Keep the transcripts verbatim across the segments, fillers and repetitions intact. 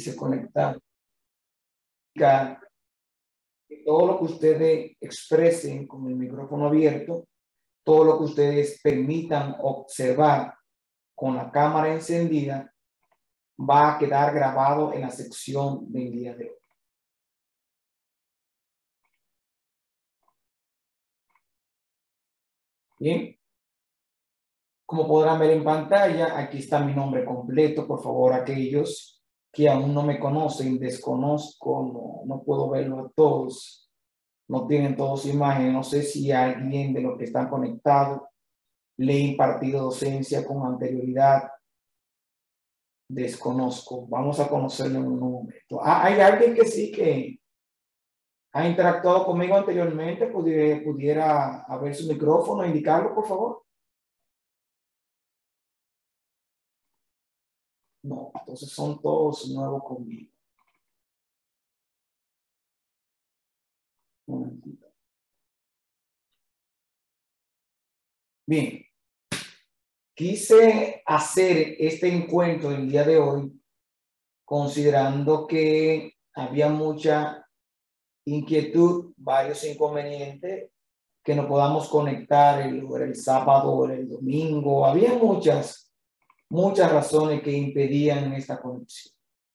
sentirse conectado. Todo lo que ustedes expresen con el micrófono abierto, todo lo que ustedes permitan observar con la cámara encendida, va a quedar grabado en la sección del día de hoy. Bien. Como podrán ver en pantalla, aquí está mi nombre completo. Por favor, aquellos que aún no me conocen, desconozco, no, no puedo verlo a todos, no tienen todos imágenes. No sé si alguien de los que están conectados le he impartido docencia con anterioridad. Desconozco. Vamos a conocerlo en un momento. Ah, hay alguien que sí que ha interactuado conmigo anteriormente. Pudiera, pudiera abrir su micrófono, indicarlo, por favor. No, entonces son todos nuevos conmigo. Un momentito. Bien. Quise hacer este encuentro el día de hoy considerando que había mucha inquietud, varios inconvenientes, que no podamos conectar el, el sábado o el domingo. Había muchas, muchas razones que impedían esta conexión.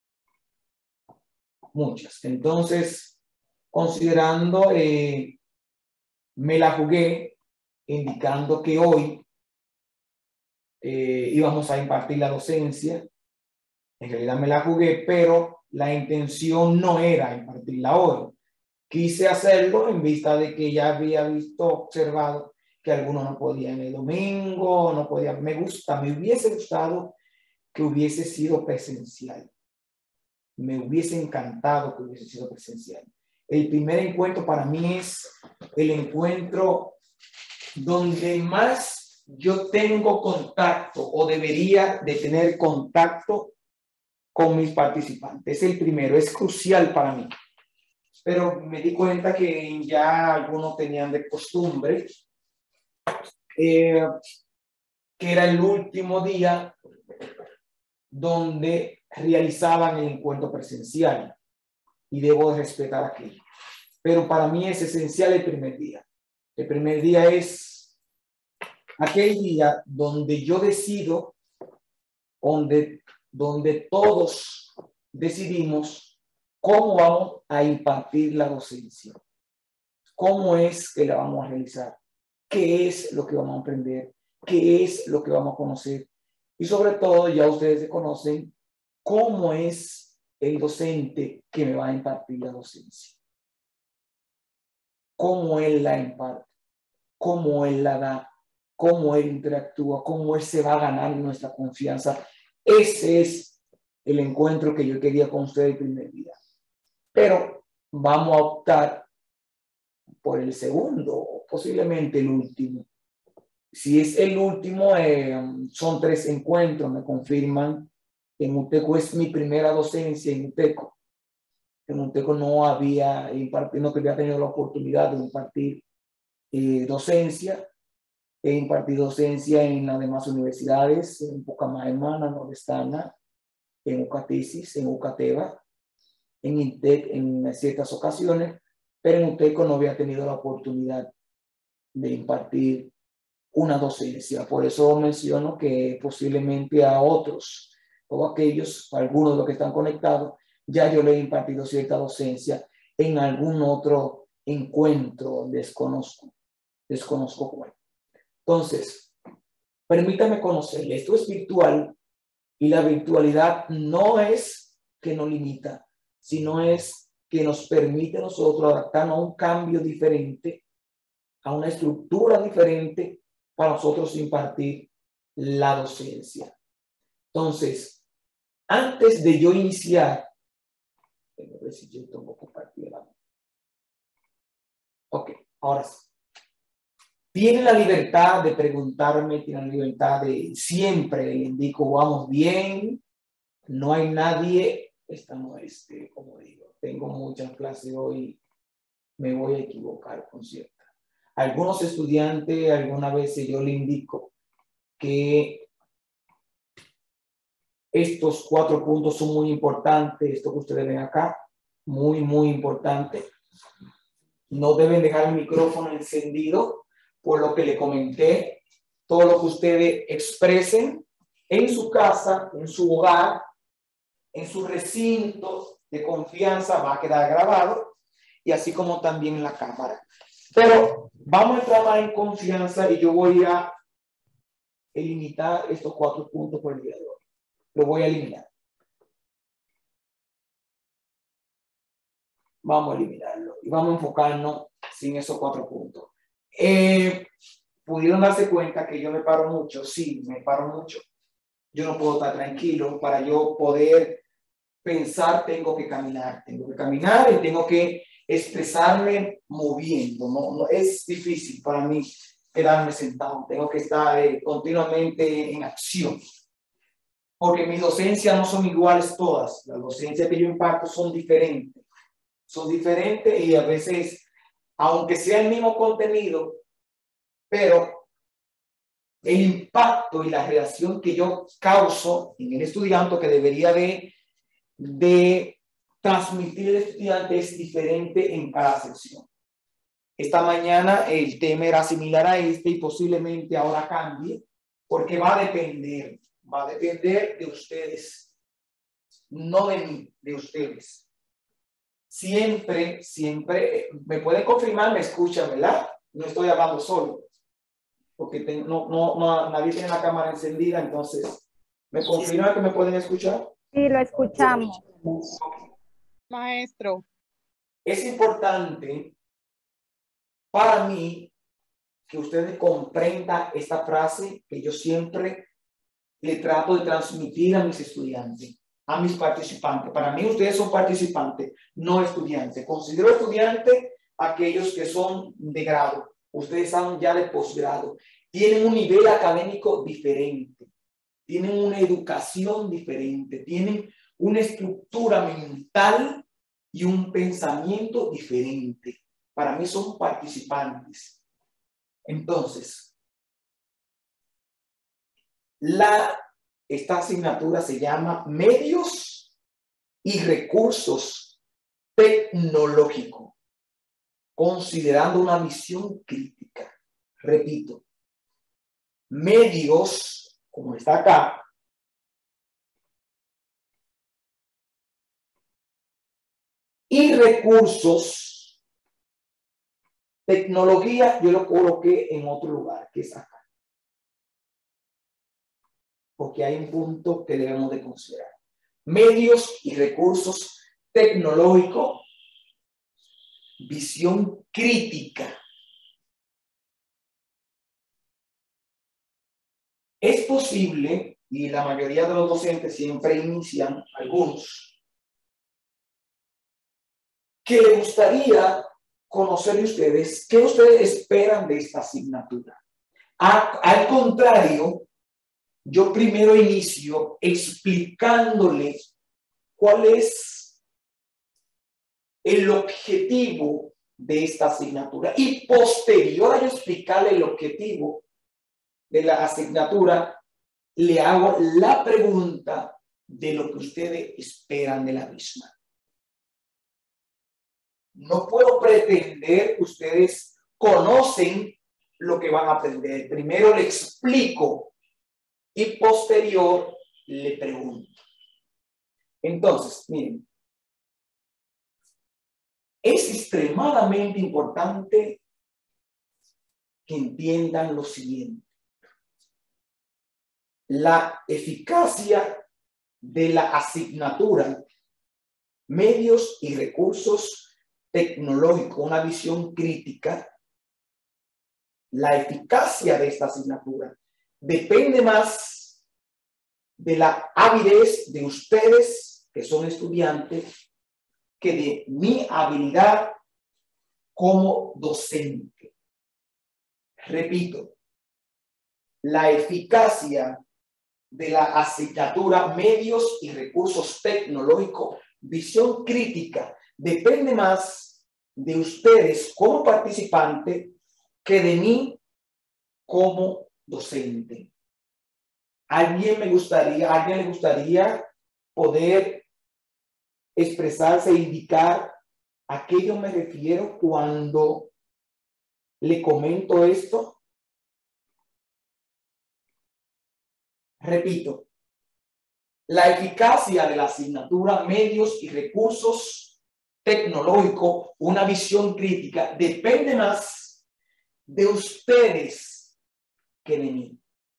Muchas. Entonces, considerando, eh, me la jugué indicando que hoy eh, íbamos a impartir la docencia. En realidad me la jugué, pero la intención no era impartirla hoy. Quise hacerlo en vista de que ya había visto, observado que algunos no podían el domingo, no podían. Me gusta, me hubiese gustado que hubiese sido presencial. Me hubiese encantado que hubiese sido presencial. El primer encuentro para mí es el encuentro donde más yo tengo contacto o debería de tener contacto con mis participantes. Es el primero, es crucial para mí. Pero me di cuenta que ya algunos tenían de costumbre eh, que era el último día donde realizaban el encuentro presencial y debo de respetar aquello. Pero para mí es esencial el primer día. El primer día es aquel día donde yo decido, donde, donde todos decidimos cómo vamos a impartir la docencia, cómo es que la vamos a realizar, qué es lo que vamos a aprender, qué es lo que vamos a conocer y sobre todo ya ustedes conocen cómo es el docente que me va a impartir la docencia, cómo él la imparte, cómo él la da, cómo él interactúa, cómo él se va a ganar nuestra confianza. Ese es el encuentro que yo quería con ustedes el primer día. Pero vamos a optar por el segundo, o posiblemente el último. Si es el último, eh, son tres encuentros, me confirman. En UTECO es mi primera docencia en UTECO. En UTECO no había impartido, no había tenido la oportunidad de impartir eh, docencia. He impartido docencia en las demás universidades, en Pucamaima, Hermana, Nordestana, en Ucatesis, en Ucateva, en INTEC en ciertas ocasiones, pero en UTECO no había tenido la oportunidad de impartir una docencia. Por eso menciono que posiblemente a otros o aquellos, algunos de los que están conectados, ya yo le he impartido cierta docencia en algún otro encuentro, desconozco, desconozco cuál. Entonces, permítame conocerle, esto es virtual y la virtualidad no es que nos limita, sino es que nos permite a nosotros adaptarnos a un cambio diferente, a una estructura diferente para nosotros impartir la docencia. Entonces, antes de yo iniciar, déjame ver si yo tengo que compartir la. Ok, ahora sí. Tiene la libertad de preguntarme, tiene la libertad de siempre le indico, vamos bien, no hay nadie, estamos, este, como digo, tengo muchas clases hoy, me voy a equivocar con cierta. Algunos estudiantes, algunas veces yo le indico que Estos cuatro puntos son muy importantes. Esto que ustedes ven acá, muy, muy importante. No deben dejar el micrófono encendido, por lo que le comenté. Todo lo que ustedes expresen en su casa, en su hogar, en su recinto de confianza, va a quedar grabado, y así como también en la cámara. Pero vamos a entrar más en confianza y yo voy a eliminar estos cuatro puntos por el día de hoy. Lo voy a eliminar. Vamos a eliminarlo y vamos a enfocarnos sin esos cuatro puntos. Eh, ¿Pudieron darse cuenta que yo me paro mucho? Sí, me paro mucho. Yo no puedo estar tranquilo. Para yo poder pensar, tengo que caminar. Tengo que caminar y tengo que expresarme moviendo. No, no es difícil para mí quedarme sentado. Tengo que estar eh, continuamente en acción. Porque mis docencias no son iguales todas. Las docencias que yo imparto son diferentes. Son diferentes y a veces, aunque sea el mismo contenido, pero el impacto y la reacción que yo causo en el estudiante, que debería de, de transmitir el estudiante, es diferente en cada sección. Esta mañana el tema era similar a este y posiblemente ahora cambie, porque va a depender, va a depender de ustedes, no de mí, de ustedes. Siempre, siempre, me pueden confirmar, me escuchan, ¿verdad? No estoy hablando solo, porque tengo, no, no, no, nadie tiene la cámara encendida, entonces, ¿me confirman que me pueden escuchar? Sí, lo escuchamos. Maestro. Es importante para mí que ustedes comprendan esta frase que yo siempre le trato de transmitir a mis estudiantes, a mis participantes. Para mí ustedes son participantes, no estudiantes. Considero estudiantes aquellos que son de grado. Ustedes son ya de posgrado. Tienen un nivel académico diferente. Tienen una educación diferente. Tienen una estructura mental y un pensamiento diferente. Para mí son participantes. Entonces, la Esta asignatura se llama Medios y Recursos Tecnológicos, considerando una visión crítica. Repito, medios, como está acá, y recursos, tecnología, yo lo coloqué en otro lugar, que es acá. Porque hay un punto que debemos de considerar. Medios y recursos tecnológicos, visión crítica. Es posible, y la mayoría de los docentes siempre inician, algunos, que les gustaría conocer de ustedes qué ustedes esperan de esta asignatura. A, al contrario, yo primero inicio explicándole cuál es el objetivo de esta asignatura y posterior a yo explicarle el objetivo de la asignatura, le hago la pregunta de lo que ustedes esperan de la misma. No puedo pretender que ustedes conocen lo que van a aprender. Primero le explico y posterior le pregunto. Entonces, miren, es extremadamente importante que entiendan lo siguiente. La eficacia de la asignatura, medios y recursos tecnológicos, una visión crítica, la eficacia de esta asignatura depende más de la avidez de ustedes, que son estudiantes, que de mi habilidad como docente. Repito, la eficacia de la asignatura medios y recursos tecnológicos, visión crítica, depende más de ustedes como participante que de mí como docente. ¿Alguien me gustaría, a alguien le gustaría poder expresarse e indicar a qué yo me refiero cuando le comento esto? Repito, la eficacia de la asignatura medios y recursos tecnológicos, una visión crítica, depende más de ustedes que de mí.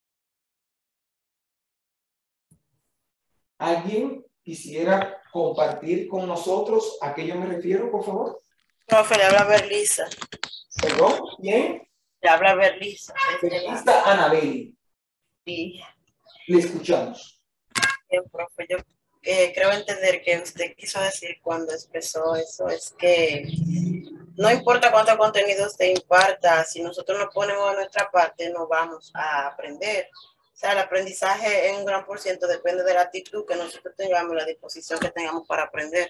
¿Alguien quisiera compartir con nosotros a qué yo me refiero, por favor? Profe, le habla Berlisa. ¿Perdón? ¿Quién? Le habla Berlisa. Berlisa Anabel. Sí. Le escuchamos. Bien, profe, yo eh, creo entender que usted quiso decir cuando expresó eso, es que no importa cuánto contenido usted imparta, si nosotros nos ponemos de nuestra parte, no vamos a aprender. O sea, el aprendizaje en un gran por ciento depende de la actitud que nosotros tengamos, la disposición que tengamos para aprender.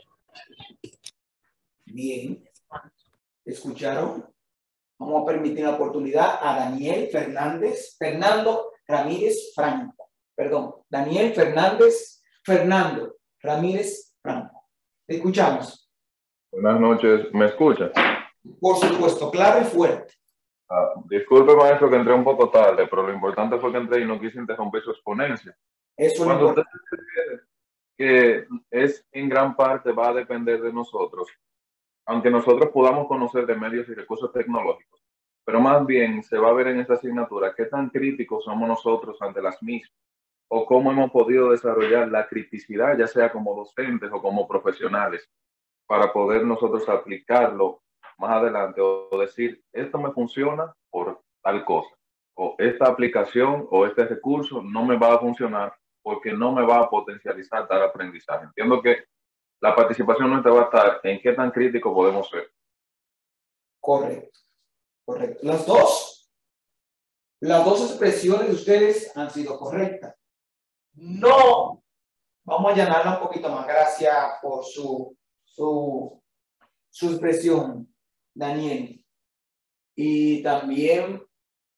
Bien. ¿Escucharon? Vamos a permitir la oportunidad a Daniel Fernández, Fernando Ramírez Franco. Perdón, Daniel Fernández, Fernando Ramírez Franco. ¿Te escuchamos? Buenas noches, ¿me escucha? Por supuesto, claro y fuerte. Uh, disculpe, maestro, que entré un poco tarde, pero lo importante fue que entré y no quise interrumpir su exponencia. Eso es Cuando lo usted dice que es en gran parte va a depender de nosotros, aunque nosotros podamos conocer de medios y recursos tecnológicos, pero más bien se va a ver en esta asignatura qué tan críticos somos nosotros ante las mismas, o cómo hemos podido desarrollar la criticidad, ya sea como docentes o como profesionales, para poder nosotros aplicarlo más adelante o decir, esto me funciona por tal cosa, o esta aplicación o este recurso no me va a funcionar porque no me va a potencializar tal aprendizaje. Entiendo que la participación nuestra va a estar en qué tan crítico podemos ser. Correcto, correcto. Las dos, las dos expresiones de ustedes han sido correctas. No, vamos a llenarla un poquito más. Gracias por su, su, su expresión, Daniel. Y también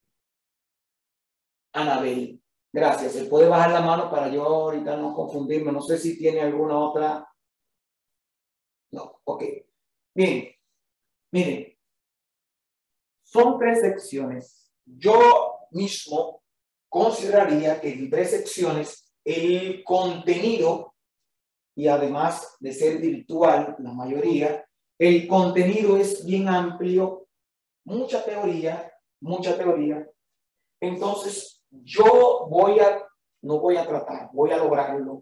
Anabel. Gracias. ¿Se puede bajar la mano para yo ahorita no confundirme? No sé si tiene alguna otra. No, ok. Bien. Miren. Son tres secciones. Yo mismo consideraría que en tres secciones el contenido, y además de ser virtual, la mayoría, el contenido es bien amplio, mucha teoría, mucha teoría. Entonces, yo voy a, no voy a tratar, voy a lograrlo,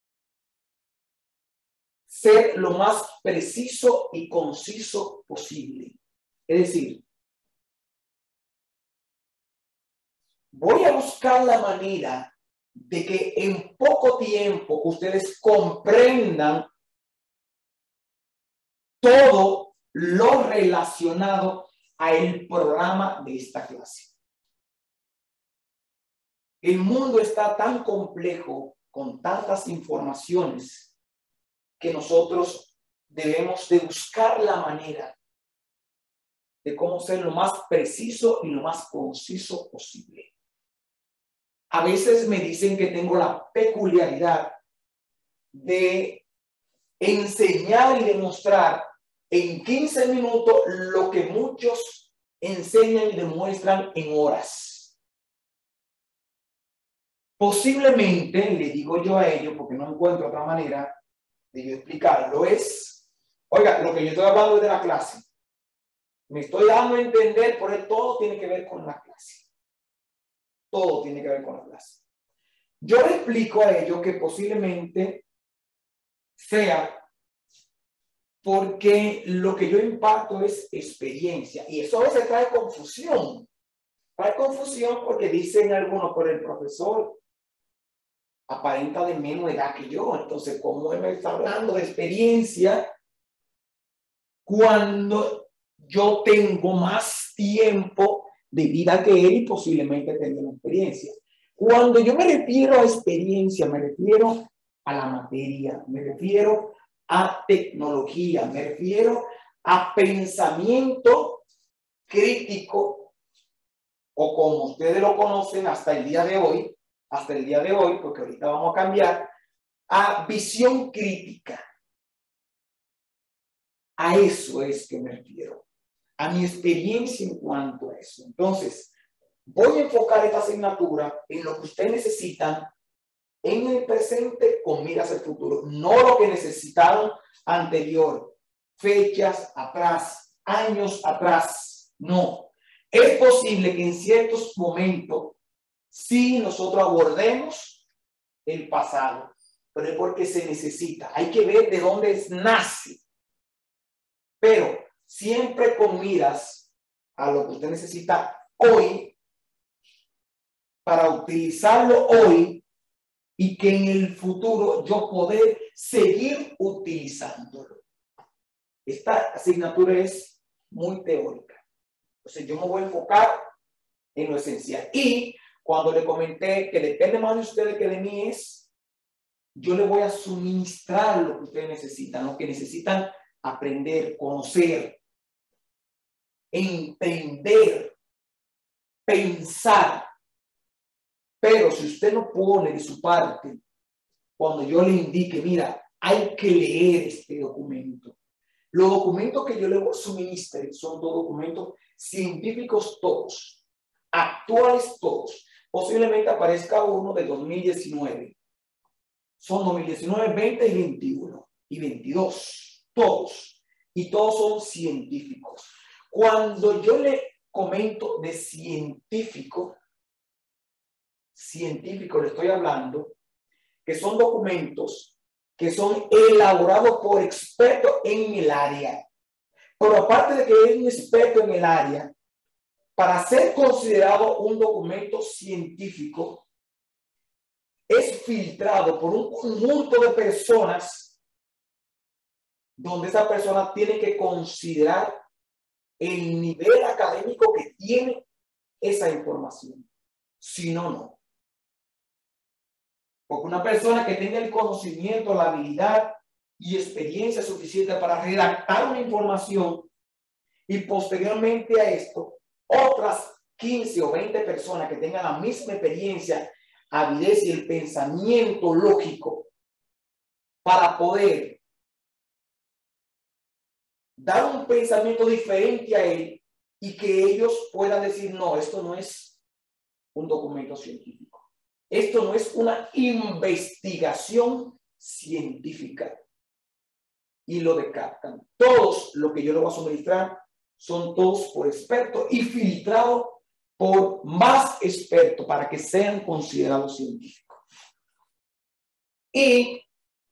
ser lo más preciso y conciso posible. Es decir, voy a buscar la manera de que en poco tiempo ustedes comprendan todo lo relacionado a el programa de esta clase. El mundo está tan complejo, con tantas informaciones, que nosotros debemos de buscar la manera de cómo ser lo más preciso y lo más conciso posible. A veces me dicen que tengo la peculiaridad de enseñar y demostrar en quince minutos lo que muchos enseñan y demuestran en horas. Posiblemente, le digo yo a ellos, porque no encuentro otra manera de yo explicarlo, es, oiga, lo que yo estoy hablando es de la clase. Me estoy dando a entender, por eso todo tiene que ver con la clase. Todo tiene que ver con la clase. Yo le explico a ellos que posiblemente sea porque lo que yo imparto es experiencia. Y eso a veces trae confusión. Trae confusión porque dicen algunos, pero el profesor aparenta de menos edad que yo. Entonces, ¿cómo él me está hablando de experiencia cuando yo tengo más tiempo de vida que él y posiblemente tenga una experiencia? Cuando yo me refiero a experiencia, me refiero a la materia, me refiero a tecnología, me refiero a pensamiento crítico, o como ustedes lo conocen hasta el día de hoy, hasta el día de hoy, porque ahorita vamos a cambiar, a visión crítica. A eso es que me refiero, a mi experiencia en cuanto a eso. Entonces, voy a enfocar esta asignatura en lo que ustedes necesitan en el presente con miras al futuro, no lo que necesitaron anterior, fechas atrás, años atrás, no. Es posible que en ciertos momentos sí nosotros abordemos el pasado, pero es porque se necesita. Hay que ver de dónde nace, pero siempre con miras a lo que usted necesita hoy para utilizarlo hoy y que en el futuro yo poder seguir utilizándolo. Esta asignatura es muy teórica. Entonces yo me voy a enfocar en lo esencial. Y cuando le comenté que depende más de ustedes que de mí es, yo le voy a suministrar lo que ustedes necesitan, lo que necesitan aprender, conocer, entender, pensar. Pero si usted no pone de su parte, cuando yo le indique, mira, hay que leer este documento. Los documentos que yo le voy a suministrar son dos documentos científicos todos, actuales todos. Posiblemente aparezca uno de dos mil diecinueve. Son dos mil diecinueve, veinte y veintiuno y veintidós, todos. Y todos son científicos. Cuando yo le comento de científico, científico le estoy hablando, que son documentos que son elaborados por expertos en el área. Pero aparte de que es un experto en el área, para ser considerado un documento científico, es filtrado por un conjunto de personas donde esa persona tiene que considerar el nivel académico que tiene esa información. Si no, no. Porque una persona que tenga el conocimiento, la habilidad y experiencia suficiente para redactar una información y posteriormente a esto, otras quince o veinte personas que tengan la misma experiencia, avidez y el pensamiento lógico para poder dar un pensamiento diferente a él y que ellos puedan decir, no, esto no es un documento científico. Esto no es una investigación científica. Y lo descartan. Todos lo que yo le voy a suministrar son todos por expertos y filtrados por más expertos para que sean considerados científicos. Y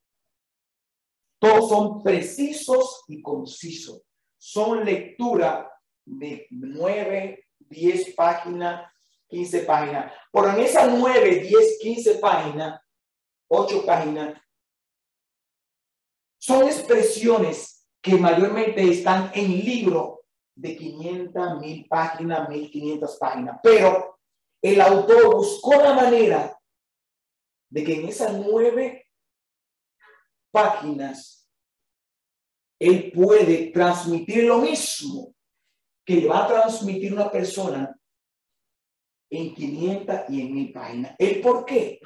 todos son precisos y concisos. Son lectura de nueve, diez páginas, quince páginas. Pero en esas nueve, diez, quince páginas, ocho páginas, son expresiones que mayormente están en libros de quinientas, mil páginas, mil quinientas páginas. Pero el autor buscó la manera de que en esas nueve páginas él puede transmitir lo mismo que va a transmitir una persona en quinientas y en mil páginas. ¿El por qué?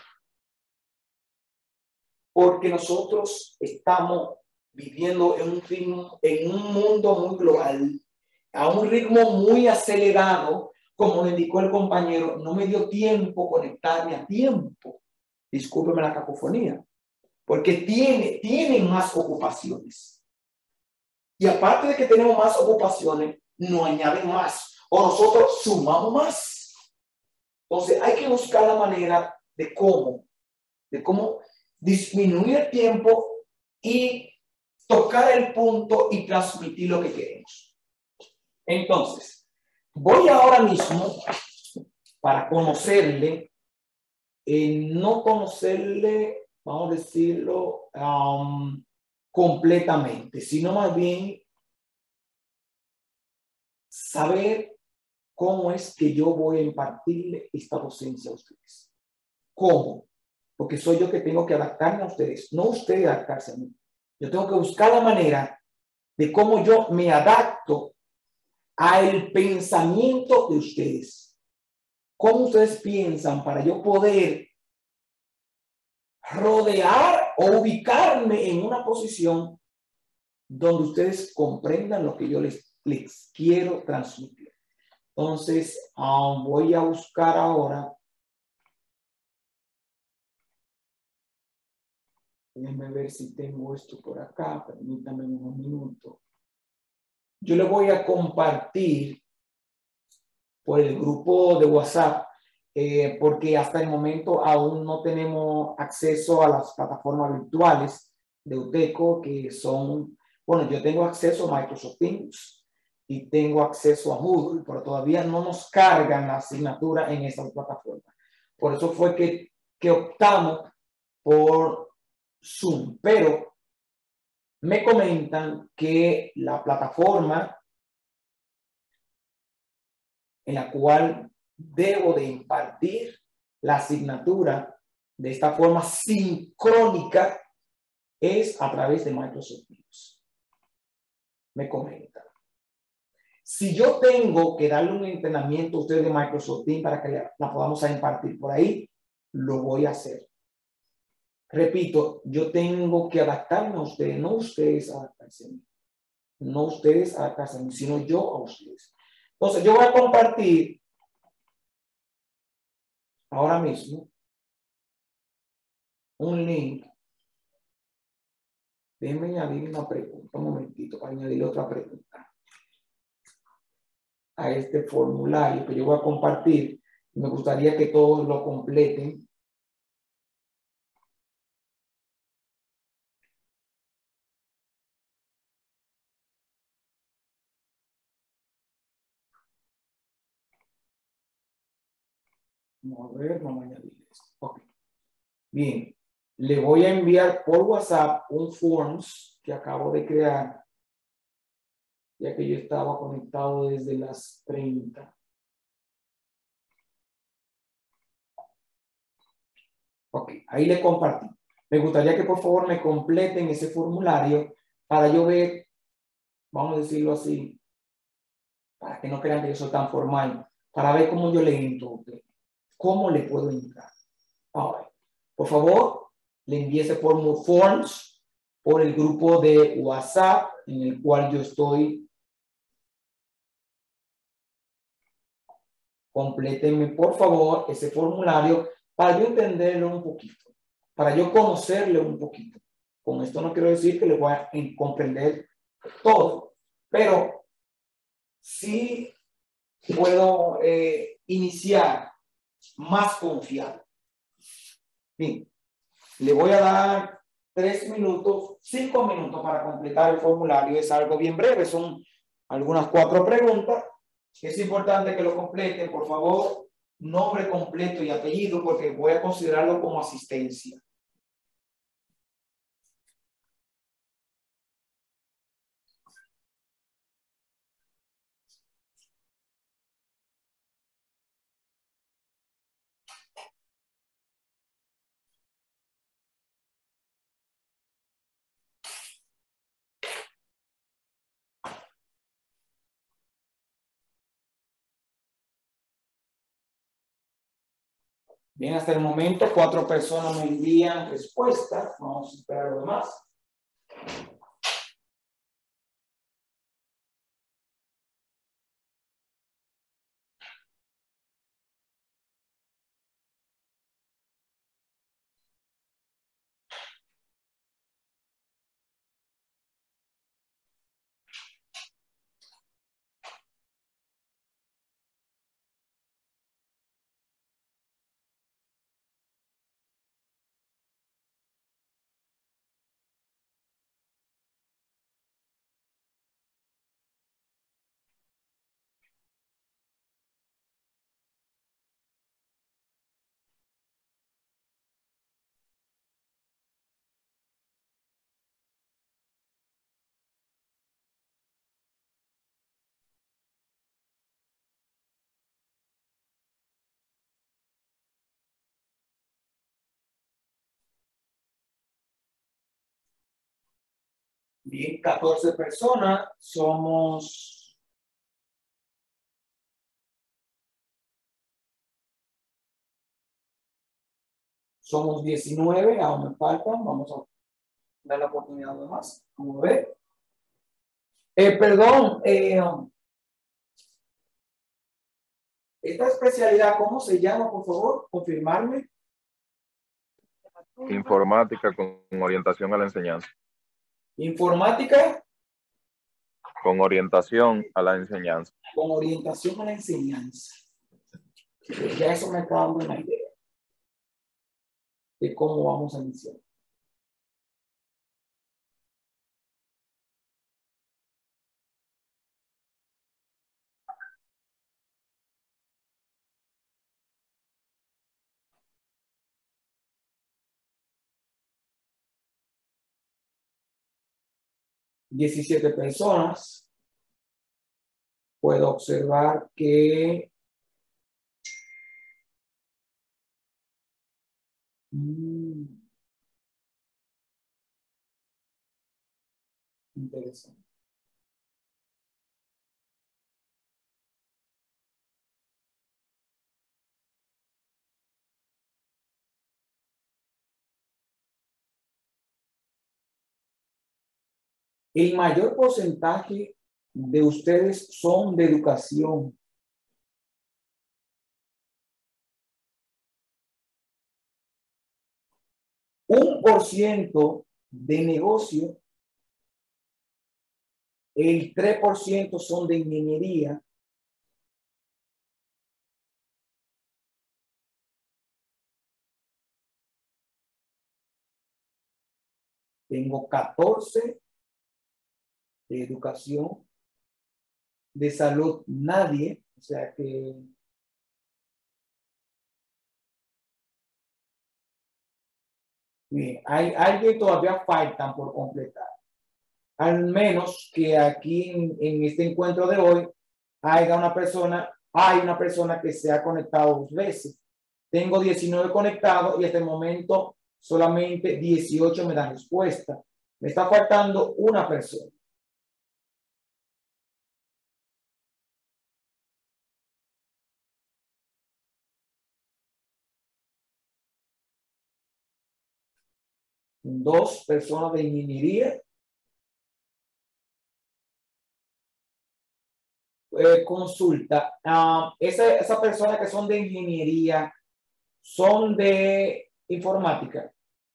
Porque nosotros estamos viviendo en un ritmo, en un mundo muy global, a un ritmo muy acelerado, como le indicó el compañero. No me dio tiempo conectarme a tiempo. Discúlpeme la cacofonía. Porque tiene, tienen más ocupaciones. Y aparte de que tenemos más ocupaciones, nos añaden más. O nosotros sumamos más. Entonces hay que buscar la manera de cómo, de cómo disminuir el tiempo y tocar el punto y transmitir lo que queremos. Entonces, voy ahora mismo para conocerle, eh, no conocerle, vamos a decirlo, um, completamente, sino más bien saber cómo es que yo voy a impartirle esta docencia a ustedes. ¿Cómo? Porque soy yo que tengo que adaptarme a ustedes, no ustedes adaptarse a mí. Yo tengo que buscar la manera de cómo yo me adapto al pensamiento de ustedes. ¿Cómo ustedes piensan para yo poder rodear o ubicarme en una posición donde ustedes comprendan lo que yo les, les quiero transmitir. Entonces, um, voy a buscar ahora. Déjenme ver si tengo esto por acá. Permítanme un minuto. Yo le voy a compartir por el grupo de WhatsApp, eh, porque hasta el momento aún no tenemos acceso a las plataformas virtuales de UTECO, que son, bueno, yo tengo acceso a Microsoft Teams y tengo acceso a Moodle, pero todavía no nos cargan la asignatura en esa plataforma. Por eso fue que, que optamos por Zoom, pero me comentan que la plataforma en la cual debo de impartir la asignatura de esta forma sincrónica es a través de Microsoft Teams. Me comentan. Si yo tengo que darle un entrenamiento a ustedes de Microsoft Teams para que la podamos impartir por ahí, lo voy a hacer. Repito, yo tengo que adaptarme a ustedes, no ustedes adaptarse a mí. No ustedes adaptarse a mí, sino yo a ustedes. Entonces, yo voy a compartir ahora mismo un link. Déjenme añadir una pregunta, un momentito, para añadir otra pregunta a este formulario que yo voy a compartir. Me gustaría que todos lo completen. Vamos a ver, vamos a añadir esto. Ok. Bien, le voy a enviar por WhatsApp un forms que acabo de crear, ya que yo estaba conectado desde las treinta. Ok, ahí le compartí. Me gustaría que por favor me completen ese formulario para yo ver, vamos a decirlo así, para que no crean que yo soy tan formal, para ver cómo yo le entro a usted, cómo le puedo entrar. Ahora, por favor, le envíe ese form forms por el grupo de WhatsApp en el cual yo estoy. Complétenme, por favor, ese formulario para yo entenderlo un poquito, para yo conocerle un poquito. Con esto no quiero decir que le voy a comprender todo, pero sí puedo eh, iniciar más confiado. Bien, le voy a dar tres minutos, cinco minutos para completar el formulario. Es algo bien breve, son algunas cuatro preguntas. Es importante que lo completen, por favor, nombre completo y apellido, porque voy a considerarlo como asistencia. Bien, hasta el momento cuatro personas me envían respuestas. Vamos a esperar lo demás. Bien, catorce personas, somos Somos diecinueve, aún me faltan. Vamos a dar la oportunidad de más. Vamos a ver. Eh, perdón, eh, esta especialidad, ¿cómo se llama, por favor? Confirmarme. Informática con orientación a la enseñanza. Informática Con orientación a la enseñanza. con orientación a la enseñanza. Ya eso me está dando una idea de cómo vamos a iniciar. diecisiete personas. Puedo observar que mm, interesante. El mayor porcentaje de ustedes son de educación. Un por ciento de negocio, el tres por ciento son de ingeniería, tengo catorce de educación, de salud nadie, o sea que bien, hay alguien todavía faltan por completar. Al menos que aquí en, en este encuentro de hoy haya una persona, hay una persona que se ha conectado dos veces. Tengo diecinueve conectados y hasta el momento solamente dieciocho me dan respuesta. Me está faltando una persona. Dos personas de ingeniería. Eh, consulta. Uh, esa, esa persona que son de ingeniería, son de informática.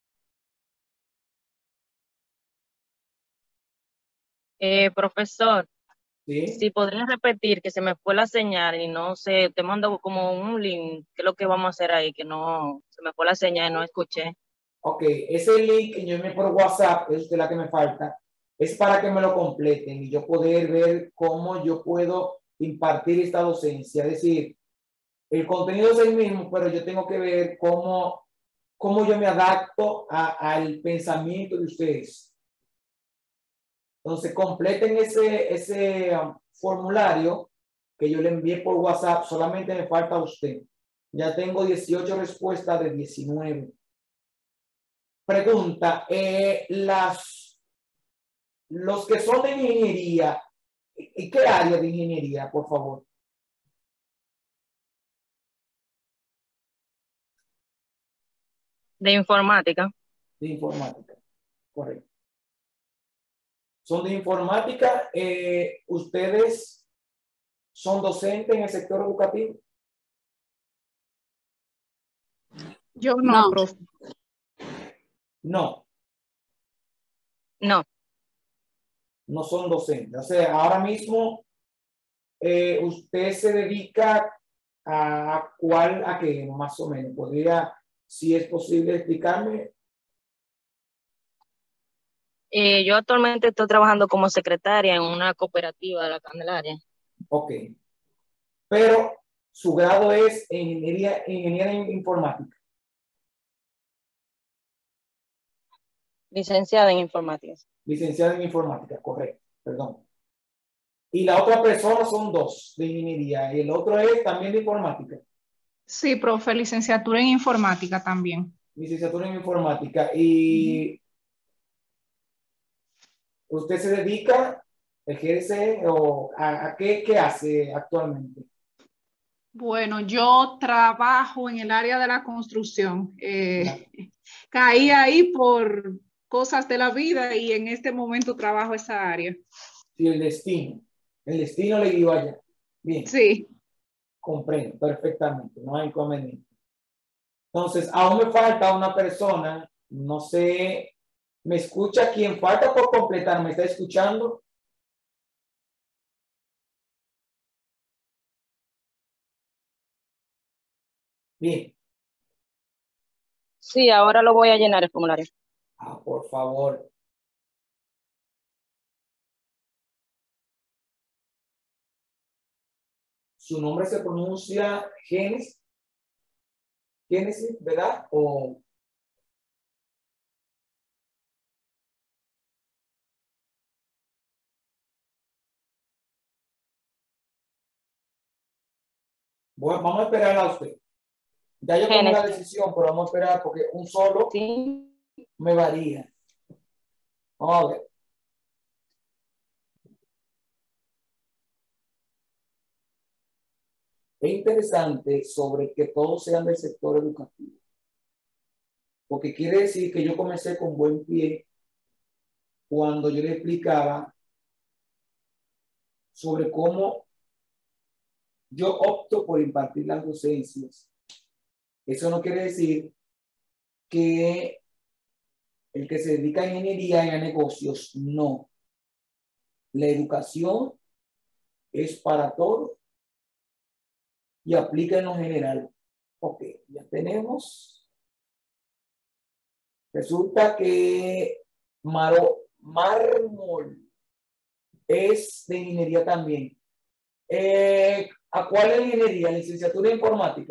Eh, profesor, ¿Sí? si podría repetir que se me fue la señal y no sé, te mando como un link, ¿qué es lo que vamos a hacer ahí? Que no, se me fue la señal y no escuché. Ok, ese link que yo envié por WhatsApp, es de la que me falta, es para que me lo completen y yo poder ver cómo yo puedo impartir esta docencia. Es decir, el contenido es el mismo, pero yo tengo que ver cómo, cómo yo me adapto a, al pensamiento de ustedes. Entonces, completen ese, ese um, formulario que yo le envié por WhatsApp. Solamente me falta a usted. Ya tengo dieciocho respuestas de diecinueve. Pregunta, eh, las, los que son de ingeniería, ¿y qué área de ingeniería, por favor? De informática. De informática, correcto. Son de informática. Eh, ¿Ustedes son docentes en el sector educativo? Yo no, No. profe. No, No, no son docentes. O sea, ahora mismo eh, usted se dedica a cuál, a qué, más o menos. ¿Podría, si es posible, explicarme? eh, yo actualmente estoy trabajando como secretaria en una cooperativa de la Candelaria. Ok. Pero su grado es en ingeniería, ingeniería en informática. Licenciada en informática. Licenciada en informática, correcto. Perdón. Y la otra persona son dos de ingeniería y el otro es también de informática. Sí, profe, licenciatura en informática también. Licenciatura en informática. Y usted se dedica, ejerce o a, a qué, qué hace actualmente. Bueno, yo trabajo en el área de la construcción. Eh, caí ahí por cosas de la vida y en este momento trabajo esa área. Sí, el destino. El destino le guió allá. Bien. Sí. Comprendo perfectamente, no hay inconveniente. Entonces, aún me falta una persona, no sé, ¿me escucha? ¿Quién falta por completar? ¿Me está escuchando? Bien. Sí, ahora lo voy a llenar el formulario. Ah, por favor. Su nombre se pronuncia Génesis, Génesis, ¿verdad? O bueno, vamos a esperar a usted. Ya yo tomé la decisión, pero vamos a esperar porque un solo sí. me varía. Vamos a ver. Es interesante sobre que todos sean del sector educativo. Porque quiere decir que yo comencé con buen pie cuando yo le explicaba sobre cómo yo opto por impartir las docencias. Eso no quiere decir que el que se dedica a ingeniería y a negocios, no. La educación es para todos y aplica en lo general. Ok, ya tenemos. Resulta que Maro, mármol es de ingeniería también. Eh, ¿A cuál es ingeniería? Licenciatura en informática.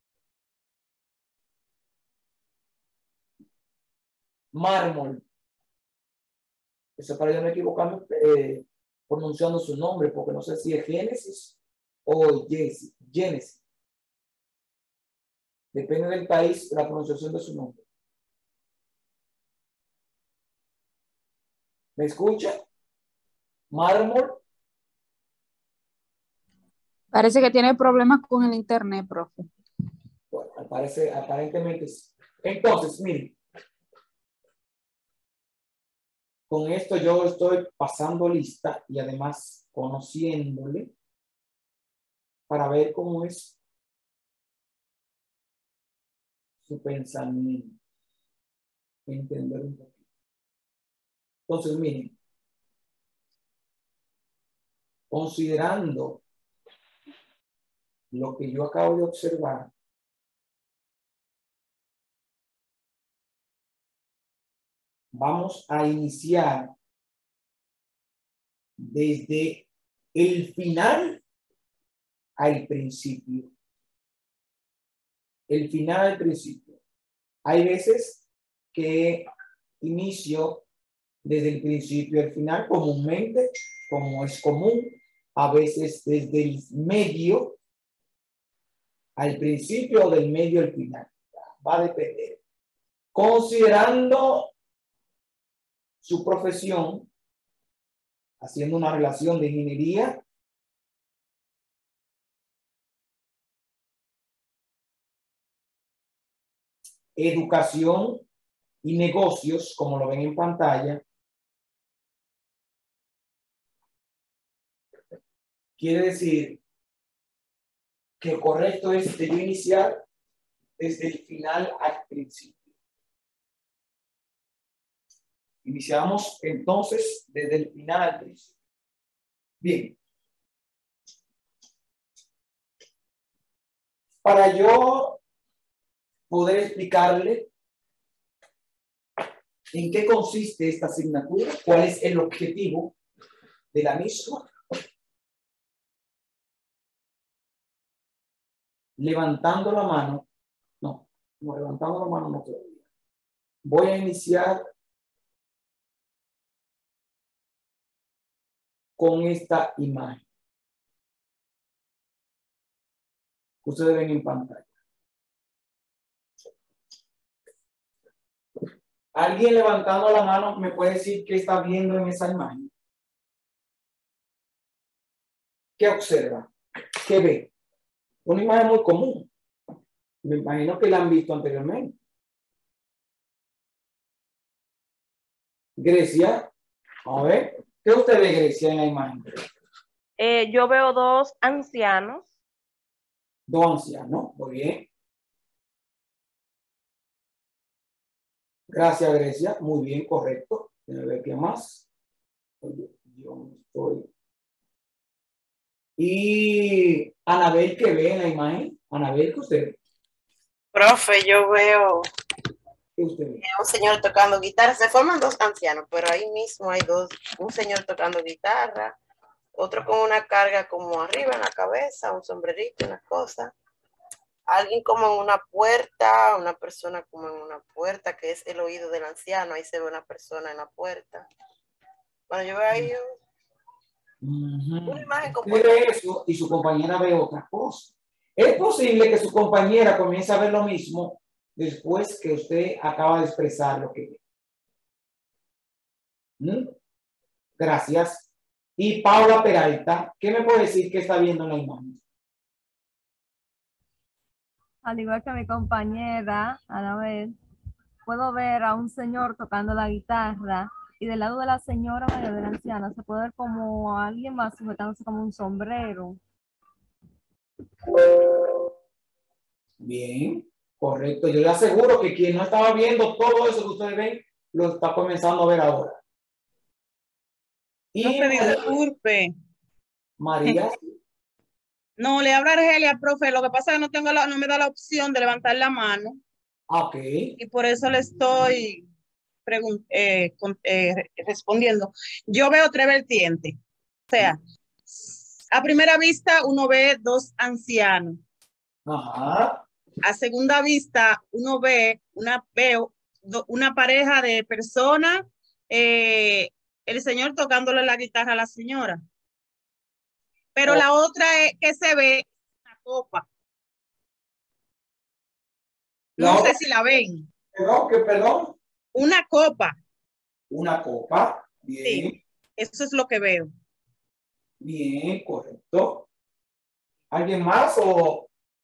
Mármol. Eso para yo no equivocarme eh, pronunciando su nombre, porque no sé si es Génesis o Génesis. Depende del país, la pronunciación de su nombre. ¿Me escucha? Mármol. Parece que tiene problemas con el internet, profe. Bueno, parece, aparentemente sí. Entonces, miren. Con esto yo estoy pasando lista y además conociéndole para ver cómo es su pensamiento. Entender un poquito. Entonces, miren. Considerando lo que yo acabo de observar, vamos a iniciar desde el final al principio. El final al principio. Hay veces que inicio desde el principio al final, comúnmente, como es común, a veces desde el medio al principio o del medio al final. Va a depender. Considerando su profesión, haciendo una relación de ingeniería, educación y negocios, como lo ven en pantalla, quiere decir que lo correcto es de yo iniciar desde el final al principio. Iniciamos entonces desde el final al principio. Bien. Para yo poder explicarle en qué consiste esta asignatura, cuál es el objetivo de la misma, levantando la mano, no, no levantando la mano no todavía. Voy a iniciar con esta imagen que ustedes ven en pantalla. ¿Alguien levantando la mano me puede decir qué está viendo en esa imagen? ¿Qué observa? ¿Qué ve? Una imagen muy común. Me imagino que la han visto anteriormente. Grecia, a ver, ¿qué usted ve, Grecia, en la imagen? Eh, yo veo dos ancianos. Dos ancianos, muy bien. Gracias, Grecia, muy bien, correcto. Déjame ver qué más. Oye, yo no estoy. Y Anabel, ¿qué ve en la imagen? Anabel, ¿qué usted ve? Profe, yo veo ¿Qué usted ve? un señor tocando guitarra. Se forman dos ancianos, pero ahí mismo hay dos. Un señor tocando guitarra, otro con una carga como arriba en la cabeza, un sombrerito, una cosa. Alguien como en una puerta, una persona como en una puerta, que es el oído del anciano. Ahí se ve una persona en la puerta. Bueno, yo veo ahí Uh-huh. una imagen Usted compuesta. ve eso y su compañera ve otra cosa. Es posible que su compañera comience a ver lo mismo después que usted acaba de expresar lo que ve. ¿Mm? Gracias. Y Paula Peralta, ¿qué me puede decir que está viendo en la imagen? Al igual que mi compañera, a la vez, puedo ver a un señor tocando la guitarra y del lado de la señora, medio de la anciana, se puede ver como alguien más sujetándose como un sombrero. Bien, correcto. Yo le aseguro que quien no estaba viendo todo eso que ustedes ven, lo está comenzando a ver ahora. Y Profe, María, disculpe. María, No, le habla Argelia, profe. Lo que pasa es que no, tengo la, no me da la opción de levantar la mano. ok. Y por eso le estoy eh, con, eh, respondiendo. Yo veo tres vertientes. O sea, a primera vista uno ve dos ancianos. Ajá. A segunda vista uno ve una, veo una pareja de personas, eh, el señor tocándole la guitarra a la señora. Pero oh. La otra es que se ve una copa. No otra, sé si la ven. Perdón, ¿qué perdón? Una copa. Una copa. Bien. Sí, eso es lo que veo. Bien, correcto. ¿Alguien más o...?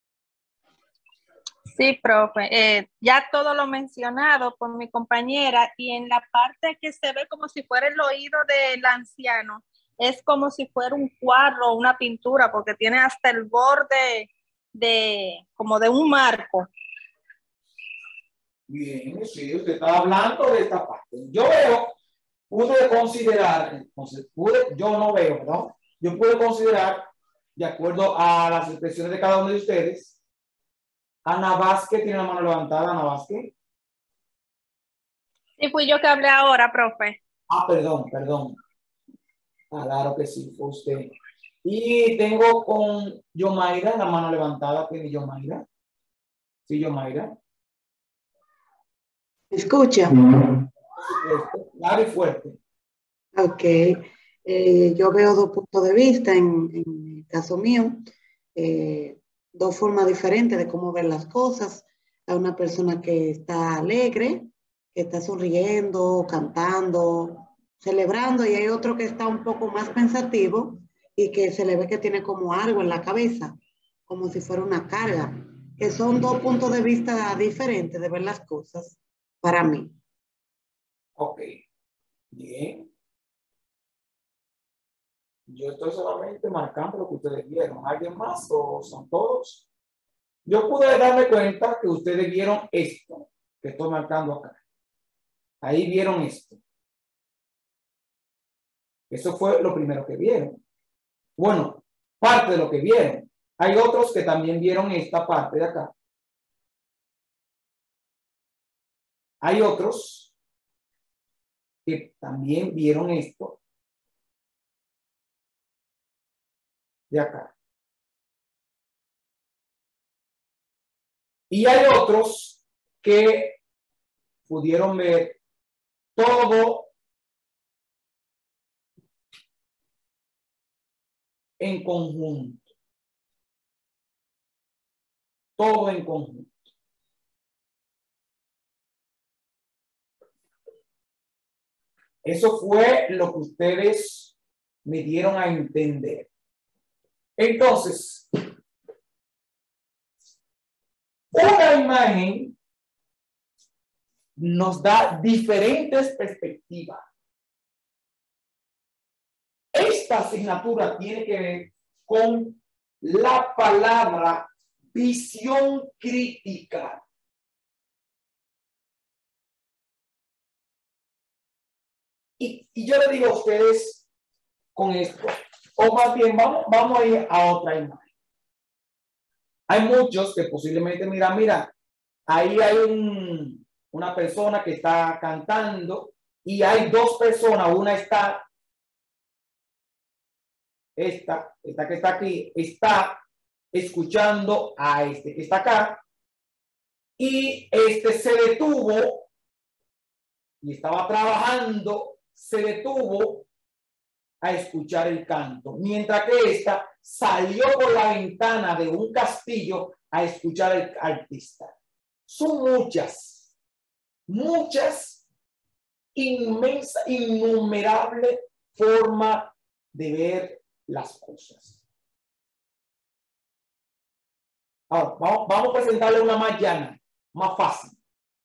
Sí, profe. Eh, ya todo lo mencionado por mi compañera y en la parte que se ve como si fuera el oído del anciano, es como si fuera un cuadro o una pintura, porque tiene hasta el borde de, como de un marco. Bien, sí, usted está hablando de esta parte. Yo veo, pude considerar, pude, yo no veo, ¿no? Yo pude considerar, de acuerdo a las expresiones de cada uno de ustedes, Ana Vázquez tiene la mano levantada. Ana Vázquez. Sí, fui yo que hablé ahora, profe. Ah, perdón, perdón. Claro que sí, fue usted. Y tengo con Yomaira la mano levantada. ¿Tiene Yomaira? Sí, Yomaira. ¿Me escucha? Claro y fuerte. Ok. Eh, yo veo dos puntos de vista en, en el caso mío. Eh, dos formas diferentes de cómo ver las cosas. Hay una persona que está alegre, que está sonriendo, cantando, celebrando, y hay otro que está un poco más pensativo y que se le ve que tiene como algo en la cabeza, como si fuera una carga, que son dos puntos de vista diferentes de ver las cosas para mí. Ok, bien. Yo estoy solamente marcando lo que ustedes vieron. ¿Alguien más o son todos? Yo pude darme cuenta que ustedes vieron esto que estoy marcando acá. Ahí vieron esto. Eso fue lo primero que vieron. Bueno, parte de lo que vieron. Hay otros que también vieron esta parte de acá. Hay otros que también vieron esto de acá. Y hay otros que pudieron ver todo en conjunto. Todo en conjunto. Eso fue lo que ustedes me dieron a entender. Entonces, Una imagen nos da diferentes perspectivas. Esta asignatura tiene que ver con la palabra visión crítica. Y, y yo le digo a ustedes con esto, o más bien vamos, vamos a ir a otra imagen. Hay muchos que posiblemente miran, mira, ahí hay un, una persona que está cantando y hay dos personas, una está, esta, esta que está aquí, está escuchando a este que está acá y este se detuvo y estaba trabajando, se detuvo a escuchar el canto, mientras que esta salió por la ventana de un castillo a escuchar al artista. Son muchas, muchas, inmensas, innumerables formas de ver las cosas. Ahora, vamos, vamos a presentarle una más llana, más fácil.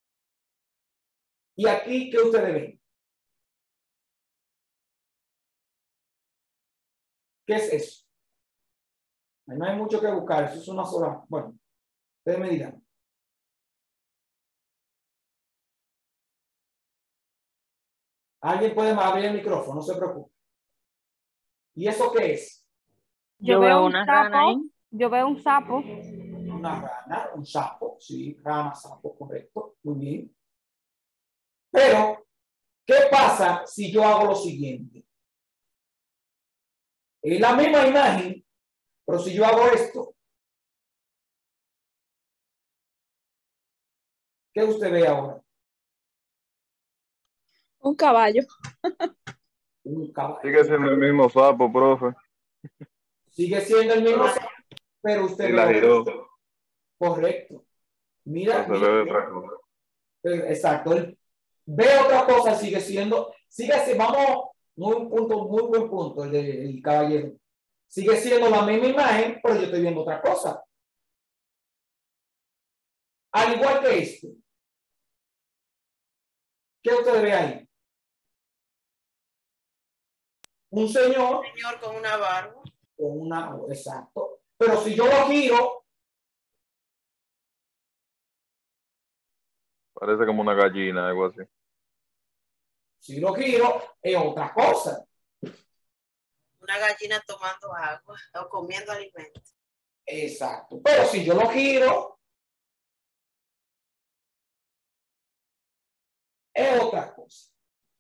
Y aquí, ¿qué ustedes ven? ¿Qué es eso? No hay mucho que buscar, eso es una sola. Bueno, ustedes me dirán. Alguien puede abrir el micrófono, no se preocupe. ¿Y eso qué es? Yo, Yo veo, veo un una sapo. rana ahí. Yo veo un sapo. Una rana, un sapo, sí, rana, sapo, correcto, muy bien. Pero, ¿qué pasa si yo hago lo siguiente? Es la misma imagen, pero si yo hago esto, ¿qué usted ve ahora? Un caballo. Un caballo. Sigue siendo el mismo sapo, profe. Sigue siendo el mismo sapo, pero usted Y la ve giró. otro. Correcto. Mira, No se mira, ve otra cosa. exacto. Él ve otra cosa, sigue siendo, sigue siendo, vamos, muy punto, muy buen punto el del caballero. Sigue siendo la misma imagen, pero yo estoy viendo otra cosa. Al igual que esto. ¿Qué usted ve ahí? Un señor. Un señor con una barba. Con una, exacto. Pero si yo lo giro. Parece como una gallina, algo así. Si lo giro, es otra cosa. Una gallina tomando agua o comiendo alimentos. Exacto. Pero si yo lo giro, es otra cosa.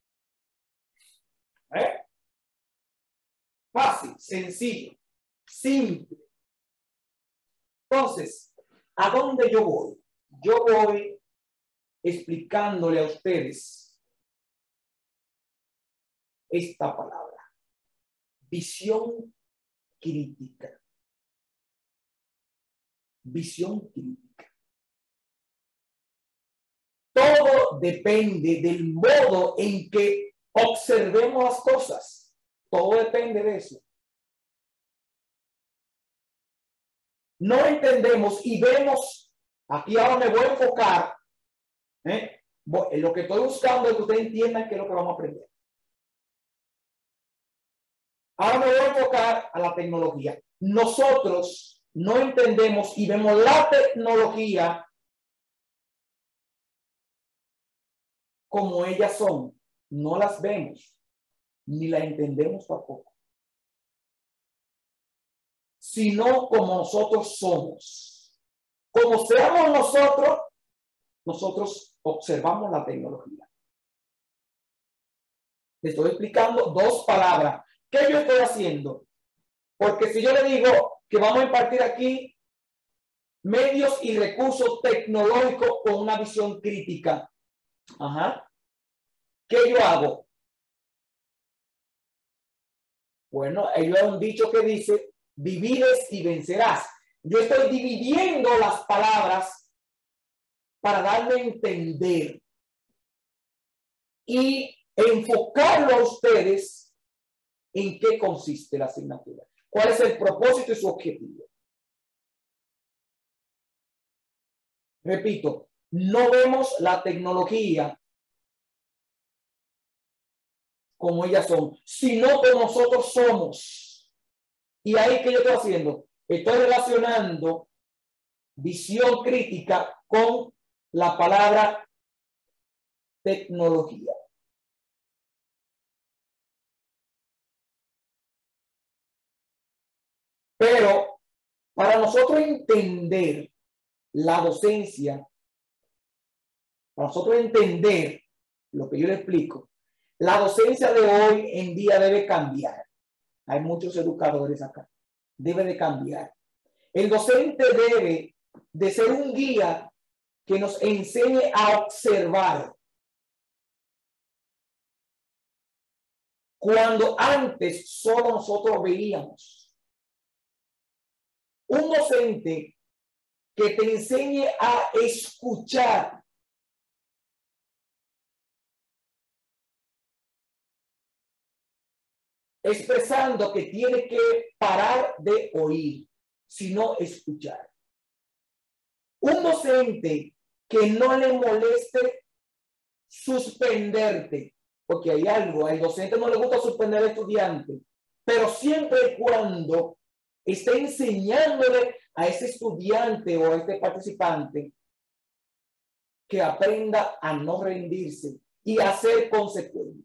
¿Eh? Fácil, sencillo, simple. Entonces, ¿a dónde yo voy? Yo voy explicándole a ustedes esta palabra. Visión crítica. Visión crítica. Todo depende del modo en que observemos las cosas. Todo depende de eso. No entendemos y vemos, aquí ahora me voy a enfocar, ¿eh? Lo que estoy buscando es que ustedes entiendan qué es lo que vamos a aprender. Ahora me voy a enfocar a la tecnología. Nosotros no entendemos y vemos la tecnología como ellas son. No las vemos, ni la entendemos tampoco. Sino como nosotros somos. Como seamos nosotros, nosotros observamos la tecnología. Le estoy explicando dos palabras. ¿Qué yo estoy haciendo? Porque si yo le digo que vamos a impartir aquí medios y recursos tecnológicos con una visión crítica. Ajá. ¿Qué yo hago? Bueno, ellos hay un dicho que dice, divides y vencerás. Yo estoy dividiendo las palabras para darle a entender y enfocarlo a ustedes en qué consiste la asignatura. ¿Cuál es el propósito y su objetivo? Repito, no vemos la tecnología como ellas son, sino como nosotros somos. Y ahí que yo estoy haciendo, estoy relacionando visión crítica con la palabra tecnología. Pero para nosotros entender la docencia, para nosotros entender lo que yo le explico, la docencia de hoy en día debe cambiar. Hay muchos educadores acá. Debe de cambiar. El docente debe de ser un guía que nos enseñe a observar. Cuando antes solo nosotros veíamos. Un docente que te enseñe a escuchar. Expresando que tiene que parar de oír, sino escuchar. Un docente que no le moleste suspenderte, porque hay algo, al docente no le gusta suspender al estudiante, pero siempre y cuando esté enseñándole a ese estudiante o a este participante que aprenda a no rendirse y a ser consecuente.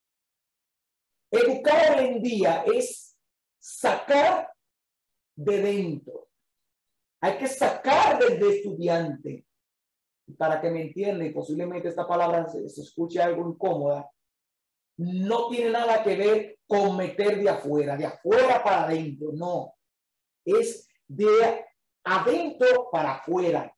Educar hoy en día es sacar de dentro. Hay que sacar desde estudiante. Para que me entienda, y posiblemente esta palabra se, se escuche algo incómoda, no tiene nada que ver con meter de afuera, de afuera para adentro, no. Es de adentro para afuera.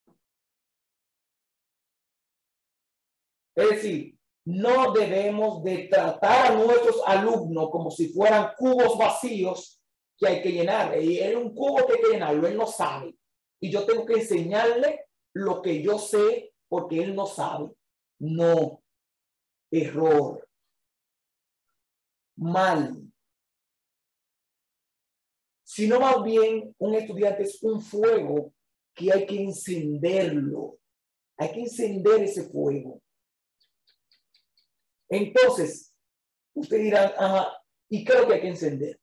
Es decir, no debemos de tratar a nuestros alumnos como si fueran cubos vacíos que hay que llenar. Y es un cubo que hay que llenarlo, él no sabe. Y yo tengo que enseñarle lo que yo sé porque él no sabe. No. Error. Mal. Sino más bien un estudiante es un fuego que hay que encenderlo. Hay que encender ese fuego. Entonces, usted dirá, ajá, ¿y qué es lo que hay que encender?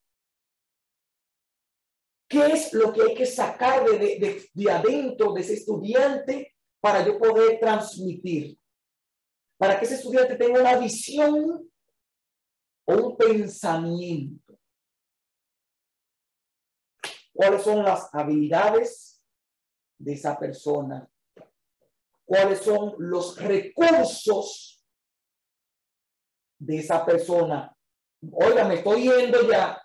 ¿Qué es lo que hay que sacar de, de, de, de adentro de ese estudiante para yo poder transmitir? Para que ese estudiante tenga una visión o un pensamiento. ¿Cuáles son las habilidades de esa persona? ¿Cuáles son los recursos de esa persona? Oiga, me estoy yendo ya.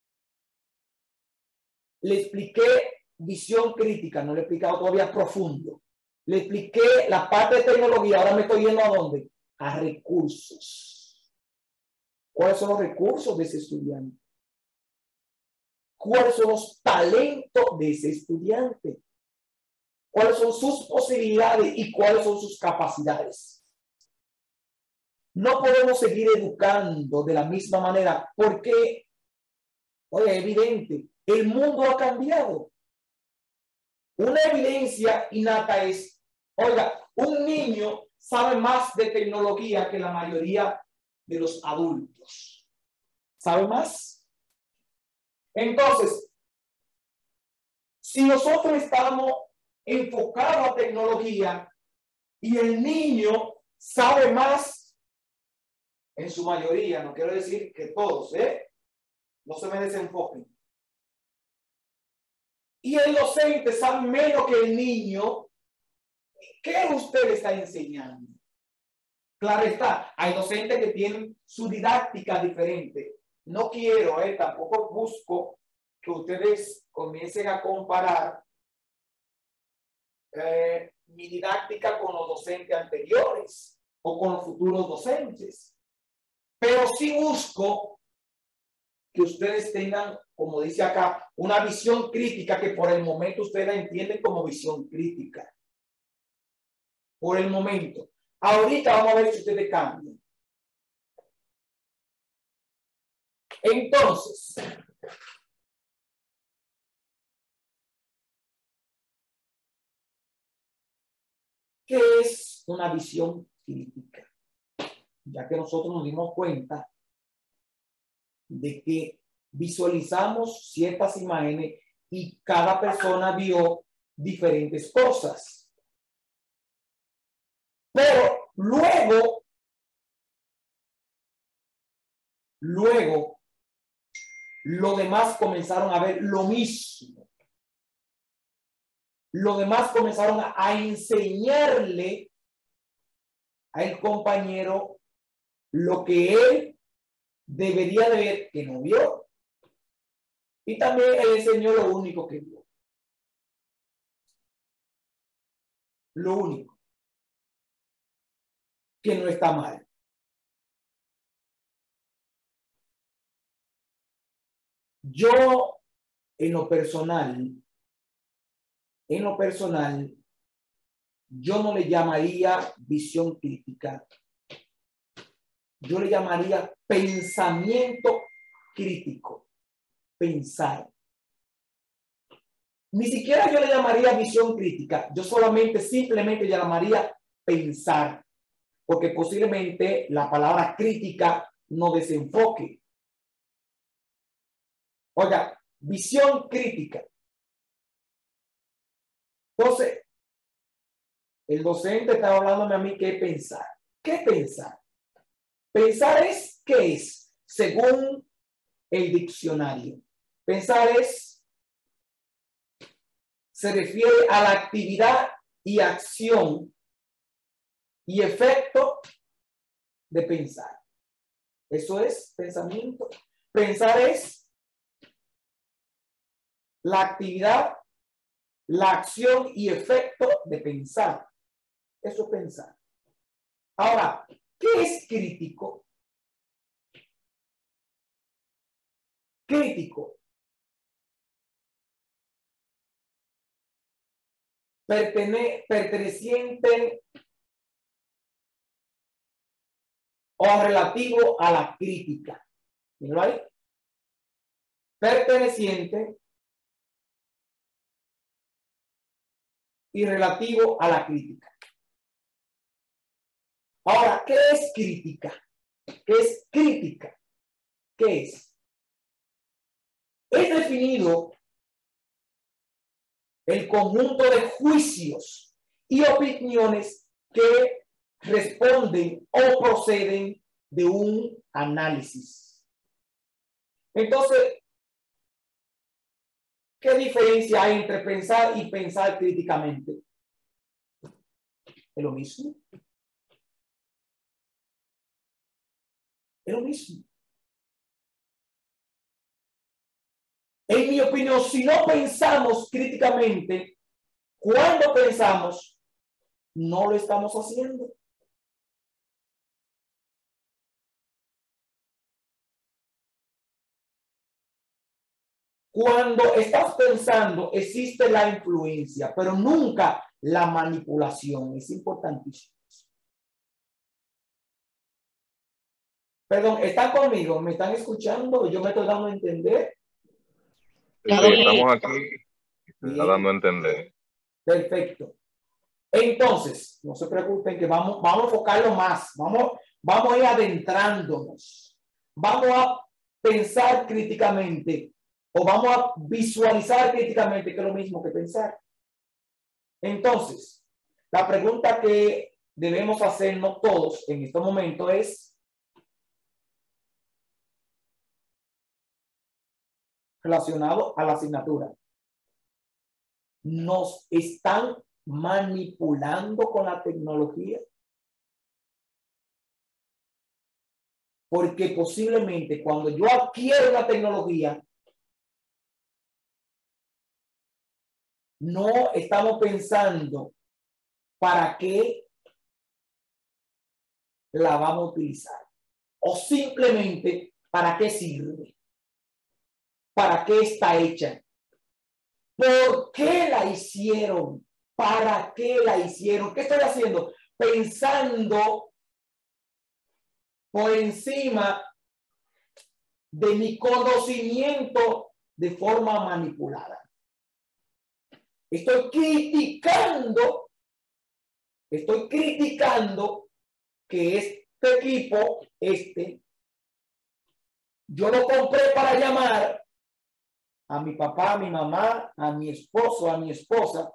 Le expliqué visión crítica, no le he explicado todavía profundo. Le expliqué la parte de tecnología, ahora me estoy yendo ¿a dónde? A recursos. ¿Cuáles son los recursos de ese estudiante? ¿Cuáles son los talentos de ese estudiante? ¿Cuáles son sus posibilidades y cuáles son sus capacidades? No podemos seguir educando de la misma manera porque, oye, es evidente, el mundo ha cambiado. Una evidencia innata es, oiga, un niño sabe más de tecnología que la mayoría de los adultos. ¿Sabe más? Entonces, si nosotros estamos enfocados a tecnología y el niño sabe más, en su mayoría, no quiero decir que todos, ¿eh? No se me desenfoquen. Y el docente sabe menos que el niño, ¿qué usted le está enseñando? Claro está, hay docentes que tienen su didáctica diferente. No quiero, eh, tampoco busco que ustedes comiencen a comparar eh, mi didáctica con los docentes anteriores o con los futuros docentes. Pero sí busco que ustedes tengan, como dice acá, una visión crítica que por el momento ustedes la entienden como visión crítica. Por el momento. Ahorita vamos a ver si ustedes cambian. Entonces, ¿qué es una visión crítica? Ya que nosotros nos dimos cuenta de que visualizamos ciertas imágenes y cada persona vio diferentes cosas. Pero luego, luego, los demás comenzaron a ver lo mismo. Los demás comenzaron a, a enseñarle al compañero lo que él debería de ver que no vio. Y también él enseñó lo único que vio. Lo único. Que no está mal. Yo, en lo personal, en lo personal, yo no le llamaría visión crítica. Yo le llamaría pensamiento crítico. Pensar. Ni siquiera yo le llamaría visión crítica. Yo solamente, simplemente le llamaría pensar. Porque posiblemente la palabra crítica no desenfoque. Oiga, visión crítica. Entonces, el docente estaba hablándome a mí qué pensar. ¿Qué pensar? Pensar es, ¿qué es? Según el diccionario. Pensar es, se refiere a la actividad y acción y efecto de pensar. Eso es pensamiento. Pensar es la actividad, la acción y efecto de pensar. Eso es pensar. Ahora, ¿qué es crítico? Crítico. Pertene, perteneciente o relativo a la crítica. ¿Míralo ahí? Perteneciente y relativo a la crítica. Ahora, ¿qué es crítica? ¿Qué es crítica? ¿Qué es? Es definido el conjunto de juicios y opiniones que responden o proceden de un análisis. Entonces, ¿qué diferencia hay entre pensar y pensar críticamente? ¿Es lo mismo? Es lo mismo. En mi opinión, si no pensamos críticamente, cuando pensamos, no lo estamos haciendo. Cuando estás pensando, existe la influencia, pero nunca la manipulación. Es importantísimo. Perdón, ¿están conmigo? ¿Me están escuchando? ¿Yo me estoy dando a entender? Sí, estamos aquí. Se está dando a entender. Perfecto. Entonces, no se preocupen que vamos, vamos a enfocarlo más. Vamos, vamos a ir adentrándonos. Vamos a pensar críticamente o vamos a visualizar críticamente, que es lo mismo que pensar. Entonces, la pregunta que debemos hacernos todos en este momento es: relacionado a la asignatura, ¿nos están manipulando con la tecnología? Porque posiblemente cuando yo adquiero la tecnología, no estamos pensando para qué la vamos a utilizar o simplemente para qué sirve. ¿Para qué está hecha? ¿Por qué la hicieron? ¿Para qué la hicieron? ¿Qué estoy haciendo? Pensando por encima de mi conocimiento de forma manipulada. Estoy criticando Estoy criticando que este equipo, este, yo lo compré para llamar a mi papá, a mi mamá, a mi esposo, a mi esposa.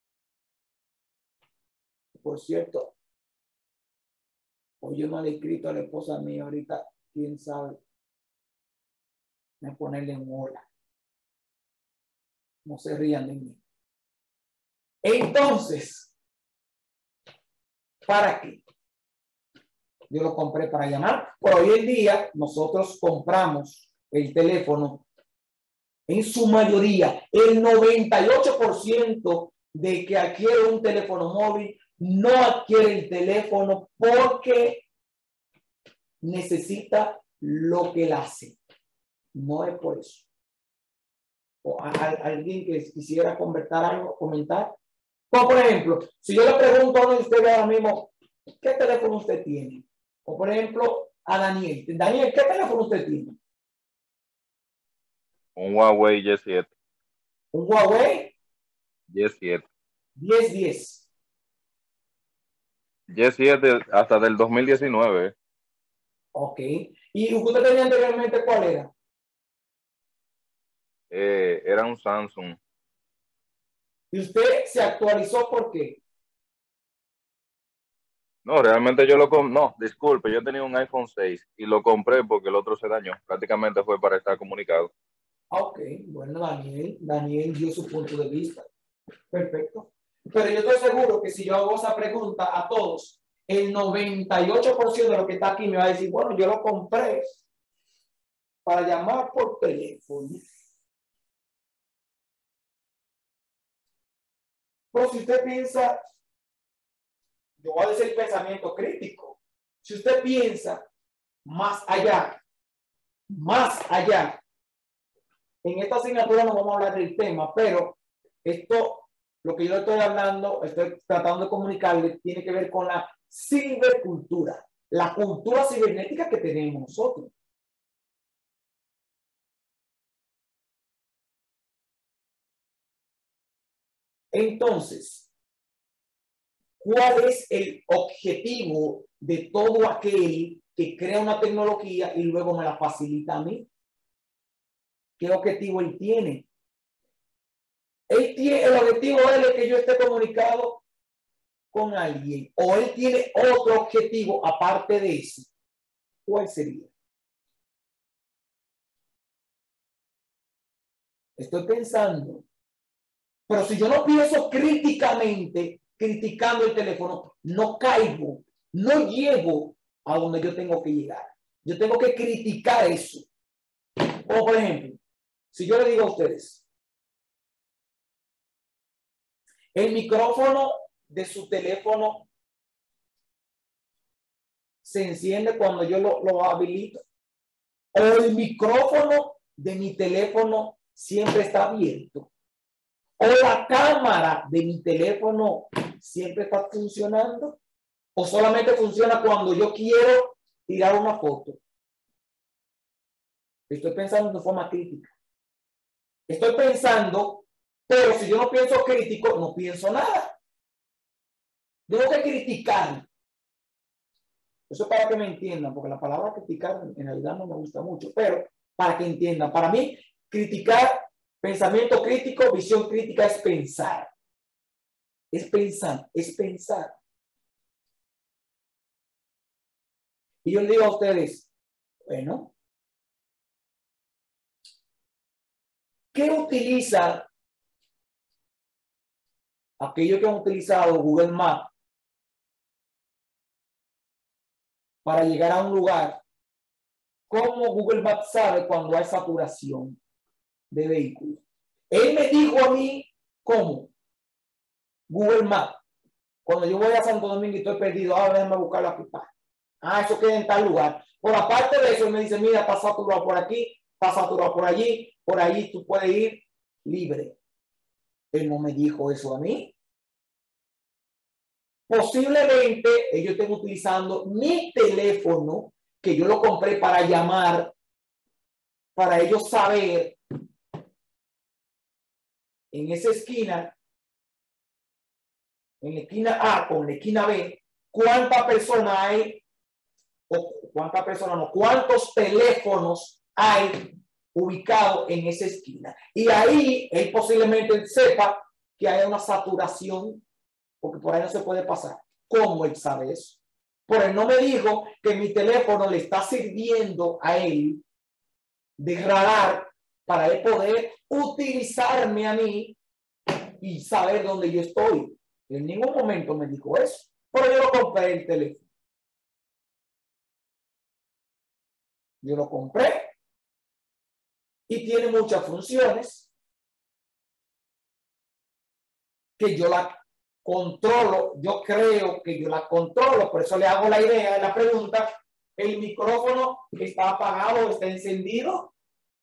Por cierto, hoy yo no le he escrito a la esposa mía ahorita, quién sabe, me ponerle en hola. No se rían de mí. Entonces, ¿para qué? Yo lo compré para llamar. Por hoy en día, nosotros compramos el teléfono. En su mayoría, el noventa y ocho por ciento de que adquiere un teléfono móvil no adquiere el teléfono porque necesita lo que él hace. No es por eso. O a, a, alguien que quisiera comentar algo, comentar. Como por ejemplo, si yo le pregunto a uno de ustedes ahora mismo, ¿qué teléfono usted tiene? O por ejemplo, a Daniel. Daniel, ¿qué teléfono usted tiene? Un Huawei Y siete. ¿Un Huawei? Y siete. diez diez. Y siete hasta del dos mil diecinueve. Ok. ¿Y usted tenía anteriormente cuál era? Eh, era un Samsung. ¿Y usted se actualizó por qué? No, realmente yo lo compré. No, disculpe, yo tenía un iPhone seis y lo compré porque el otro se dañó. Prácticamente fue para estar comunicado. Ok, bueno, Daniel, Daniel dio su punto de vista. Perfecto. Pero yo estoy seguro que si yo hago esa pregunta a todos, el noventa y ocho por ciento de lo que está aquí me va a decir, bueno, yo lo compré para llamar por teléfono. Pero si usted piensa, yo voy a decir pensamiento crítico. Si usted piensa más allá, más allá, en esta asignatura no vamos a hablar del tema, pero esto, lo que yo estoy hablando, estoy tratando de comunicarle, tiene que ver con la cibercultura, la cultura cibernética que tenemos nosotros. Entonces, ¿cuál es el objetivo de todo aquel que crea una tecnología y luego me la facilita a mí? ¿Qué objetivo él tiene? Él tiene el objetivo de él es que yo esté comunicado con alguien, o él tiene otro objetivo aparte de eso. ¿Cuál sería? Estoy pensando, pero si yo no pienso críticamente, criticando el teléfono, no caigo, no llego a donde yo tengo que llegar. Yo tengo que criticar eso. Como por ejemplo, si yo le digo a ustedes, el micrófono de su teléfono se enciende cuando yo lo, lo habilito, o el micrófono de mi teléfono siempre está abierto, o la cámara de mi teléfono siempre está funcionando, o solamente funciona cuando yo quiero tirar una foto. Estoy pensando de forma crítica. Estoy pensando, pero si yo no pienso crítico, no pienso nada. Tengo que criticar. Eso es para que me entiendan, porque la palabra criticar en realidad no me gusta mucho, pero para que entiendan. Para mí, criticar, pensamiento crítico, visión crítica es pensar. Es pensar, es pensar. Y yo les digo a ustedes, bueno, ¿qué utiliza aquellos que han utilizado Google Maps para llegar a un lugar? ¿Cómo Google Maps sabe cuando hay saturación de vehículos? Él me dijo a mí, ¿cómo? Google Maps. Cuando yo voy a Santo Domingo y estoy perdido, ahora déjame buscar la pipa. Ah, eso queda en tal lugar. Por aparte de eso, él me dice, mira, está saturado por aquí, está saturado por allí, por allí tú puedes ir libre. Él no me dijo eso a mí. Posiblemente ellos estén utilizando mi teléfono, que yo lo compré para llamar, para ellos saber en esa esquina en la esquina A con la esquina B, ¿cuántas personas hay? O cuántas personas no, ¿cuántos teléfonos hay ubicados en esa esquina? Y ahí él posiblemente sepa que hay una saturación, porque por ahí no se puede pasar. ¿Cómo él sabe eso? Por él no me dijo que mi teléfono le está sirviendo a él de radar para él poder utilizarme a mí y saber dónde yo estoy. En ningún momento me dijo eso. Pero yo lo compré el teléfono. Yo lo compré y tiene muchas funciones que yo la controlo. Yo creo que yo la controlo. Por eso le hago la idea de la pregunta. ¿El micrófono está apagado o está encendido?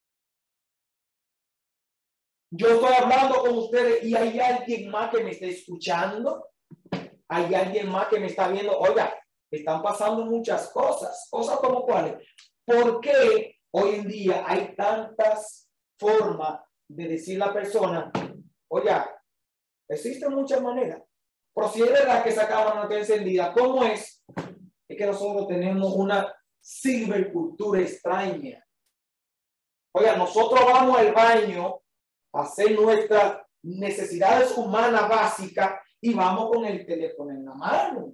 Yo estoy hablando con ustedes y hay alguien más que me está escuchando. Hay alguien más que me está viendo. Oiga, están pasando muchas cosas. Cosas como cuáles. ¿Por qué hoy en día hay tantas formas de decir a la persona, oiga, existen muchas maneras? Pero si es verdad que esa cámara no está encendida, ¿cómo es? Es que nosotros tenemos una cibercultura extraña. Oiga, nosotros vamos al baño a hacer nuestras necesidades humanas básicas y vamos con el teléfono en la mano.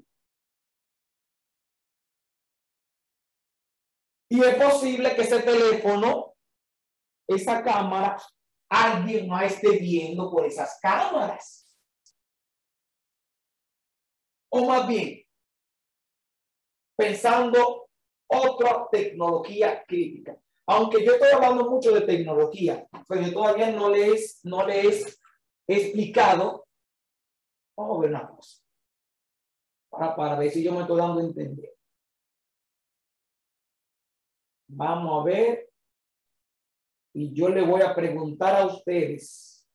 Y es posible que ese teléfono, esa cámara, alguien más esté viendo por esas cámaras. O más bien, pensando otra tecnología crítica. Aunque yo estoy hablando mucho de tecnología, pero yo todavía no les, no les he explicado. Vamos a ver una cosa. Para, para ver si yo me estoy dando a entender. Vamos a ver. Y yo le voy a preguntar a ustedes.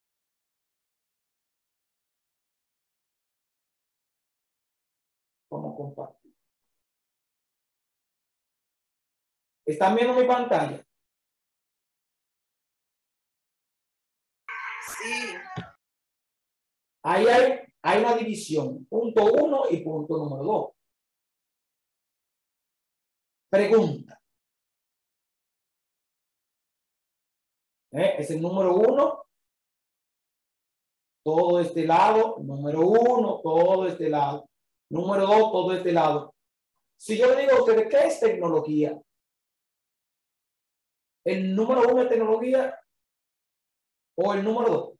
¿Cómo compartir? ¿Están viendo mi pantalla? Sí. Ahí hay, hay una división. Punto uno y punto número dos. Pregunta. ¿Eh? Es el número uno. Todo este lado. Número uno, todo este lado. Número dos, todo este lado. Si yo le digo a ustedes, ¿qué es tecnología? ¿El número uno es tecnología o el número dos?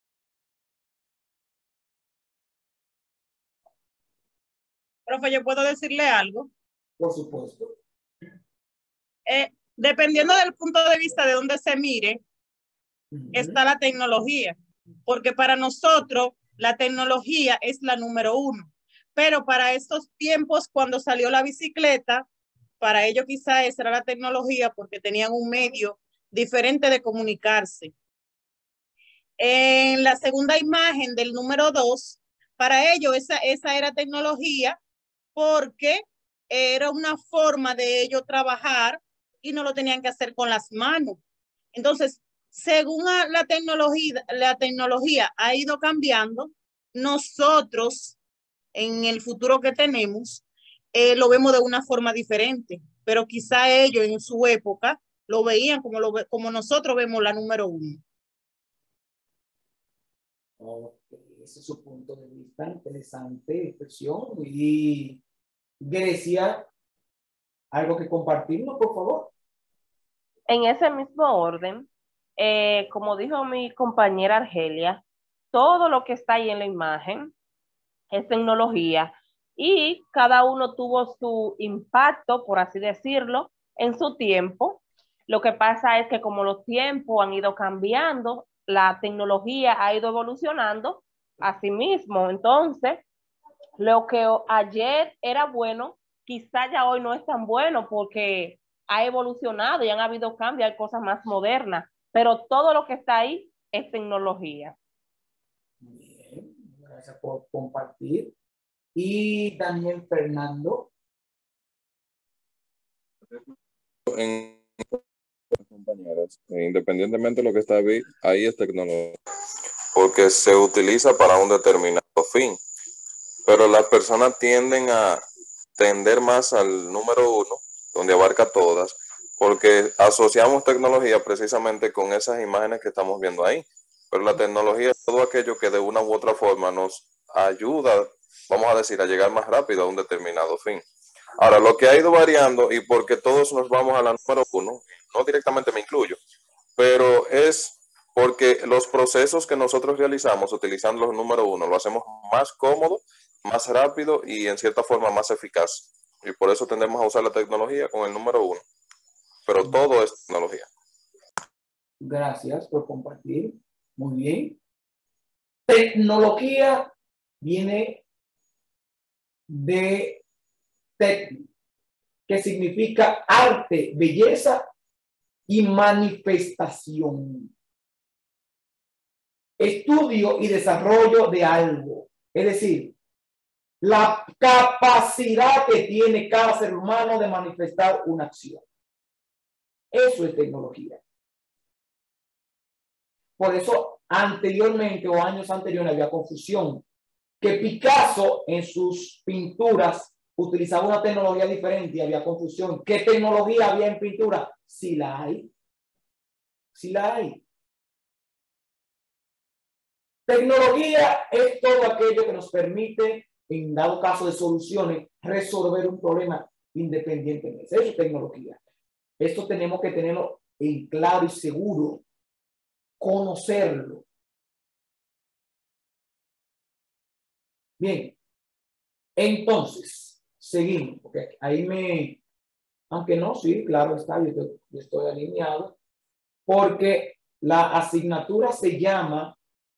Profe, ¿yo puedo decirle algo? Por supuesto. Eh, dependiendo del punto de vista de donde se mire, uh-huh. está la tecnología. Porque para nosotros la tecnología es la número uno. Pero para estos tiempos, cuando salió la bicicleta, para ellos quizá esa era la tecnología porque tenían un medio diferente de comunicarse. En la segunda imagen del número dos, para ellos esa, esa era tecnología porque era una forma de ellos trabajar y no lo tenían que hacer con las manos. Entonces, según la tecnología, la tecnología ha ido cambiando, nosotros en el futuro que tenemos, eh, lo vemos de una forma diferente, pero quizá ellos en su época lo veían como, lo, como nosotros vemos la número uno. Okay, ese es su punto de vista, interesante expresión. Y Grecia, ¿algo que compartirnos, por favor? En ese mismo orden, eh, como dijo mi compañera Argelia, todo lo que está ahí en la imagen es tecnología y cada uno tuvo su impacto, por así decirlo, en su tiempo. Lo que pasa es que como los tiempos han ido cambiando, la tecnología ha ido evolucionando a sí mismo. Entonces, lo que ayer era bueno, quizá ya hoy no es tan bueno porque ha evolucionado y han habido cambios, hay cosas más modernas, pero todo lo que está ahí es tecnología. Bien, gracias por compartir. Y Daniel Fernando. En compañeras, independientemente de lo que está ahí, ahí es tecnología, porque se utiliza para un determinado fin. pero las personas tienden a tender más al número uno, donde abarca todas, porque asociamos tecnología precisamente con esas imágenes que estamos viendo ahí. Pero la tecnología es todo aquello que de una u otra forma nos ayuda, vamos a decir, a llegar más rápido a un determinado fin. Ahora, lo que ha ido variando, y porque todos nos vamos a la número uno, no directamente me incluyo, pero es porque los procesos que nosotros realizamos utilizando los número uno lo hacemos más cómodo, más rápido y en cierta forma más eficaz. Y por eso tendemos a usar la tecnología con el número uno. Pero todo es tecnología. Gracias por compartir. Muy bien. Tecnología viene de tecno, que significa arte, belleza y manifestación. Estudio y desarrollo de algo. Es decir, la capacidad que tiene cada ser humano de manifestar una acción. Eso es tecnología. Por eso anteriormente o años anteriores había confusión. Que Picasso en sus pinturas utilizaba una tecnología diferente y había confusión. ¿Qué tecnología había en pintura? Sí la hay. Sí la hay. Tecnología es todo aquello que nos permite, en dado caso de soluciones, resolver un problema independientemente. Eso es tecnología. Esto tenemos que tenerlo en claro y seguro. Conocerlo. Bien. Entonces, seguimos. Porque ahí me... Aunque no, sí, claro está, yo estoy, yo estoy alineado. Porque la asignatura se llama...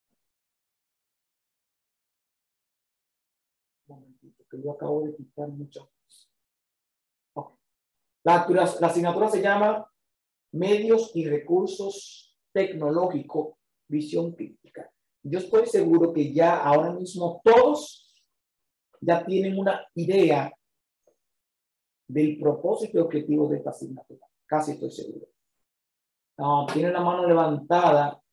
Un momentito, que yo acabo de quitar muchas cosas. Okay. La, la asignatura se llama Medios y Recursos Tecnológicos, Visión Crítica. Yo estoy seguro que ya ahora mismo todos ya tienen una idea del propósito y objetivo de esta asignatura. Casi estoy seguro. Uh, tiene la mano levantada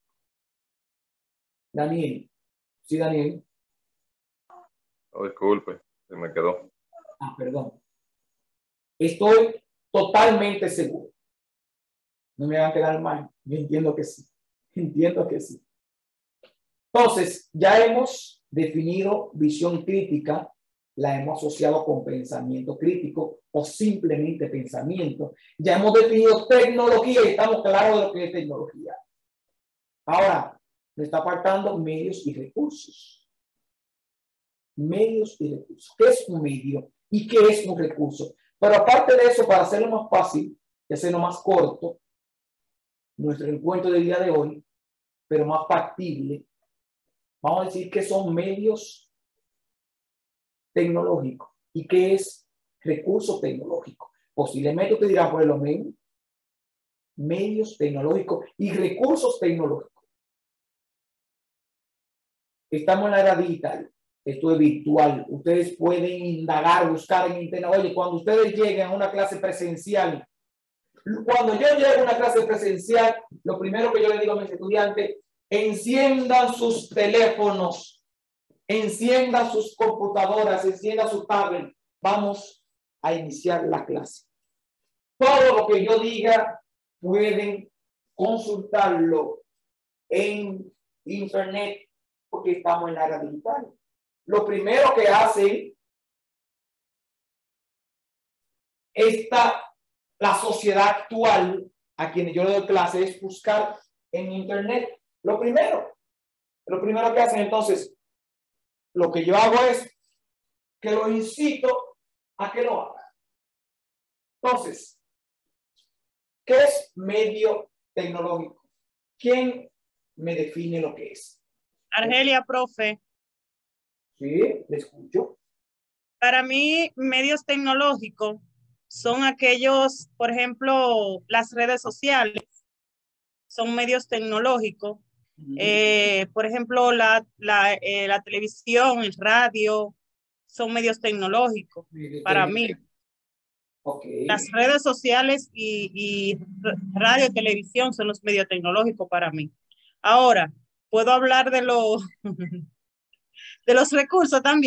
Daniel. Sí, Daniel. Oh, disculpe, se me quedó. Ah, perdón. Estoy totalmente seguro. No me van a quedar mal. Yo entiendo que sí. Entiendo que sí. Entonces, ya hemos definido visión crítica, la hemos asociado con pensamiento crítico o simplemente pensamiento. Ya hemos definido tecnología y estamos claros de lo que es tecnología. Ahora, me está faltando medios y recursos. Medios y recursos. ¿Qué es un medio y qué es un recurso? Pero aparte de eso, para hacerlo más fácil y hacerlo más corto, nuestro encuentro del día de hoy, pero más factible, vamos a decir que son medios tecnológicos y qué es recurso tecnológico. Posiblemente te dirá por lo menos medios tecnológicos y recursos tecnológicos. Estamos en la era digital, esto es virtual. Ustedes pueden indagar, buscar en internet. Oye, cuando ustedes lleguen a una clase presencial, cuando yo llego a una clase presencial, lo primero que yo le digo a mis estudiantes, enciendan sus teléfonos, enciendan sus computadoras, enciendan su tablet. Vamos a iniciar la clase. Todo lo que yo diga pueden consultarlo en internet porque estamos en la era digital. Lo primero que hace esta la sociedad actual a quienes yo le doy clase es buscar en internet. Lo primero, lo primero que hacen entonces, lo que yo hago es que lo incito a que lo haga. Entonces, ¿qué es medio tecnológico? ¿Quién me define lo que es? Argelia, profe. Sí, le escucho. Para mí, medios tecnológicos son aquellos, por ejemplo, las redes sociales, son medios tecnológicos. Uh-huh. eh, por ejemplo, la, la, eh, la televisión, el radio, son medios tecnológicos sí, para mí. Okay. Las redes sociales y, y radio y televisión son los medios tecnológicos para mí. Ahora, ¿puedo hablar de, lo, de los recursos también?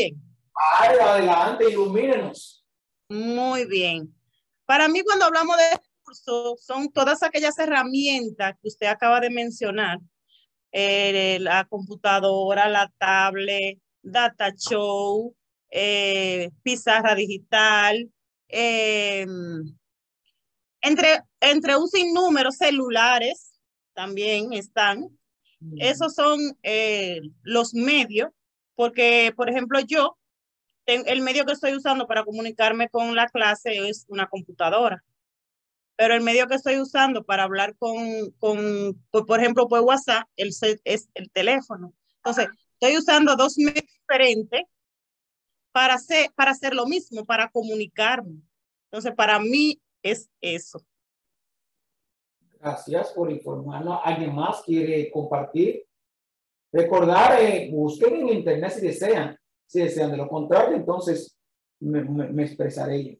Ay, adelante, ilumínenos. Muy bien. Para mí, cuando hablamos de recursos, son todas aquellas herramientas que usted acaba de mencionar. Eh, la computadora, la tablet, data show, eh, pizarra digital, eh, entre, entre un sinnúmero celulares también están. Esos son eh, los medios, porque, por ejemplo, yo, el medio que estoy usando para comunicarme con la clase es una computadora, pero el medio que estoy usando para hablar con, con por, por ejemplo, por WhatsApp, el, es el teléfono. Entonces, estoy usando dos medios diferentes para hacer, para hacer lo mismo, para comunicarme. Entonces, para mí es eso. Gracias por informarnos. ¿Alguien más quiere compartir? Recordar, eh, busquen en internet si desean. Si desean, de lo contrario, entonces me, me, me expresaré.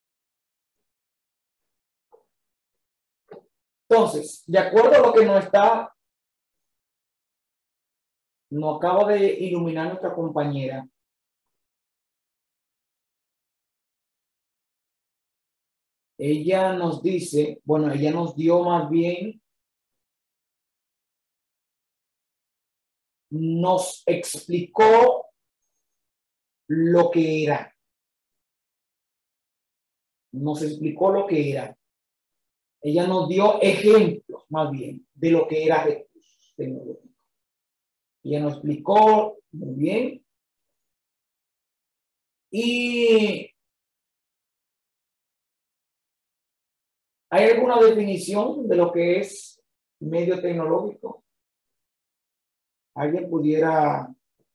Entonces, de acuerdo a lo que nos está, nos acaba de iluminar nuestra compañera, ella nos dice, bueno, ella nos dio más bien, nos explicó lo que era. Nos explicó lo que era. Ella nos dio ejemplos, más bien, de lo que era recursos tecnológicos. Ella nos explicó muy bien. Y ¿hay alguna definición de lo que es medio tecnológico? ¿Alguien pudiera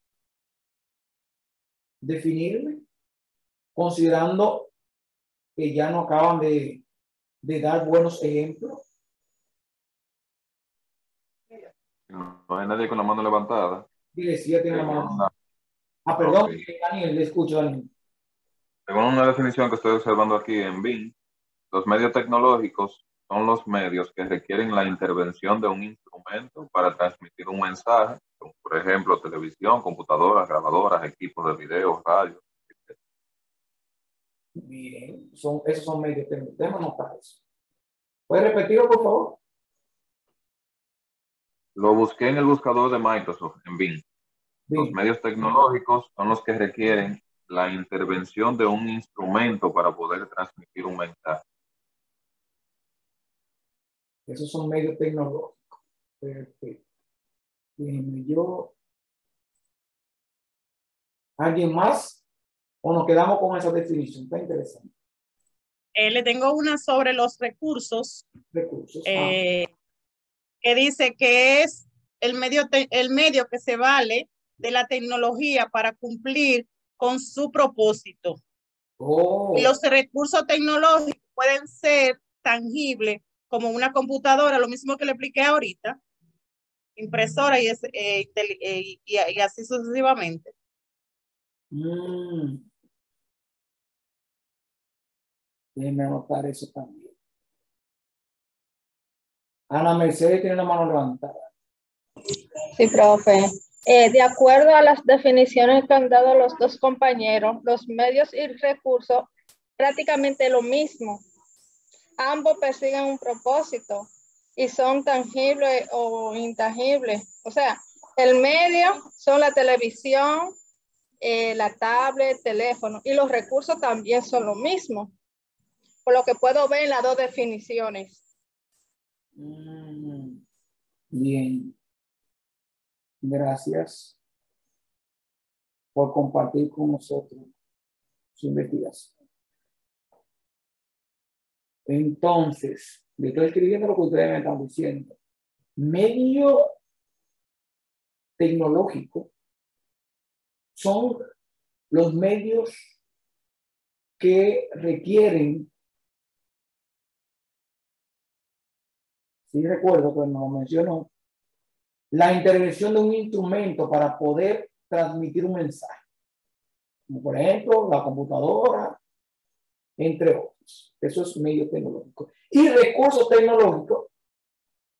definirme? Considerando que ya no acaban de, de dar buenos ejemplos. No hay nadie con la mano levantada. Y decía tiene la mano. Ah, perdón, Okay. Daniel, le escucho, Daniel. Según una definición que estoy observando aquí en Bing, los medios tecnológicos son los medios que requieren la intervención de un instrumento para transmitir un mensaje, como por ejemplo televisión, computadoras, grabadoras, equipos de video, radio. etcétera. Bien, son, esos son medios tecnológicos. Déjame anotar eso. ¿Puedes repetirlo, por favor? Lo busqué en el buscador de Microsoft, en Bing. Los medios tecnológicos son los que requieren la intervención de un instrumento para poder transmitir un mensaje. Esos son medios tecnológicos. Perfecto. Bien, yo. ¿Alguien más? ¿O nos quedamos con esa definición? Está interesante. Eh, le tengo una sobre los recursos. Recursos. Eh, ah. Que dice que es el medio, el medio que se vale de la tecnología para cumplir con su propósito. Oh. Los recursos tecnológicos pueden ser tangibles como una computadora, lo mismo que le expliqué ahorita, impresora y, es, eh, y, y, y así sucesivamente. Mm. Déjenme anotar eso también. Ana Mercedes tiene la mano levantada. Sí, profe. Eh, de acuerdo a las definiciones que han dado los dos compañeros, los medios y recursos prácticamente lo mismo. Ambos persiguen un propósito y son tangibles o intangibles. O sea, el medio son la televisión, eh, la tablet, teléfono, y los recursos también son lo mismo. Por lo que puedo ver en las dos definiciones. Mm, bien. Gracias por compartir con nosotros su investigación. Entonces, le estoy escribiendo lo que ustedes me están diciendo. Medio tecnológico son los medios que requieren, sí recuerdo que nos mencionó, la intervención de un instrumento para poder transmitir un mensaje. Como por ejemplo, la computadora, entre otros. Eso es medio tecnológico. Y recursos tecnológicos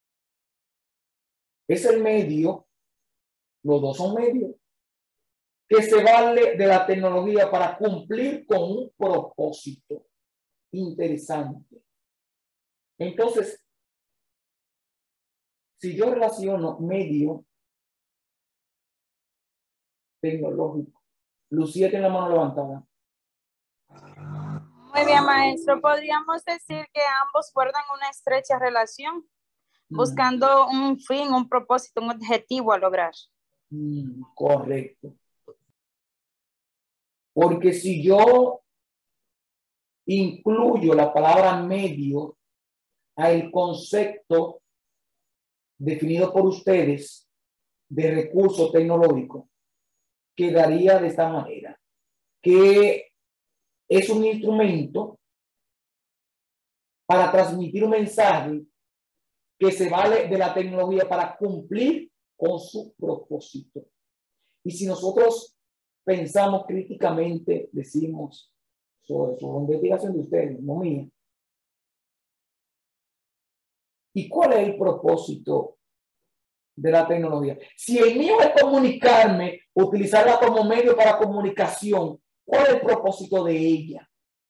es el medio, los dos son medios, que se vale de la tecnología para cumplir con un propósito. Interesante. Entonces, si yo relaciono medio tecnológico, Lucía tiene la mano levantada. Muy bien, maestro. Podríamos decir que ambos guardan una estrecha relación, buscando un fin, un propósito, un objetivo a lograr. Mm, correcto. Porque si yo incluyo la palabra medio al concepto definido por ustedes de recurso tecnológico, quedaría de esta manera, que es un instrumento para transmitir un mensaje que se vale de la tecnología para cumplir con su propósito. Y si nosotros pensamos críticamente, decimos, sobre su investigación de ustedes, no mía, ¿y cuál es el propósito de la tecnología? Si el mío es comunicarme, utilizarla como medio para comunicación, ¿cuál es el propósito de ella?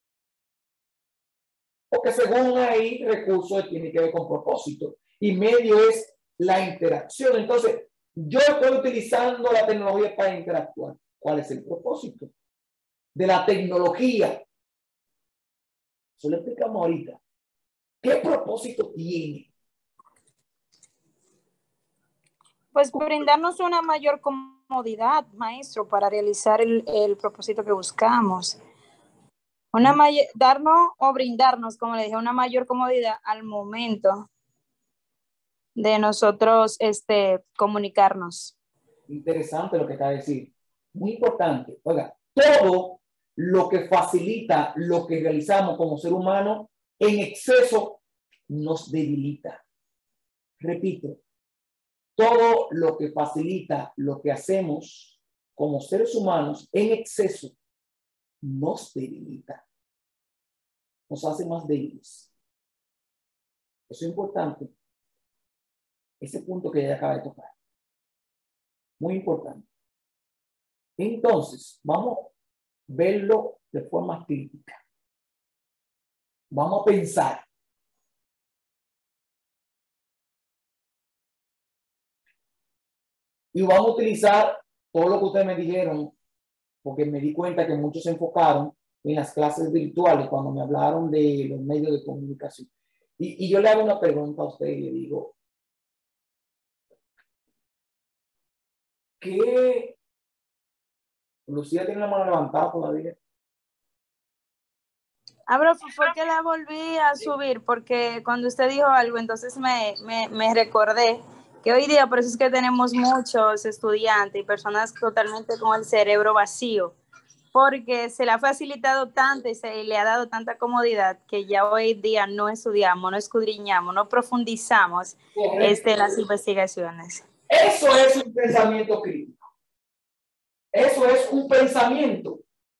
Porque según ahí, recursos tiene que ver con propósito y medio es la interacción. Entonces, yo estoy utilizando la tecnología para interactuar. ¿Cuál es el propósito de la tecnología? Eso lo explicamos ahorita. ¿Qué propósito tiene? Pues brindarnos una mayor comodidad, maestro, para realizar el, el propósito que buscamos. Una mayor, darnos o brindarnos, como le dije, una mayor comodidad al momento de nosotros este, comunicarnos. Interesante lo que acaba de decir. Muy importante. Oiga, todo lo que facilita lo que realizamos como ser humano en exceso nos debilita. Repito, todo lo que facilita lo que hacemos como seres humanos en exceso nos debilita. Nos hace más débiles. Eso es importante. Ese punto que ella acaba de tocar. Muy importante. Entonces, vamos a verlo de forma crítica. Vamos a pensar. Y vamos a utilizar todo lo que ustedes me dijeron, porque me di cuenta que muchos se enfocaron en las clases virtuales cuando me hablaron de los medios de comunicación. Y, y yo le hago una pregunta a usted y le digo, ¿qué? Lucía tiene la mano levantada todavía. Ah, pero fue que la volví a subir, porque cuando usted dijo algo, entonces me, me, me recordé que hoy día por eso es que tenemos muchos estudiantes y personas totalmente con el cerebro vacío, porque se le ha facilitado tanto y se le ha dado tanta comodidad que ya hoy día no estudiamos, no escudriñamos, no profundizamos este, las investigaciones. Eso es un pensamiento crítico. Eso es un pensamiento.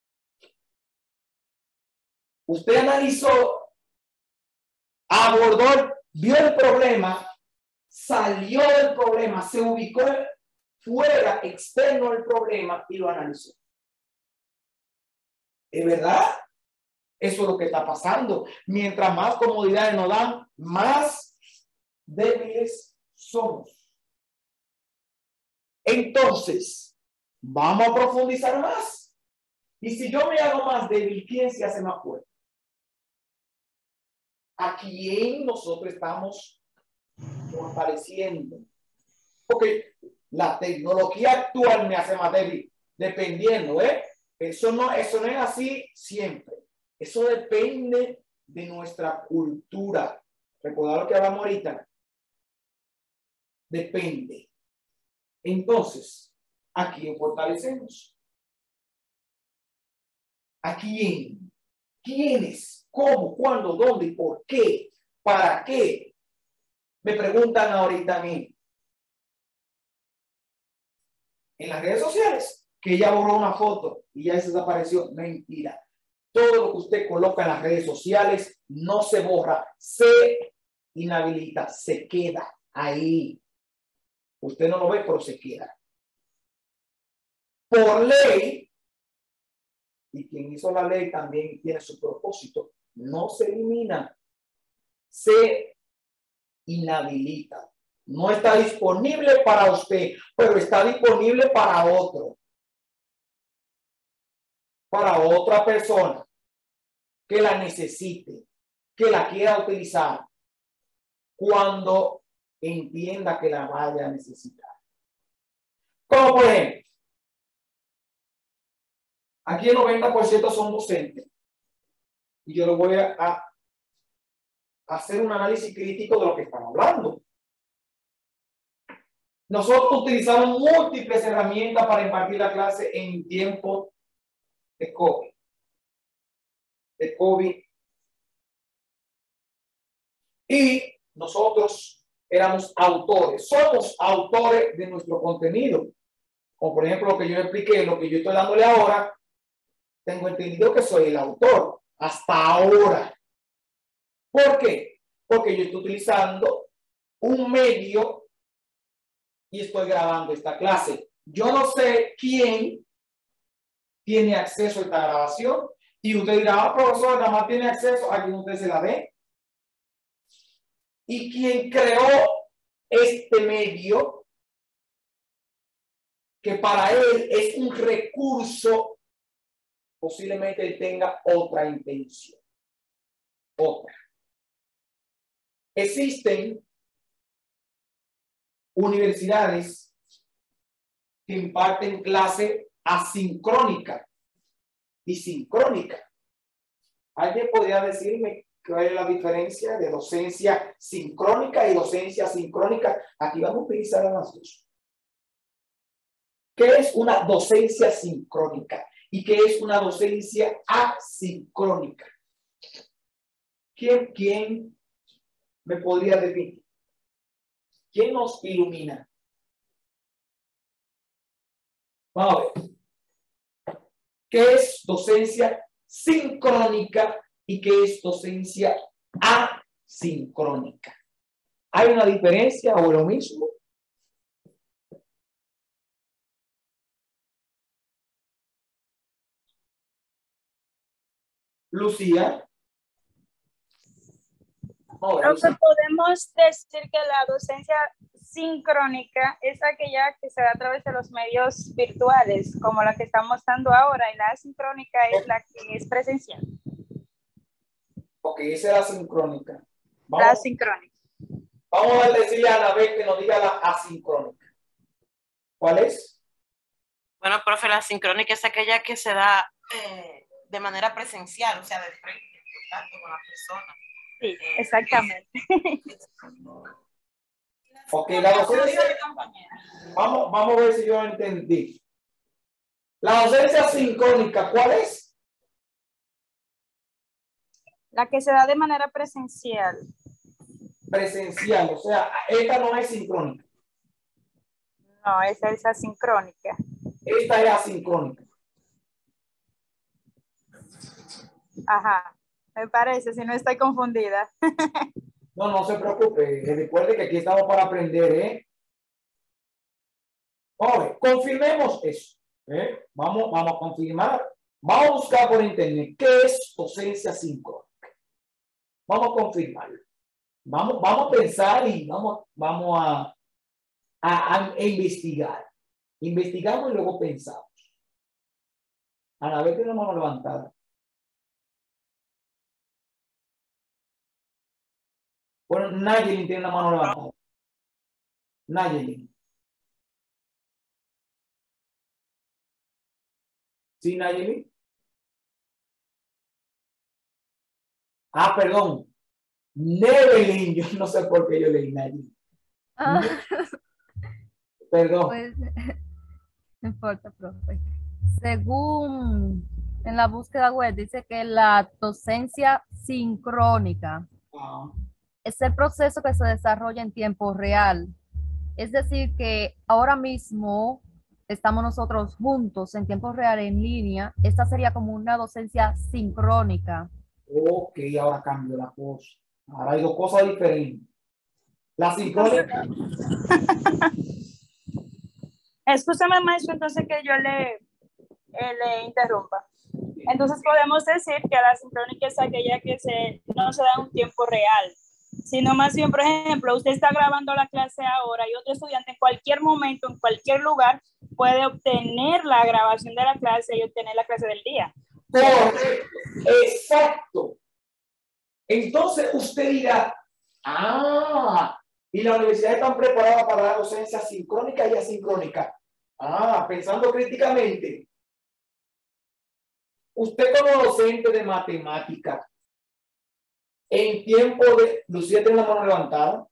Usted analizó, abordó, vio el problema, salió del problema, se ubicó fuera, externo del problema y lo analizó. ¿Es verdad? Eso es lo que está pasando. Mientras más comodidades nos dan, más débiles somos. Entonces, vamos a profundizar más. Y si yo me hago más débil, ¿quién se hace más fuerte? ¿A quién nosotros estamos fortaleciendo? Porque la tecnología actual me hace más débil, dependiendo, ¿eh? Eso no, eso no es así siempre. Eso depende de nuestra cultura. Recordad lo que hablamos ahorita. Depende. Entonces, ¿a quién fortalecemos? ¿A quién? ¿Quiénes? ¿Cómo? ¿Cuándo? ¿Dónde? ¿Por qué? ¿Para qué? Me preguntan ahorita a mí. En las redes sociales, que ella borró una foto y ya se desapareció. Mentira. Todo lo que usted coloca en las redes sociales no se borra, se inhabilita, se queda ahí. Usted no lo ve, pero se queda. por ley, y quien hizo la ley también tiene su propósito, no se elimina, se inhabilita. No está disponible para usted, pero está disponible para otro, para otra persona que la necesite, que la quiera utilizar cuando entienda que la vaya a necesitar. Como por ejemplo, aquí el noventa por ciento son docentes y yo le voy a, a hacer un análisis crítico de lo que están hablando. Nosotros utilizamos múltiples herramientas para impartir la clase en tiempo de COVID. De COVID. Y nosotros éramos autores, somos autores de nuestro contenido. Como por ejemplo lo que yo expliqué, lo que yo estoy dándole ahora, tengo entendido que soy el autor, hasta ahora. ¿Por qué? Porque yo estoy utilizando un medio y estoy grabando esta clase. Yo no sé quién tiene acceso a esta grabación y usted dirá, ah, profesor, nada más tiene acceso a quien usted se la dé. Y quien creó este medio, que para él es un recurso, posiblemente él tenga otra intención. Otra. Existen universidades que imparten clase asincrónica y sincrónica. ¿Alguien podría decirme cuál es la diferencia de docencia sincrónica y docencia asincrónica? Aquí vamos a utilizar las dos. ¿Qué es una docencia sincrónica y qué es una docencia asincrónica? ¿Quién, quién me podría decir? ¿Quién nos ilumina? Vamos a ver. ¿Qué es docencia sincrónica y qué es docencia asincrónica? ¿Hay una diferencia o lo mismo? Lucía. Lo que podemos decir que la docencia sincrónica es aquella que se da a través de los medios virtuales, como la que estamos dando ahora, y la asincrónica es la que es presencial. Ok, esa es la sincrónica. Vamos, la asincrónica. Vamos a decirle a Anabel que nos diga la asincrónica. ¿Cuál es? Bueno, profe, la asincrónica es aquella que se da eh, de manera presencial, o sea, de frente, en contacto con la persona. Sí, exactamente. Ok, la docencia. Vamos, vamos a ver si yo entendí. La docencia sincrónica, ¿cuál es? La que se da de manera presencial. Presencial, o sea, esta no es sincrónica. No, esa es asincrónica. Esta es asincrónica. Ajá. Me parece, si no estoy confundida. No, no se preocupe. Recuerde que aquí estamos para aprender, ¿eh? Oye, confirmemos eso. ¿eh? Vamos, vamos a confirmar. Vamos a buscar por internet qué es docencia sincrónica. Vamos a confirmarlo. Vamos, vamos a pensar y vamos, vamos a, a, a investigar. Investigamos y luego pensamos. Anabel tiene la mano levantada. Bueno, Nayelin tiene la mano levantada. Nayelin. ¿Sí, Nayelin? Ah, perdón. Nevelin. Yo no sé por qué yo leí Nayelin. Ah. Perdón. Pues, no importa, profe. Según en la búsqueda web, dice que la docencia sincrónica Ah. es el proceso que se desarrolla en tiempo real. Es decir, que ahora mismo estamos nosotros juntos en tiempo real, en línea. Esta sería como una docencia sincrónica. Ok, ahora cambio la cosa. Ahora hay dos cosas diferentes. La sincrónica. Escúchame, maestro, entonces que yo le, eh, le interrumpa. Entonces podemos decir que la sincrónica es aquella que se, no se da en un tiempo real, sino más bien, por ejemplo, usted está grabando la clase ahora y otro estudiante en cualquier momento, en cualquier lugar, puede obtener la grabación de la clase y obtener la clase del día. Correcto, exacto. Entonces usted dirá, ah, y la universidad está preparada para la docencia sincrónica y asincrónica. Ah, pensando críticamente. Usted como docente de matemática, en tiempo de... ¿Lucía tiene la mano levantada?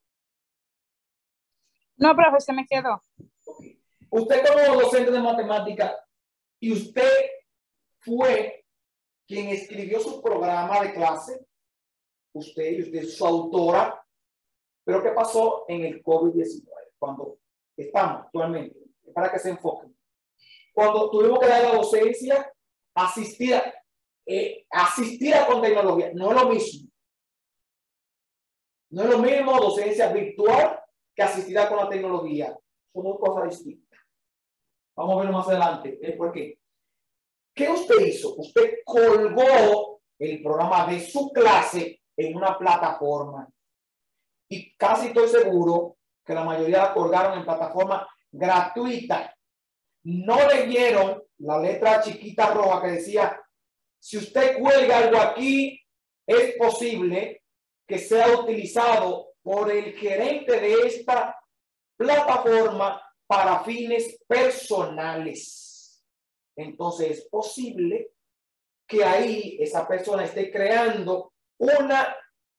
No, profe, se me quedó. Okay. Usted como docente de matemática, y usted fue quien escribió su programa de clase, usted y usted es su autora, pero ¿qué pasó en el COVID diecinueve? Cuando estamos actualmente, para que se enfoquen. Cuando tuvimos que dar la docencia asistida, eh, asistida con tecnología, no es lo mismo. No es lo mismo docencia virtual que asistida con la tecnología. Son dos cosas distintas. Vamos a verlo más adelante. ¿Eh? ¿Por qué? ¿Qué usted hizo? Usted colgó el programa de su clase en una plataforma. Y casi estoy seguro que la mayoría la colgaron en plataforma gratuita. No leyeron la letra chiquita roja que decía, si usted cuelga algo aquí, es posible que sea utilizado por el gerente de esta plataforma para fines personales. Entonces es posible que ahí esa persona esté creando una,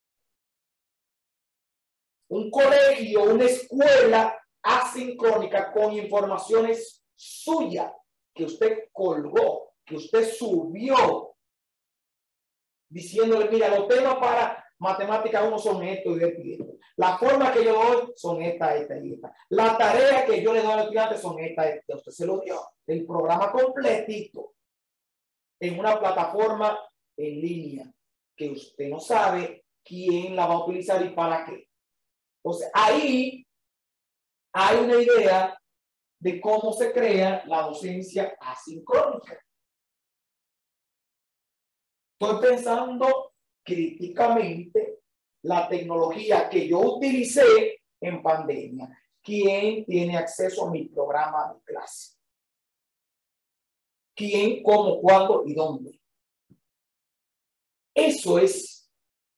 un colegio, una escuela asincrónica con informaciones suyas que usted colgó, que usted subió, diciéndole, mira, los temas para matemática uno son estos y estos y estos. La forma que yo doy son esta, esta y esta. La tarea que yo le doy a los estudiantes son esta, esta. Usted se lo dio. El programa completito en una plataforma en línea que usted no sabe quién la va a utilizar y para qué. Entonces, ahí hay una idea de cómo se crea la docencia asincrónica. Estoy pensando críticamente la tecnología que yo utilicé en pandemia. ¿Quién tiene acceso a mi programa de clase? ¿Quién, cómo, cuándo y dónde? Eso es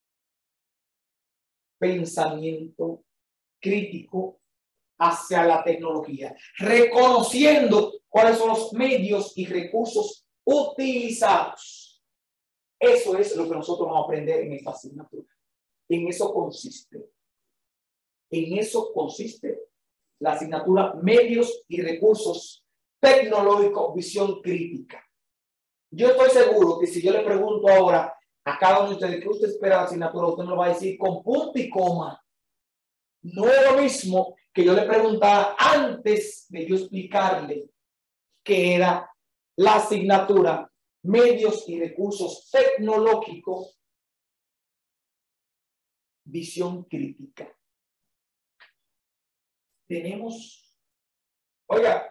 pensamiento crítico hacia la tecnología, reconociendo cuáles son los medios y recursos utilizados. Eso es lo que nosotros vamos a aprender en esta asignatura. En eso consiste. En eso consiste la asignatura Medios y Recursos Tecnológicos, Visión Crítica. Yo estoy seguro que si yo le pregunto ahora a cada uno de ustedes qué usted espera de la asignatura, usted me lo va a decir con punto y coma. No es lo mismo que yo le preguntara antes de yo explicarle qué era la asignatura Medios y Recursos Tecnológicos, Visión Crítica. Tenemos, oiga,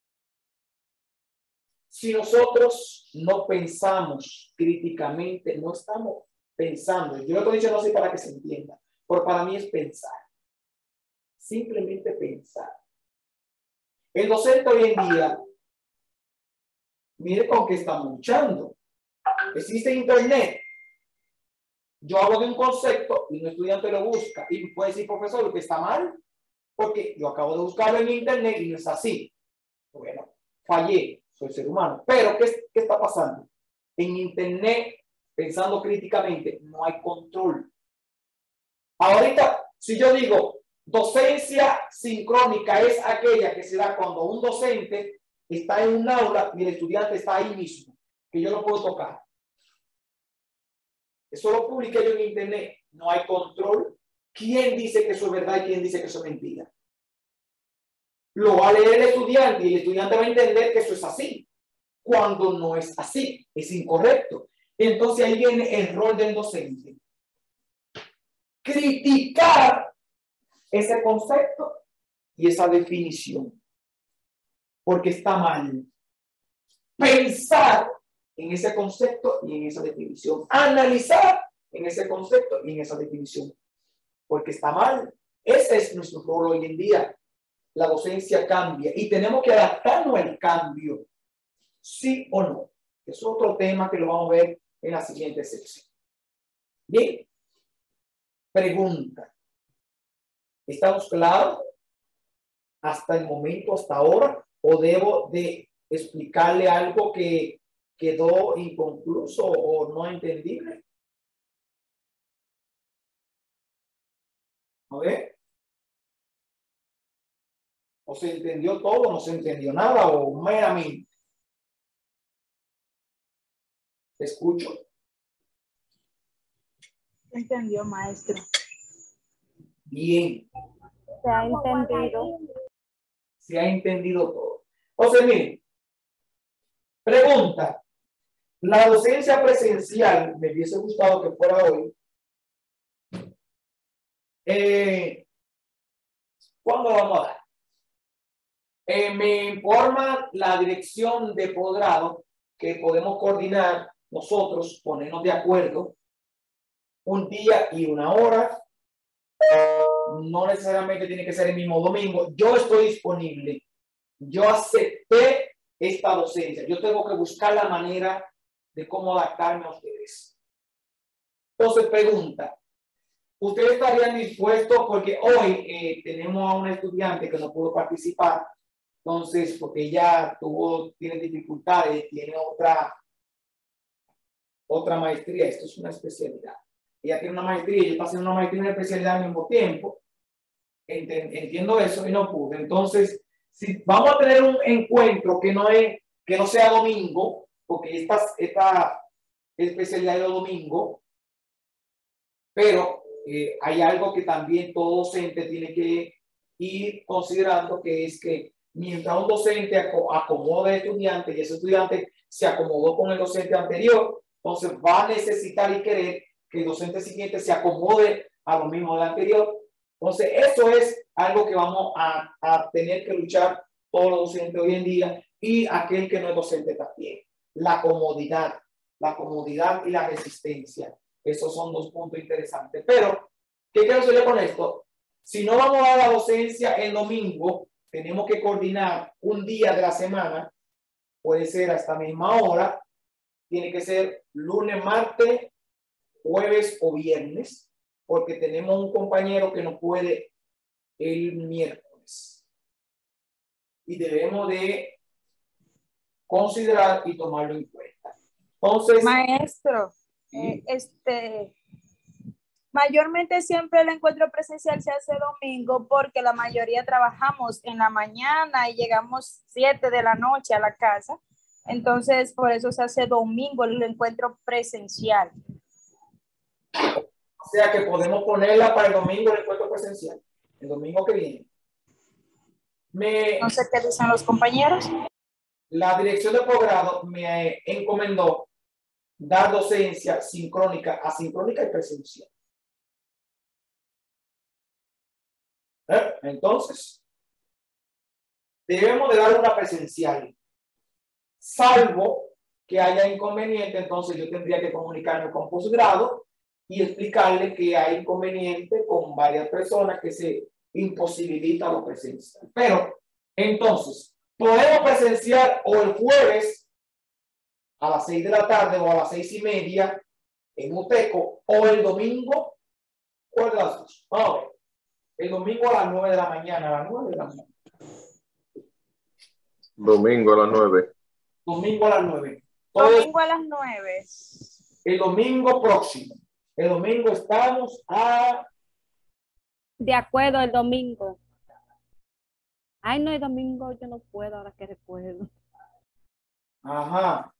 si nosotros no pensamos críticamente, no estamos pensando. Yo lo estoy diciendo así para que se entienda, porque para mí es pensar. Simplemente pensar. El docente hoy en día, mire con qué estamos luchando. Existe internet. Yo hablo de un concepto y un estudiante lo busca y me puede decir, profesor, lo que está mal, porque yo acabo de buscarlo en internet y no es así. Bueno, fallé, soy ser humano. Pero, ¿qué, qué está pasando? En internet, pensando críticamente, no hay control. Ahorita, si yo digo, docencia sincrónica es aquella que se da cuando un docente está en un aula y el estudiante está ahí mismo, que yo no puedo tocar. Eso lo publiqué yo en internet. No hay control. ¿Quién dice que eso es verdad y quién dice que eso es mentira? Lo va a leer el estudiante y el estudiante va a entender que eso es así. Cuando no es así, es incorrecto. Entonces ahí viene el rol del docente. Criticar ese concepto y esa definición. porque está mal. Pensar en ese concepto y en esa definición. Analizar en ese concepto y en esa definición. Porque está mal. Ese es nuestro rol hoy en día. La docencia cambia y tenemos que adaptarnos al cambio. ¿Sí o no? Es otro tema que lo vamos a ver en la siguiente sección. Bien. Pregunta. ¿Estamos claros hasta el momento, hasta ahora? ¿O debo de explicarle algo que quedó inconcluso o no entendible? A ver. ¿O se entendió todo, no se entendió nada, o meramente? ¿Te escucho? Entendió, maestro. Bien. Se ha entendido. Se ha entendido todo. Entonces, miren. Pregunta. La docencia presencial, me hubiese gustado que fuera hoy. Eh, ¿Cuándo vamos a dar? Eh, me informa la dirección de posgrado que podemos coordinar nosotros, ponernos de acuerdo un día y una hora. No necesariamente tiene que ser el mismo domingo. Yo estoy disponible. Yo acepté esta docencia. Yo tengo que buscar la manera de cómo adaptarme a ustedes. Entonces, pregunta. ¿Ustedes estarían dispuestos? Porque hoy eh, tenemos a una estudiante que no pudo participar. Entonces, porque ella tuvo, tiene dificultades, tiene otra, otra maestría. Esto es una especialidad. Ella tiene una maestría, ella está haciendo una maestría y una especialidad al mismo tiempo. Entiendo eso y no pude. Entonces, si vamos a tener un encuentro que no, es, que no sea domingo, porque esta, esta especialidad es domingo, pero eh, hay algo que también todo docente tiene que ir considerando, que es que mientras un docente acomode estudiante y ese estudiante se acomodó con el docente anterior, entonces va a necesitar y querer que el docente siguiente se acomode a lo mismo del anterior. Entonces, eso es algo que vamos a, a tener que luchar todos los docentes hoy en día y aquel que no es docente también. La comodidad, la comodidad y la resistencia. Esos son dos puntos interesantes. Pero, ¿qué quiero decir con esto? Si no vamos a la docencia el domingo, tenemos que coordinar un día de la semana, puede ser a esta misma hora, tiene que ser lunes, martes, jueves o viernes, porque tenemos un compañero que no puede el miércoles. Y debemos de considerar y tomarlo en cuenta. Entonces, maestro, eh, este, mayormente siempre el encuentro presencial se hace domingo porque la mayoría trabajamos en la mañana y llegamos siete de la noche a la casa. Entonces, por eso se hace domingo el encuentro presencial. O sea que podemos ponerla para el domingo el encuentro presencial. El domingo que viene. Me, no sé qué dicen los compañeros. La dirección de posgrado me encomendó dar docencia sincrónica, asincrónica y presencial. ¿Eh? Entonces, debemos de dar una presencial. Salvo que haya inconveniente, entonces yo tendría que comunicarme con posgrado y explicarle que hay inconveniente con varias personas que se imposibilita lo presencial. Pero, entonces, podemos presenciar o el jueves a las seis de la tarde o a las seis y media en Uteco, o el domingo, ¿cuál de las dos? Vamos a ver. El domingo a las nueve de la mañana, a las nueve de la mañana. Domingo a las nueve. Domingo a las nueve. Domingo a las nueve. El domingo próximo. El domingo estamos a... De acuerdo, el domingo. Ay, no, el domingo yo no puedo, ahora que recuerdo. Ajá.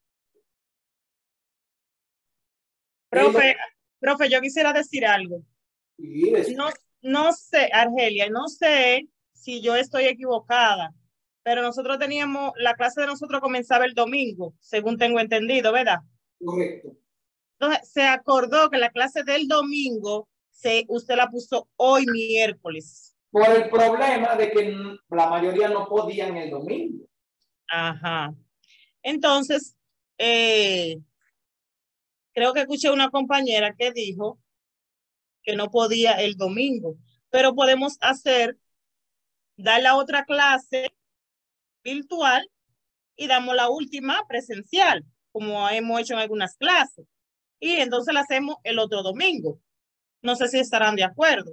Profe, profe, yo quisiera decir algo. Sí, no, no sé, Argelia, no sé si yo estoy equivocada, pero nosotros teníamos, la clase de nosotros comenzaba el domingo, según tengo entendido, ¿verdad? Correcto. Entonces, se acordó que la clase del domingo, se, usted la puso hoy miércoles. Por el problema de que la mayoría no podían el domingo. Ajá. Entonces, eh, creo que escuché una compañera que dijo que no podía el domingo, pero podemos hacer, dar la otra clase virtual y damos la última presencial, como hemos hecho en algunas clases. Y entonces la hacemos el otro domingo. No sé si estarán de acuerdo.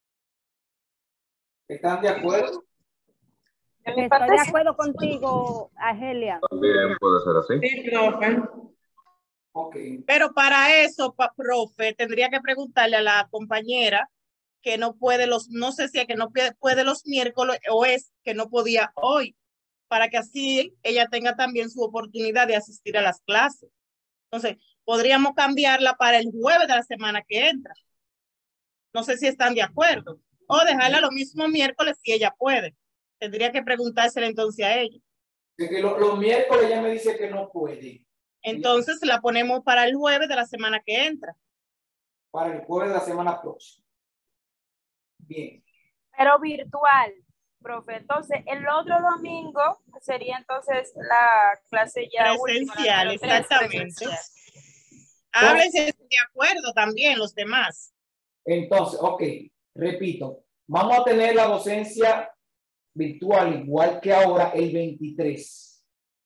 ¿Están de acuerdo? Estoy de acuerdo contigo, Argelia. También puede ser así. Sí, profe. Okay. Pero para eso, pa, profe, tendría que preguntarle a la compañera que no puede los, no sé si es que no puede los miércoles o es que no podía hoy, para que así ella tenga también su oportunidad de asistir a las clases. Entonces, podríamos cambiarla para el jueves de la semana que entra. No sé si están de acuerdo. O dejarla lo mismo miércoles si ella puede. Tendría que preguntársela entonces a ella. De que los lo miércoles ella me dice que no puede. Entonces la ponemos para el jueves de la semana que entra. Para el jueves de la semana próxima. Bien. Pero virtual, profe. Entonces, el otro domingo sería entonces la clase ya presencial, última, la exactamente. Háblense de acuerdo también los demás. Entonces, ok, repito, vamos a tener la docencia virtual igual que ahora el veintitrés.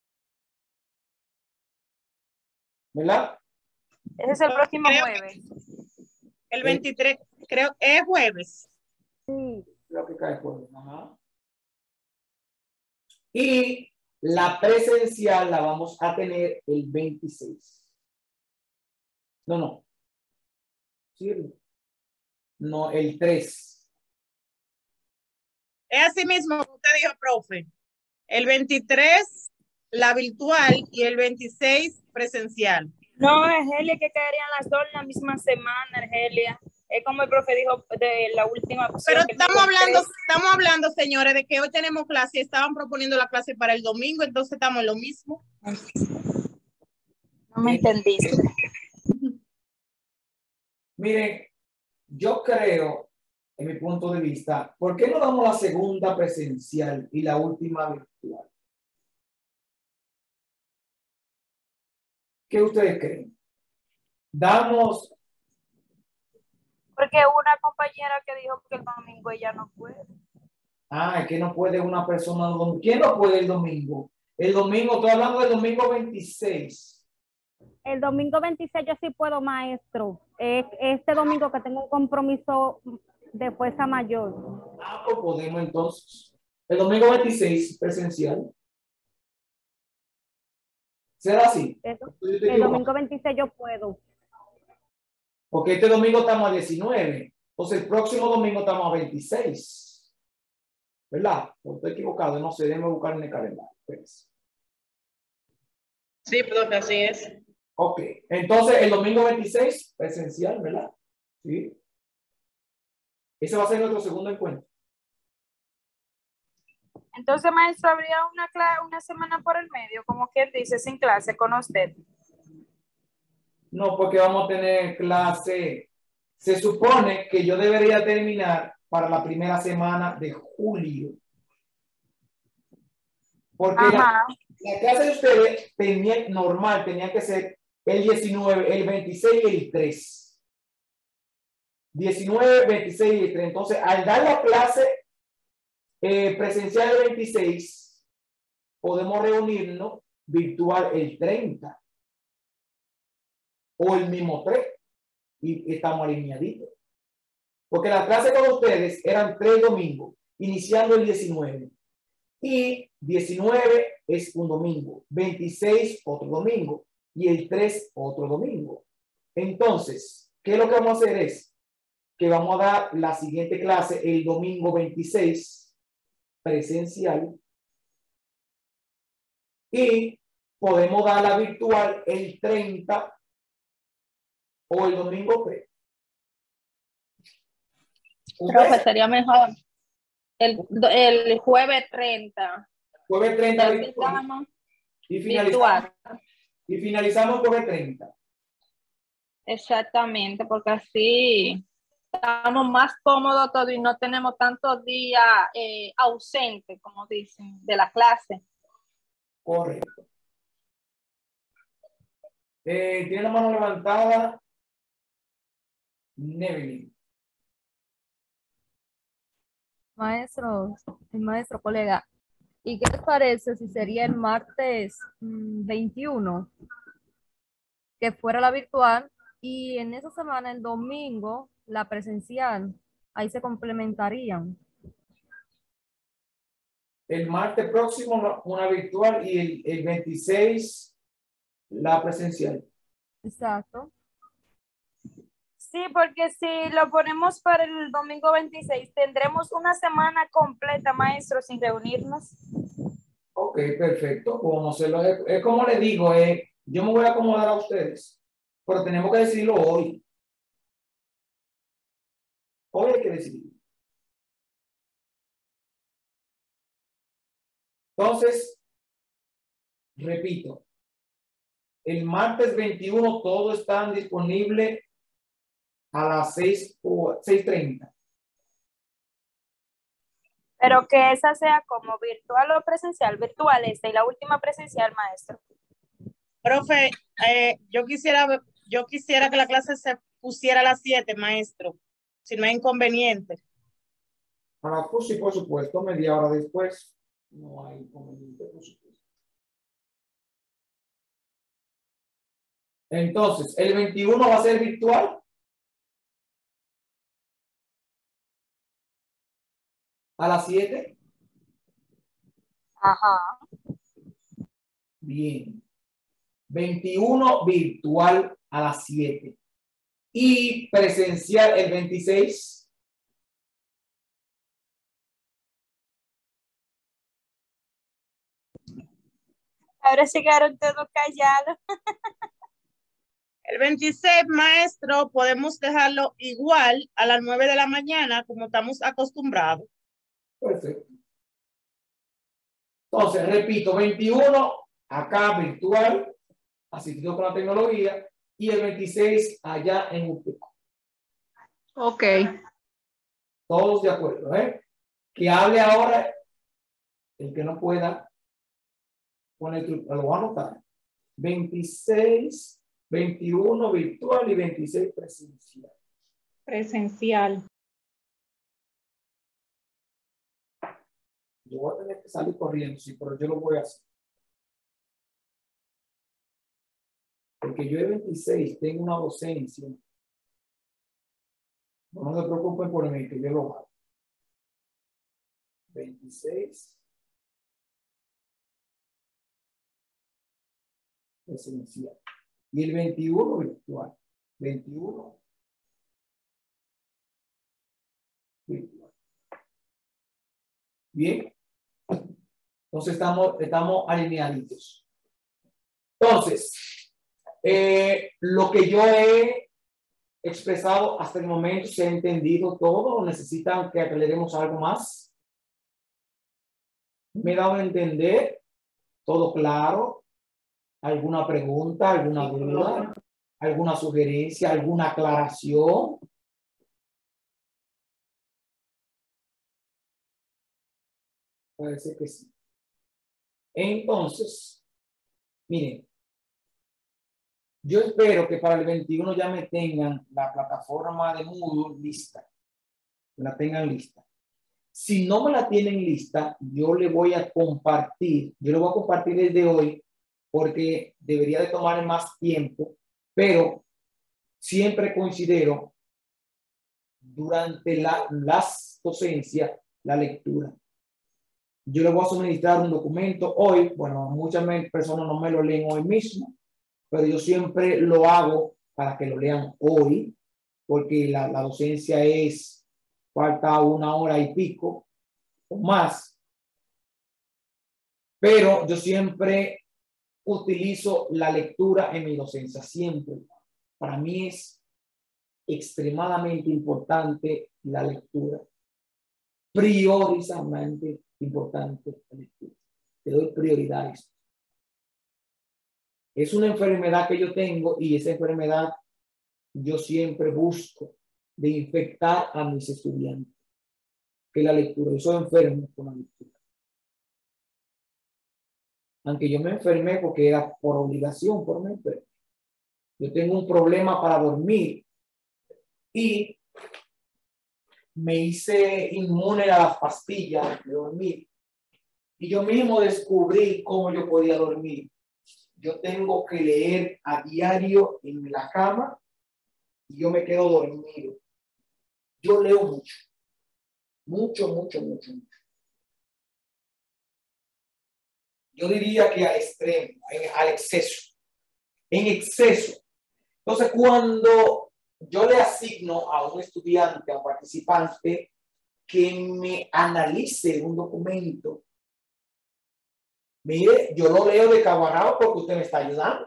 ¿Verdad? Ese es el próximo creo jueves. El veintitrés, creo, es jueves. Sí. Creo que cae jueves. Ajá. Y la presencial la vamos a tener el veintiséis. No, no. ¿Sí? No, el tres. Es así mismo que usted dijo, profe. El veintitrés, la virtual, y el veintiséis, presencial. No, Argelia, que caerían las dos en la misma semana, Argelia. Es como el profe dijo de la última opción. Pero estamos hablando, estamos hablando, señores, de que hoy tenemos clase y estaban proponiendo la clase para el domingo, entonces estamos en lo mismo. No me entendiste. Miren, yo creo, en mi punto de vista, ¿por qué no damos la segunda presencial y la última virtual? ¿Qué ustedes creen? Damos... Porque una compañera que dijo que el domingo ella no puede. Ah, es que no puede una persona. ¿Quién no puede el domingo? El domingo, estoy hablando del domingo veintiséis. El domingo veintiséis yo sí puedo, maestro. Eh, este domingo que tengo un compromiso de fuerza mayor. Ah, pues podemos entonces. El domingo veintiséis, presencial. ¿Será así? Eso, el domingo veintiséis yo puedo. Porque este domingo estamos a diecinueve. Entonces el próximo domingo estamos a veintiséis. ¿Verdad? Pues estoy equivocado, no sé, déjeme buscar en el calendario. Pues. Sí, profe, así es. Ok, entonces el domingo veintiséis, presencial, ¿verdad? Sí. Ese va a ser nuestro segundo encuentro. Entonces, maestro, habría una, una semana por el medio, como quien dice, sin clase con usted. No, porque vamos a tener clase. Se supone que yo debería terminar para la primera semana de julio. Porque la, la clase de ustedes tenía, normal tenía que ser el diecinueve, el veintiséis y el tres. diecinueve, veintiséis y el tres. Entonces, al dar la clase eh, presencial el veintiséis, podemos reunirnos virtual el treinta. O el mismo tres. Y estamos alineaditos. Porque las clases con ustedes eran tres domingos, iniciando el diecinueve. Y diecinueve es un domingo, veintiséis otro domingo y el tres otro domingo. Entonces, ¿qué es lo que vamos a hacer? Es que vamos a dar la siguiente clase el domingo veintiséis presencial y podemos dar la virtual el treinta o el domingo tres. Profe, sería mejor el, el jueves treinta. Jueves treinta virtual. Y finalizamos, y finalizamos jueves treinta. Exactamente, porque así estamos más cómodos todos y no tenemos tantos días eh, ausentes, como dicen, de la clase. Correcto. Eh, tiene la mano levantada. Nevelin. Maestro, el maestro colega, ¿y qué te parece si sería el martes mm, veintiuno, que fuera la virtual, y en esa semana, el domingo, la presencial? Ahí se complementarían. El martes próximo una, una virtual y el, el veintiséis la presencial. Exacto. Sí, porque si lo ponemos para el domingo veintiséis, tendremos una semana completa, maestro, sin reunirnos. Ok, perfecto. Como se lo, es, es como le digo, eh, yo me voy a acomodar a ustedes, pero tenemos que decidirlo hoy. Hoy hay que decidirlo. Entonces, repito, el martes veintiuno todos están disponibles a las seis treinta. Pero que esa sea como virtual o presencial. Virtual esta y la última presencial, maestro. Profe, eh, yo quisiera, yo quisiera que la clase se pusiera a las siete, maestro, si no hay inconveniente. A las pues sí, por supuesto, media hora después. No hay inconveniente, por supuesto. Entonces, el veintiuno va a ser virtual. A las siete. Ajá. Bien. veintiuno virtual a las siete. Y presencial el veintiséis. Ahora sí quedaron todos callados. El veintiséis, maestro, podemos dejarlo igual a las nueve de la mañana, como estamos acostumbrados. Perfecto. Entonces, repito, veintiuno acá virtual, asistido con la tecnología, y el veintiséis allá en Uteco. Ok. Todos de acuerdo, ¿eh? Que hable ahora el que no pueda poner, lo voy a anotar. veintiséis, veintiuno virtual y veintiséis presencial. Presencial. Yo voy a tener que salir corriendo, sí, pero yo lo voy a hacer. Porque yo el veintiséis tengo una docencia. No se preocupen por mí, que yo lo hago. veintiséis. Presencial. Y el veintiuno virtual. veintiuno virtual. Bien. Entonces estamos, estamos alineaditos. Entonces, eh, lo que yo he expresado hasta el momento, ¿se ha entendido todo? ¿Necesitan que aclaremos algo más? ¿Me he dado a entender? ¿Todo claro? ¿Alguna pregunta? ¿Alguna duda? ¿Alguna sugerencia? ¿Alguna aclaración? Parece que sí. Entonces, miren, yo espero que para el veintiuno ya me tengan la plataforma de Moodle lista. La tengan lista. Si no me la tienen lista, yo le voy a compartir. Yo le voy a compartir desde hoy porque debería de tomar más tiempo, pero siempre considero durante la, las docencias la lectura. Yo le voy a suministrar un documento hoy. Bueno, muchas personas no me lo leen hoy mismo, pero yo siempre lo hago para que lo lean hoy, porque la, la docencia es, falta una hora y pico o más. Pero yo siempre utilizo la lectura en mi docencia, siempre. Para mí es extremadamente importante la lectura. Priorizadamente importante la lectura. Te doy prioridad a esto. Es una enfermedad que yo tengo y esa enfermedad yo siempre busco de infectar a mis estudiantes. Que la lectura. Yo soy enfermo con la lectura. aunque yo me enfermé porque era por obligación, por mi enfermedad. Yo tengo un problema para dormir y me hice inmune a las pastillas de dormir. Y yo mismo descubrí cómo yo podía dormir. Yo tengo que leer a diario en la cama y yo me quedo dormido. Yo leo mucho, mucho, mucho, mucho, mucho. Yo diría que al extremo, al exceso, en exceso. Entonces, cuando yo le asigno a un estudiante, a un participante, que me analice un documento, mire, yo lo leo de cabo a rabo porque usted me está ayudando.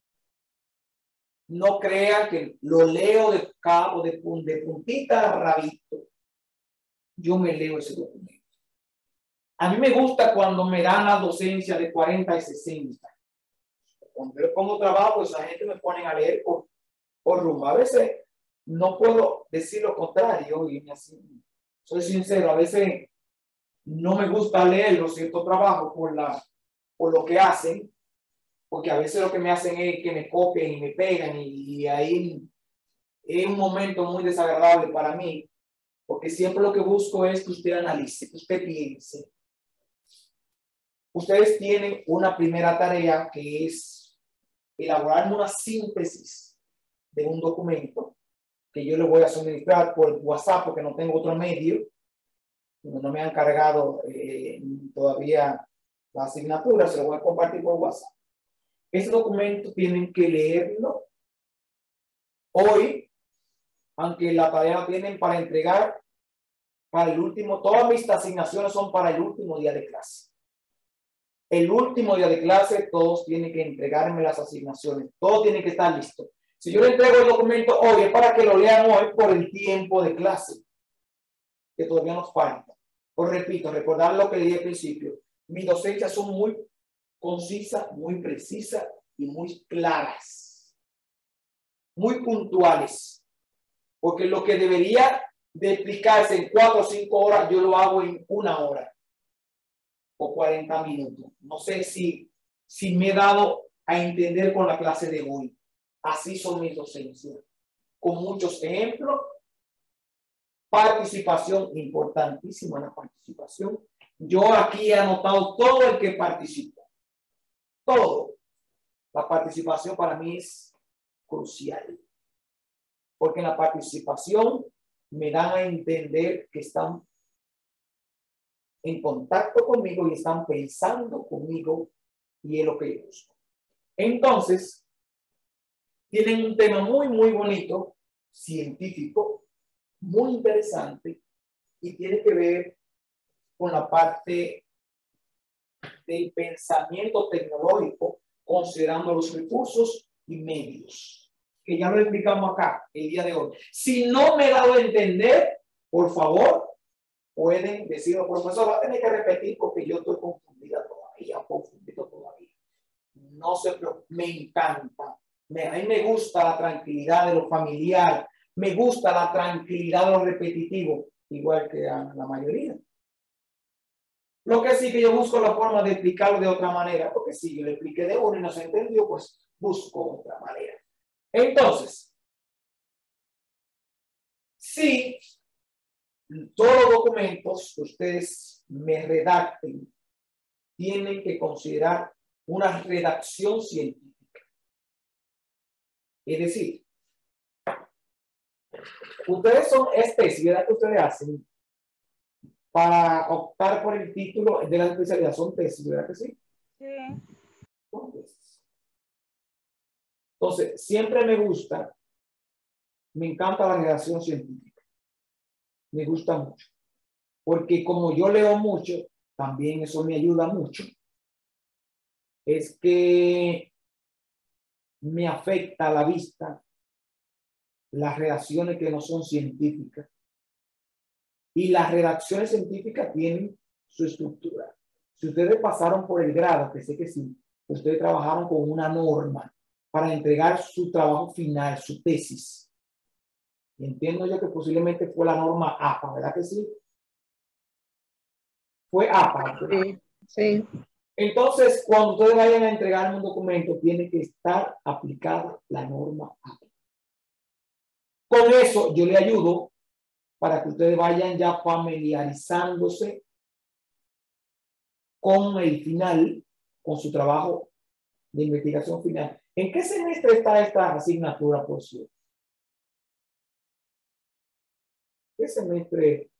No crean que lo leo de cabo, de, de puntita a rabito. Yo me leo ese documento. A mí me gusta cuando me dan la docencia de cuarenta y sesenta. Cuando yo pongo trabajo, pues la gente me pone a leer por, por rumbo. A veces no puedo decir lo contrario y así, soy sincero, a veces no me gusta leer los ciertos trabajos por, la, por lo que hacen, porque a veces lo que me hacen es que me copien y me pegan y, y ahí es un momento muy desagradable para mí, porque siempre lo que busco es que usted analice, que usted piense. Ustedes tienen una primera tarea que es elaborar una síntesis de un documento que yo le voy a suministrar por WhatsApp porque no tengo otro medio. No me han cargado eh, todavía la asignatura, se lo voy a compartir por WhatsApp. Ese documento tienen que leerlo hoy, aunque la tarea la tienen para entregar para el último, todas mis asignaciones son para el último día de clase. El último día de clase, todos tienen que entregarme las asignaciones. Todo tiene que estar listo. Si yo le entrego el documento hoy, es para que lo lean hoy por el tiempo de clase, que todavía nos falta. Os repito, recordar lo que dije al principio. Mis docencias son muy concisas, muy precisas y muy claras. Muy puntuales. Porque lo que debería de explicarse en cuatro o cinco horas, yo lo hago en una hora. O cuarenta minutos. No sé si, si me he dado a entender con la clase de hoy. Así son mis docencias. Con muchos ejemplos. Participación, importantísima la participación. Yo aquí he anotado todo el que participa. Todo. La participación para mí es crucial. Porque en la participación me dan a entender que están en contacto conmigo y están pensando conmigo y es lo que yo busco. Entonces, tienen un tema muy, muy bonito, científico, muy interesante y tiene que ver con la parte del pensamiento tecnológico, considerando los recursos y medios, que ya lo explicamos acá el día de hoy. Si no me he dado a entender, por favor, pueden decirlo, profesor, va a tener que repetir porque yo estoy confundida todavía, confundido todavía. No se preocupe, me encanta. Me, a mí me gusta la tranquilidad de lo familiar, me gusta la tranquilidad de lo repetitivo, igual que a la mayoría. Lo que sí que yo busco la forma de explicarlo de otra manera, porque si yo le expliqué de uno y no se entendió, pues busco otra manera. Entonces, sí, todos los documentos que ustedes me redacten tienen que considerar una redacción científica. Es decir, ustedes son especialidades que ustedes hacen para optar por el título de la especialidad. Son tesis, ¿verdad que sí? Sí. Son tesis. Entonces, siempre me gusta, me encanta la redacción científica. Me gusta mucho. Porque como yo leo mucho, también eso me ayuda mucho. Es que me afecta la vista las redacciones que no son científicas. Y las redacciones científicas tienen su estructura. Si ustedes pasaron por el grado, que sé que sí, ustedes trabajaron con una norma para entregar su trabajo final, su tesis. Entiendo yo que posiblemente fue la norma A P A, ¿verdad que sí? Fue A P A. Sí, sí. Entonces, cuando ustedes vayan a entregar un documento, tiene que estar aplicada la norma A. Con eso yo le ayudo para que ustedes vayan ya familiarizándose con el final, con su trabajo de investigación final. ¿En qué semestre está esta asignatura, por cierto? ¿Qué semestre?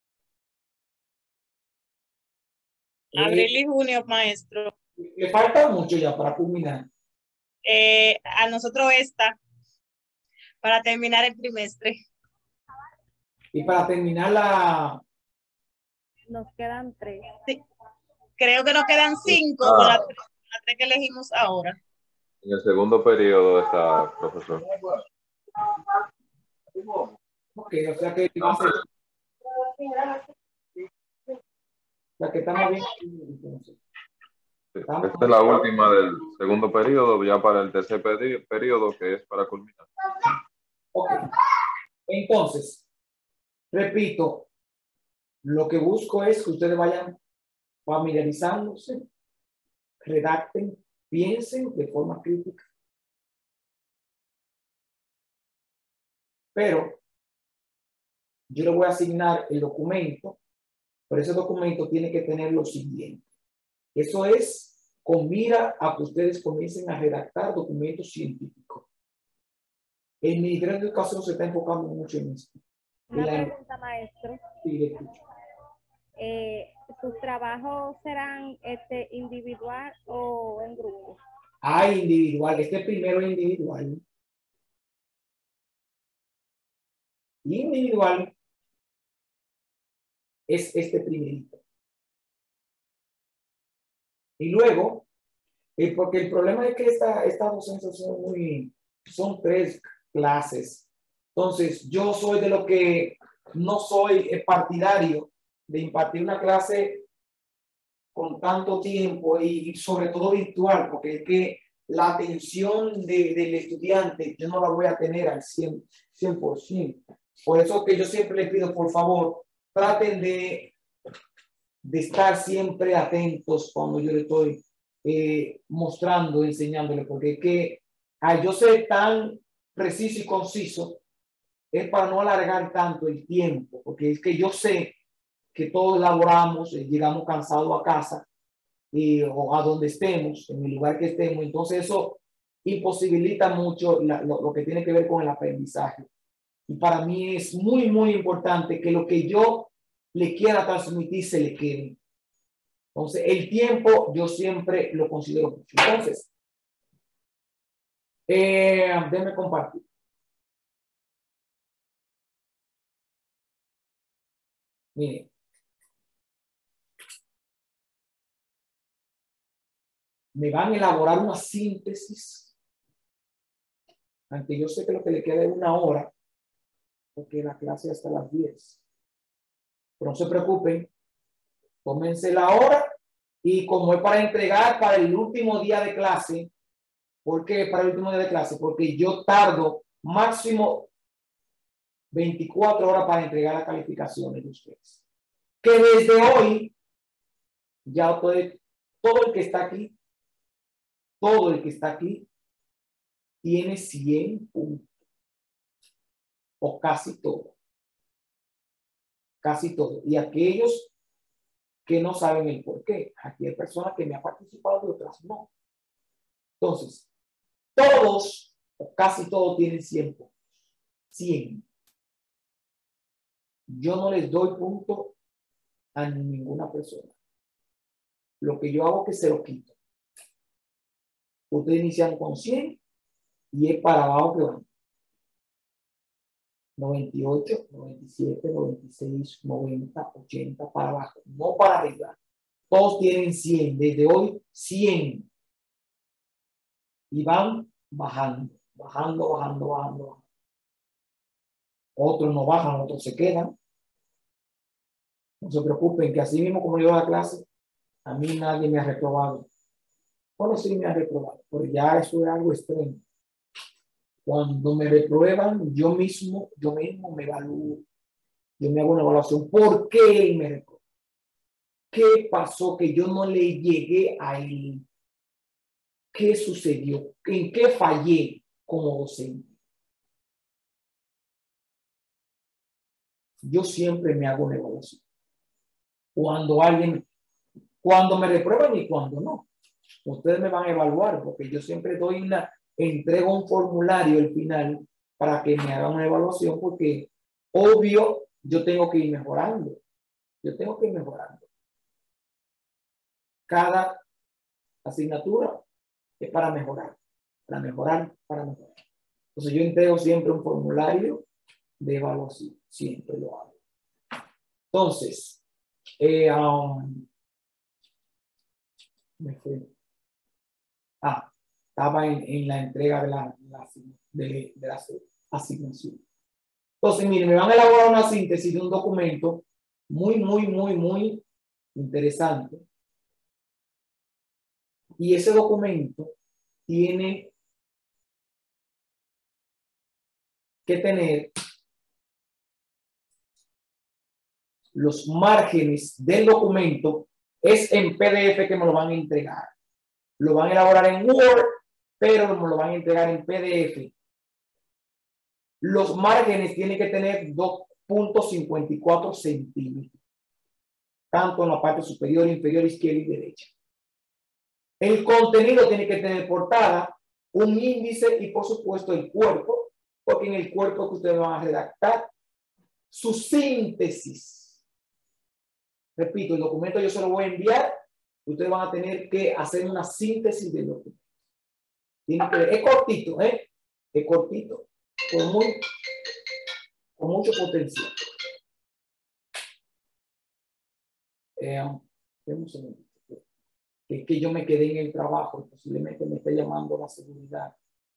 Abril y junio, maestro. Le falta mucho ya para culminar. Eh, a nosotros esta, para terminar el trimestre. Y para terminar la... Nos quedan tres. Sí. Creo que nos quedan cinco Ah. con las tres, las tres que elegimos ahora. En el segundo periodo está, profesor. Ok, o sea que va a ser... O sea que estamos bien. Entonces. Estamos... Esta es la última del segundo periodo, ya para el tercer peri- periodo, que es para culminar. Ok. Entonces, repito, lo que busco es que ustedes vayan familiarizándose, redacten, piensen de forma crítica. Pero yo le voy a asignar el documento, pero ese documento tiene que tener lo siguiente. Eso es con mira a que ustedes comiencen a redactar documentos científicos. El Ministerio de Educación se está enfocando mucho en esto. Una La... pregunta, maestro. Sí, le escucho. Eh, ¿Sus trabajos serán este, individual o en grupo? Ah, individual. Este primero es individual. Individual es este primerito. Y luego, eh, porque el problema es que esta, esta docencia son muy, son tres clases. Entonces, yo soy de lo que no soy partidario de impartir una clase con tanto tiempo y sobre todo virtual, porque es que la atención de, del estudiante yo no la voy a tener al cien por ciento. Por eso que yo siempre les pido, por favor, traten de, de estar siempre atentos cuando yo le estoy eh, mostrando, enseñándole, porque es que al yo ser tan preciso y conciso, es para no alargar tanto el tiempo, porque es que yo sé que todos laboramos, eh, llegamos cansados a casa eh, o a donde estemos, en el lugar que estemos, entonces eso imposibilita mucho la, lo, lo que tiene que ver con el aprendizaje. Y para mí es muy, muy importante que lo que yo le quiera transmitir se le quede. Entonces, el tiempo yo siempre lo considero mucho. Entonces, eh, déjenme compartir. Miren. Me van a elaborar una síntesis, aunque yo sé que lo que le queda es una hora, porque la clase hasta las diez. Pero no se preocupen, tómense la hora y como es para entregar para el último día de clase, ¿por qué para el último día de clase? Porque yo tardo máximo veinticuatro horas para entregar las calificaciones de ustedes. Que desde hoy, ya puede, todo el que está aquí, todo el que está aquí, tiene cien puntos. O casi todo. Casi todo. Y aquellos que no saben el por qué. Aquí hay personas que me han participado y otras no. Entonces, todos, o casi todos, tienen cien puntos. cien. Yo no les doy punto a ninguna persona. Lo que yo hago es que se lo quito. Ustedes inician con cien y es para abajo que van. noventa y ocho, noventa y siete, noventa y seis, noventa, ochenta, para abajo, no para arriba. Todos tienen cien, desde hoy cien. Y van bajando, bajando, bajando, bajando, bajando. Otros no bajan, otros se quedan. No se preocupen, que así mismo como yo a la clase, a mí nadie me ha reprobado. Bueno, sí me ha reprobado, pero ya eso es algo extremo. Cuando me reprueban, yo mismo, yo mismo me evalúo. Yo me hago una evaluación. ¿Por qué me reprobó? ¿Qué pasó que yo no le llegué a él? ¿Qué sucedió? ¿En qué fallé como docente? Yo siempre me hago una evaluación. Cuando alguien, cuando me reprueban y cuando no. Ustedes me van a evaluar porque yo siempre doy una, entrego un formulario al final para que me hagan una evaluación porque obvio yo tengo que ir mejorando. Yo tengo que ir mejorando. Cada asignatura es para mejorar, para mejorar, para mejorar. Entonces yo entrego siempre un formulario de evaluación, siempre lo hago. Entonces, eh, um, me fui. Ah, estaba en, en la entrega de la, la, de, de la asignación. Entonces, miren, me van a elaborar una síntesis de un documento muy, muy, muy, muy interesante. Y ese documento tiene que tener los márgenes del documento. Es en P D F que me lo van a entregar. Lo van a elaborar en Word, pero me lo van a entregar en P D F. Los márgenes tienen que tener dos punto cincuenta y cuatro centímetros, tanto en la parte superior, inferior, izquierda y derecha. El contenido tiene que tener portada, un índice y por supuesto el cuerpo, porque en el cuerpo que ustedes van a redactar su síntesis. Repito, el documento yo se lo voy a enviar, ustedes van a tener que hacer una síntesis del documento. Tiene que, es cortito, ¿eh? Es cortito, con, muy, con mucho potencial. Eh, un segundo. Es que yo me quedé en el trabajo y posiblemente me esté llamando la seguridad.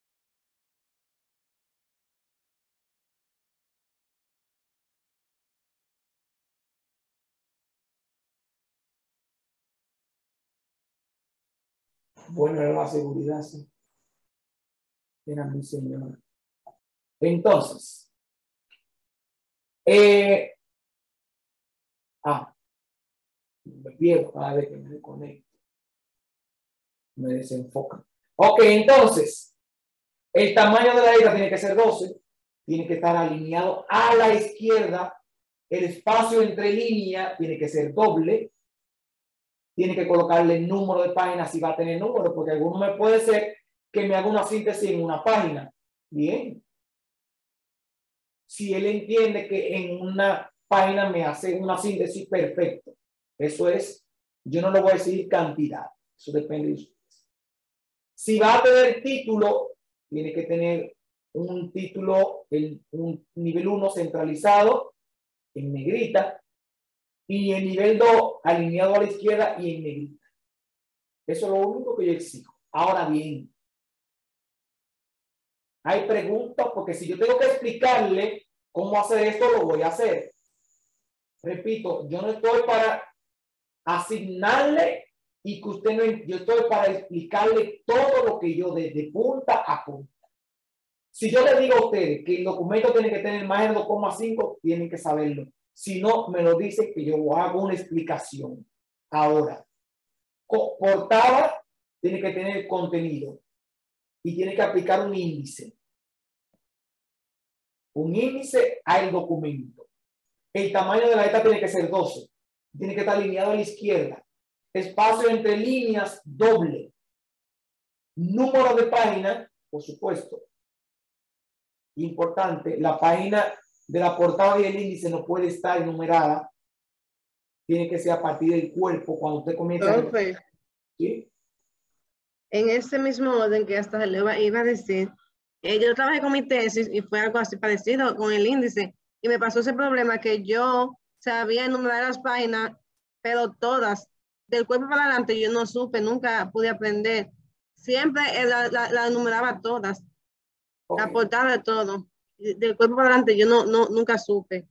Bueno, era la seguridad, sí. Era mi señora. Entonces, eh, ah, me pierdo cada vez que me desconecto. Me desenfocan. Ok, entonces, el tamaño de la letra tiene que ser doce, tiene que estar alineado a la izquierda, el espacio entre líneas tiene que ser doble, tiene que colocarle el número de páginas si va a tener número, porque alguno me puede ser que me haga una síntesis en una página. Bien. Si él entiende que en una página me hace una síntesis, perfecto. Eso es, yo no le voy a decir cantidad, eso depende de usted. Si va a tener título, tiene que tener un título, el, un nivel uno centralizado en negrita y el nivel dos alineado a la izquierda y en negrita. Eso es lo único que yo exijo. Ahora bien, hay preguntas porque si yo tengo que explicarle cómo hacer esto, lo voy a hacer. Repito, yo no estoy para asignarle y que usted no, yo estoy para explicarle todo lo que yo desde punta a punta. Si yo le digo a ustedes que el documento tiene que tener más de dos coma cinco, tienen que saberlo. Si no, me lo dice que yo hago una explicación. Ahora, portada tiene que tener contenido y tiene que aplicar un índice. Un índice al documento. El tamaño de la letra tiene que ser doce. Tiene que estar alineado a la izquierda. Espacio entre líneas doble. Número de página, por supuesto. Importante, la página de la portada y el índice no puede estar enumerada. Tiene que ser a partir del cuerpo cuando usted comienza. Profe, ¿Sí? En ese mismo orden que hasta le iba, iba a decir, eh, yo trabajé con mi tesis y fue algo así parecido con el índice. Y me pasó ese problema que yo sabía enumerar las páginas, pero todas. Del cuerpo para adelante yo no supe, nunca pude aprender. Siempre la, la, la enumeraba todas, okay. La portada de todo. Del cuerpo para adelante yo no, no, nunca supe.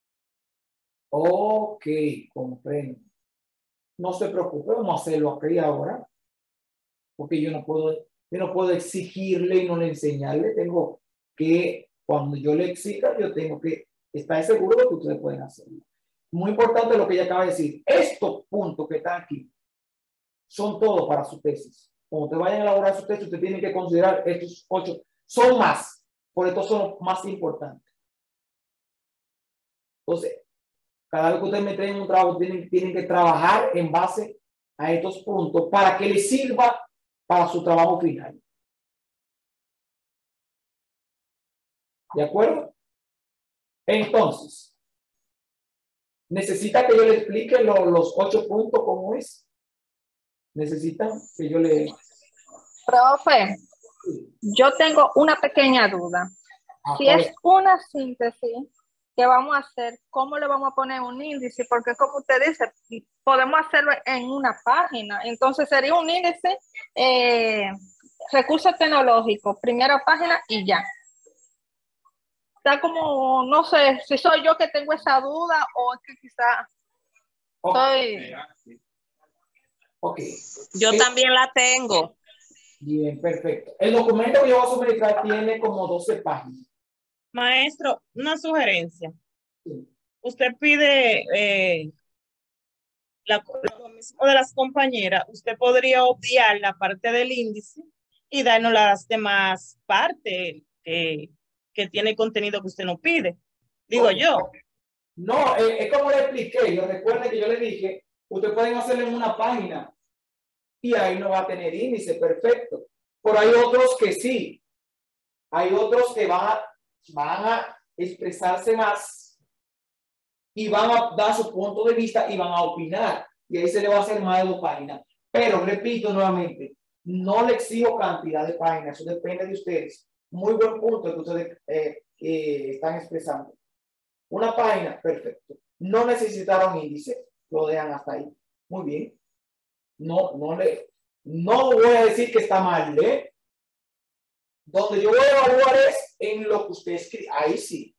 Ok, comprendo. No se preocupe, vamos a hacerlo aquí ahora. Porque yo no puedo, yo no puedo exigirle y no le enseñarle. Tengo que, cuando yo le exija, yo tengo que estar seguro de que ustedes pueden hacerlo. muy importante lo que ella acaba de decir. Estos puntos que están aquí son todos para su tesis. Cuando te vayan a elaborar su tesis, usted tiene que considerar estos ocho. Son más, por estos son los más importantes. Entonces, cada vez que usted mete en un trabajo, tienen, tienen que trabajar en base a estos puntos para que les sirva para su trabajo final. ¿De acuerdo? Entonces, ¿necesita que yo le explique lo, los ocho puntos cómo es? ¿Necesitan que yo le... Profe, yo tengo una pequeña duda. Si es una síntesis que vamos a hacer, ¿cómo le vamos a poner un índice? Porque como usted dice, podemos hacerlo en una página. Entonces sería un índice, eh, recursos tecnológicos, primera página y ya. Está como, no sé, si soy yo que tengo esa duda o es que quizá soy... Ok. Yo sí. también la tengo. Bien, perfecto. El documento que yo voy a suministrar tiene como doce páginas. Maestro, una sugerencia. Sí. Usted pide eh, la, lo mismo de las compañeras, usted podría obviar la parte del índice y darnos las demás partes que, que tiene contenido que usted no pide. Digo Okay. yo. No, eh, es como le expliqué. Yo recuerde que yo le dije, usted pueden hacerlo en una página y ahí no va a tener índice, perfecto. Pero hay otros que sí. Hay otros que van a, van a expresarse más y van a dar su punto de vista y van a opinar. Y ahí se le va a hacer más de dos páginas. Pero repito nuevamente, no le exijo cantidad de páginas, eso depende de ustedes. Muy buen punto que ustedes eh, eh, están expresando. Una página, perfecto. No necesitaron índice, lo dejan hasta ahí. Muy bien. No, no le, no voy a decir que está mal, ¿eh? Donde yo voy a evaluar es en lo que usted escribe. Ahí sí.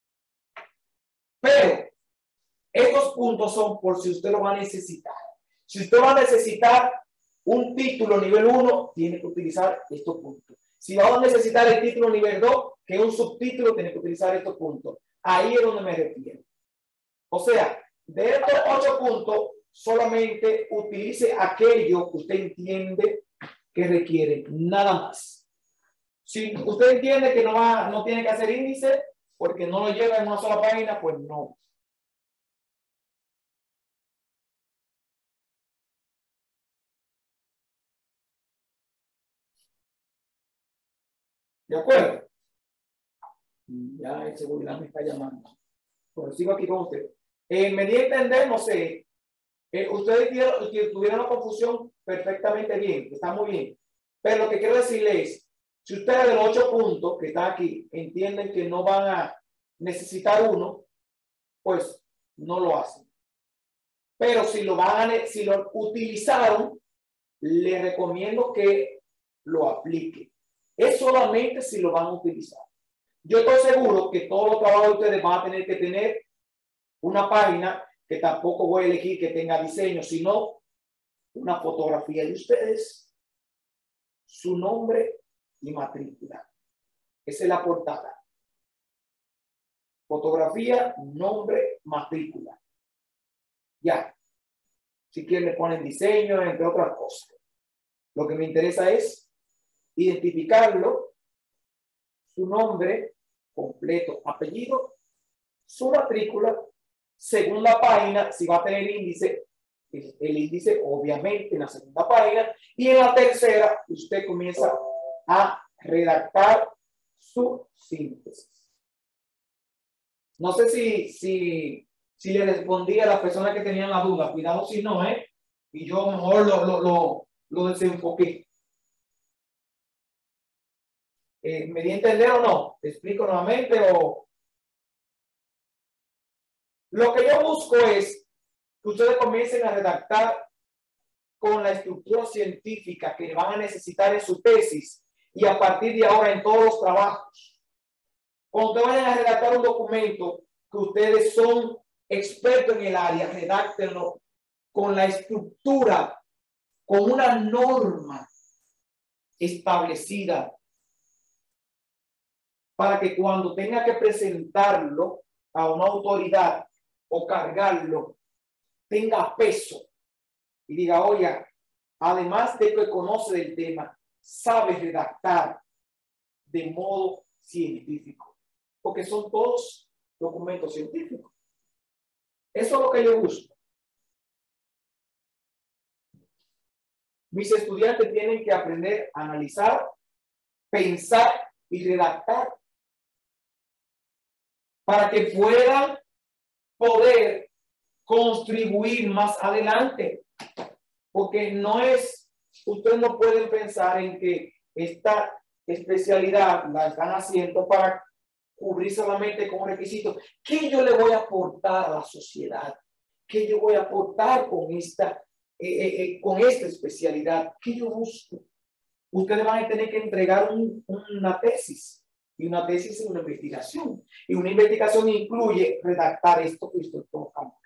Pero estos puntos son por si usted lo va a necesitar. Si usted va a necesitar un título nivel uno, tiene que utilizar estos puntos. Si va a necesitar el título nivel dos, que es un subtítulo, tiene que utilizar estos puntos. Ahí es donde me refiero. O sea, de estos ocho puntos, solamente utilice aquello que usted entiende que requiere, nada más. Si usted entiende que no, va, no tiene que hacer índice porque no lo lleva en una sola página, pues no. ¿De acuerdo? Ya el seguridad me está llamando. Pero sigo aquí con usted. Eh, me di a entender, no sé, eh, ustedes tuvieron, tuvieron la confusión perfectamente bien, está muy bien. Pero lo que quiero decirles es, si ustedes de los ocho puntos que están aquí entienden que no van a necesitar uno, pues no lo hacen. Pero si lo van a, si lo utilizaron, les recomiendo que lo apliquen. Es solamente si lo van a utilizar. Yo estoy seguro que todos los trabajos de ustedes van a tener que tener una página que tampoco voy a elegir que tenga diseño, sino una fotografía de ustedes, su nombre y matrícula. Esa es la portada. Fotografía, nombre, matrícula. Ya. Si quieren le ponen diseño, entre otras cosas. Lo que me interesa es identificarlo, su nombre completo, apellido, su matrícula, segunda página, si va a tener índice, el índice obviamente en la segunda página, y en la tercera usted comienza a redactar su síntesis. No sé si, si, si le respondí a las personas que tenían la duda, cuidado si no, ¿eh? Y yo mejor lo, lo, lo, lo desenfoqué. Eh, ¿Me di a entender o no? ¿Te explico nuevamente o...? Lo que yo busco es que ustedes comiencen a redactar con la estructura científica que van a necesitar en su tesis y a partir de ahora en todos los trabajos. Cuando ustedes vayan a redactar un documento que ustedes son expertos en el área, redáctenlo con la estructura, con una norma establecida para que cuando tenga que presentarlo a una autoridad o cargarlo tenga peso y diga, oye, además de que conoce del tema, sabe redactar de modo científico, porque son todos documentos científicos. Eso es lo que yo busco. Mis estudiantes tienen que aprender a analizar, pensar y redactar para que puedan poder contribuir más adelante. Porque no es, ustedes no pueden pensar en que esta especialidad la están haciendo para cubrir solamente con requisitos. ¿Qué yo le voy a aportar a la sociedad? ¿Qué yo voy a aportar con esta, eh, eh, con esta especialidad? ¿Qué yo busco? Ustedes van a tener que entregar un, una tesis. Y una tesis es una investigación. Y una investigación incluye redactar esto que estoy tocando.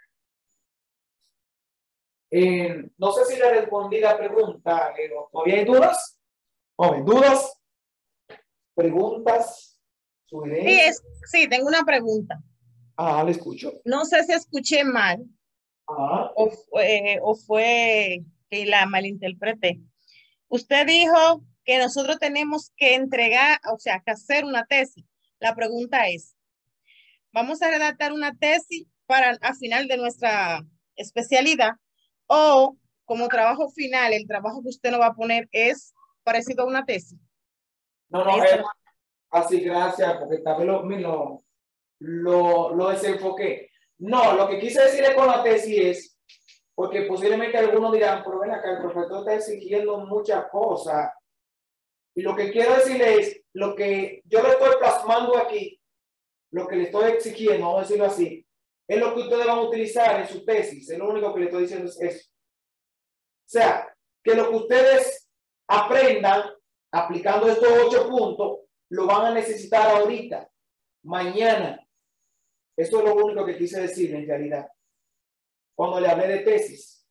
Eh, no sé si le respondí la pregunta. Eh, ¿Todavía hay dudas? ¿O hay dudas? ¿Preguntas? ¿Sugerencias? Sí, es, sí, tengo una pregunta. Ah, le escucho. No sé si escuché mal Ah. o, fue, o fue que la malinterpreté. Usted dijo que nosotros tenemos que entregar, o sea, que hacer una tesis. La pregunta es, ¿vamos a redactar una tesis para al final de nuestra especialidad? O como trabajo final, el trabajo que usted nos va a poner es parecido a una tesis. No, no, es así, gracias, porque tal vez lo, lo, lo, lo desenfoqué. No, lo que quise decir con la tesis es, porque posiblemente algunos dirán, pero ven acá, el profesor está exigiendo muchas cosas. Y lo que quiero decirle es, lo que yo le estoy plasmando aquí, lo que le estoy exigiendo, vamos a decirlo así, es lo que ustedes van a utilizar en su tesis. Es lo único que le estoy diciendo es eso. O sea, que lo que ustedes aprendan aplicando estos ocho puntos, lo van a necesitar ahorita, mañana. Eso es lo único que quise decir en realidad. Cuando le hablé de tesis.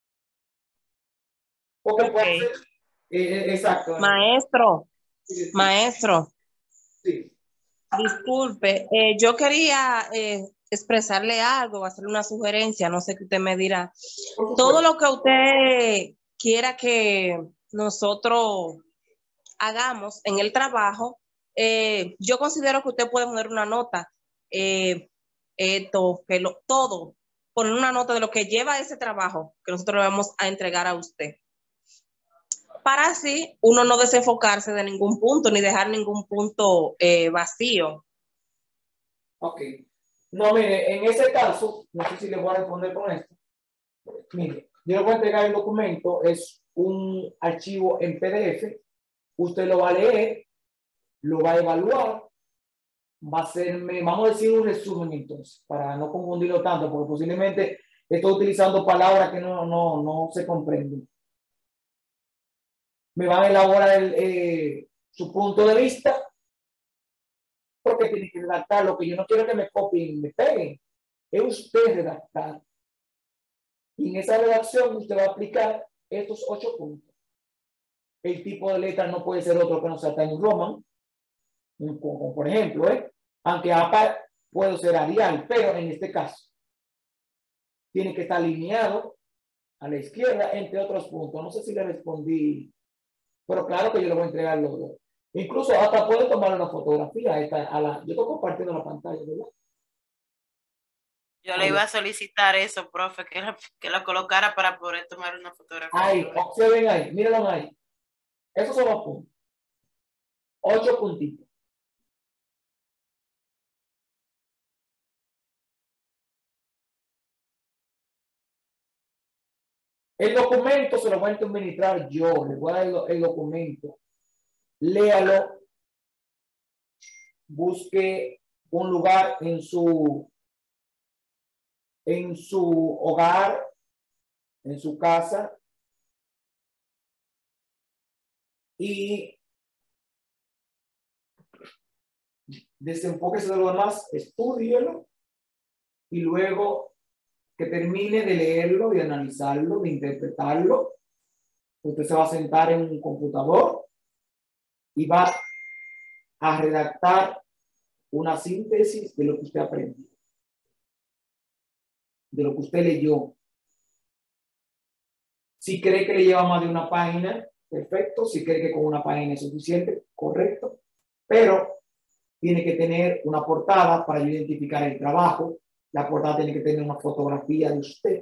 Porque puede ser, eh, exacto. Maestro, Sí, sí. maestro. Sí. Disculpe, eh, yo quería eh, expresarle algo, hacerle una sugerencia, no sé qué usted me dirá. Todo lo que usted quiera que nosotros hagamos en el trabajo, eh, yo considero que usted puede poner una nota, eh, esto, que lo, todo, poner una nota de lo que lleva ese trabajo que nosotros le vamos a entregar a usted. Para así uno no desenfocarse de ningún punto, ni dejar ningún punto eh, vacío. Ok. No, mire, en ese caso, no sé si le voy a responder con esto. Mire, yo le voy a entregar el documento, es un archivo en P D F, usted lo va a leer, lo va a evaluar, va a hacerme, vamos a decir un resumen entonces, para no confundirlo tanto, porque posiblemente estoy utilizando palabras que no, no, no se comprenden. Me van a elaborar el, eh, su punto de vista, porque tiene que redactar lo que yo no quiero que me copien y me peguen. Es usted redactar. Y en esa redacción usted va a aplicar estos ocho puntos. El tipo de letra no puede ser otro que no sea Times Roman, como por ejemplo, ¿eh? Aunque A P A puede ser Arial, pero en este caso tiene que estar alineado a la izquierda, entre otros puntos. No sé si le respondí, pero claro que yo le voy a entregar los dos. Incluso hasta puede tomar una fotografía. Esta, a la, yo estoy compartiendo la pantalla, ¿verdad? Yo le iba a solicitar eso, profe, que lo, que lo colocara para poder tomar una fotografía. Ahí, observen ahí, mírenlo ahí. Esos son los puntos. Ocho puntitos. El documento se lo voy a administrar yo. Le voy a dar el, el documento. Léalo. Busque un lugar en su en su hogar, en su casa, y desenfóquese de lo demás, estúdielo, y luego que termine de leerlo, de analizarlo, de interpretarlo, usted se va a sentar en un computador y va a redactar una síntesis de lo que usted aprendió. de lo que usted leyó. Si cree que le lleva más de una página, perfecto. Si cree que con una página es suficiente, correcto. Pero tiene que tener una portada para identificar el trabajo. La portada tiene que tener una fotografía de usted,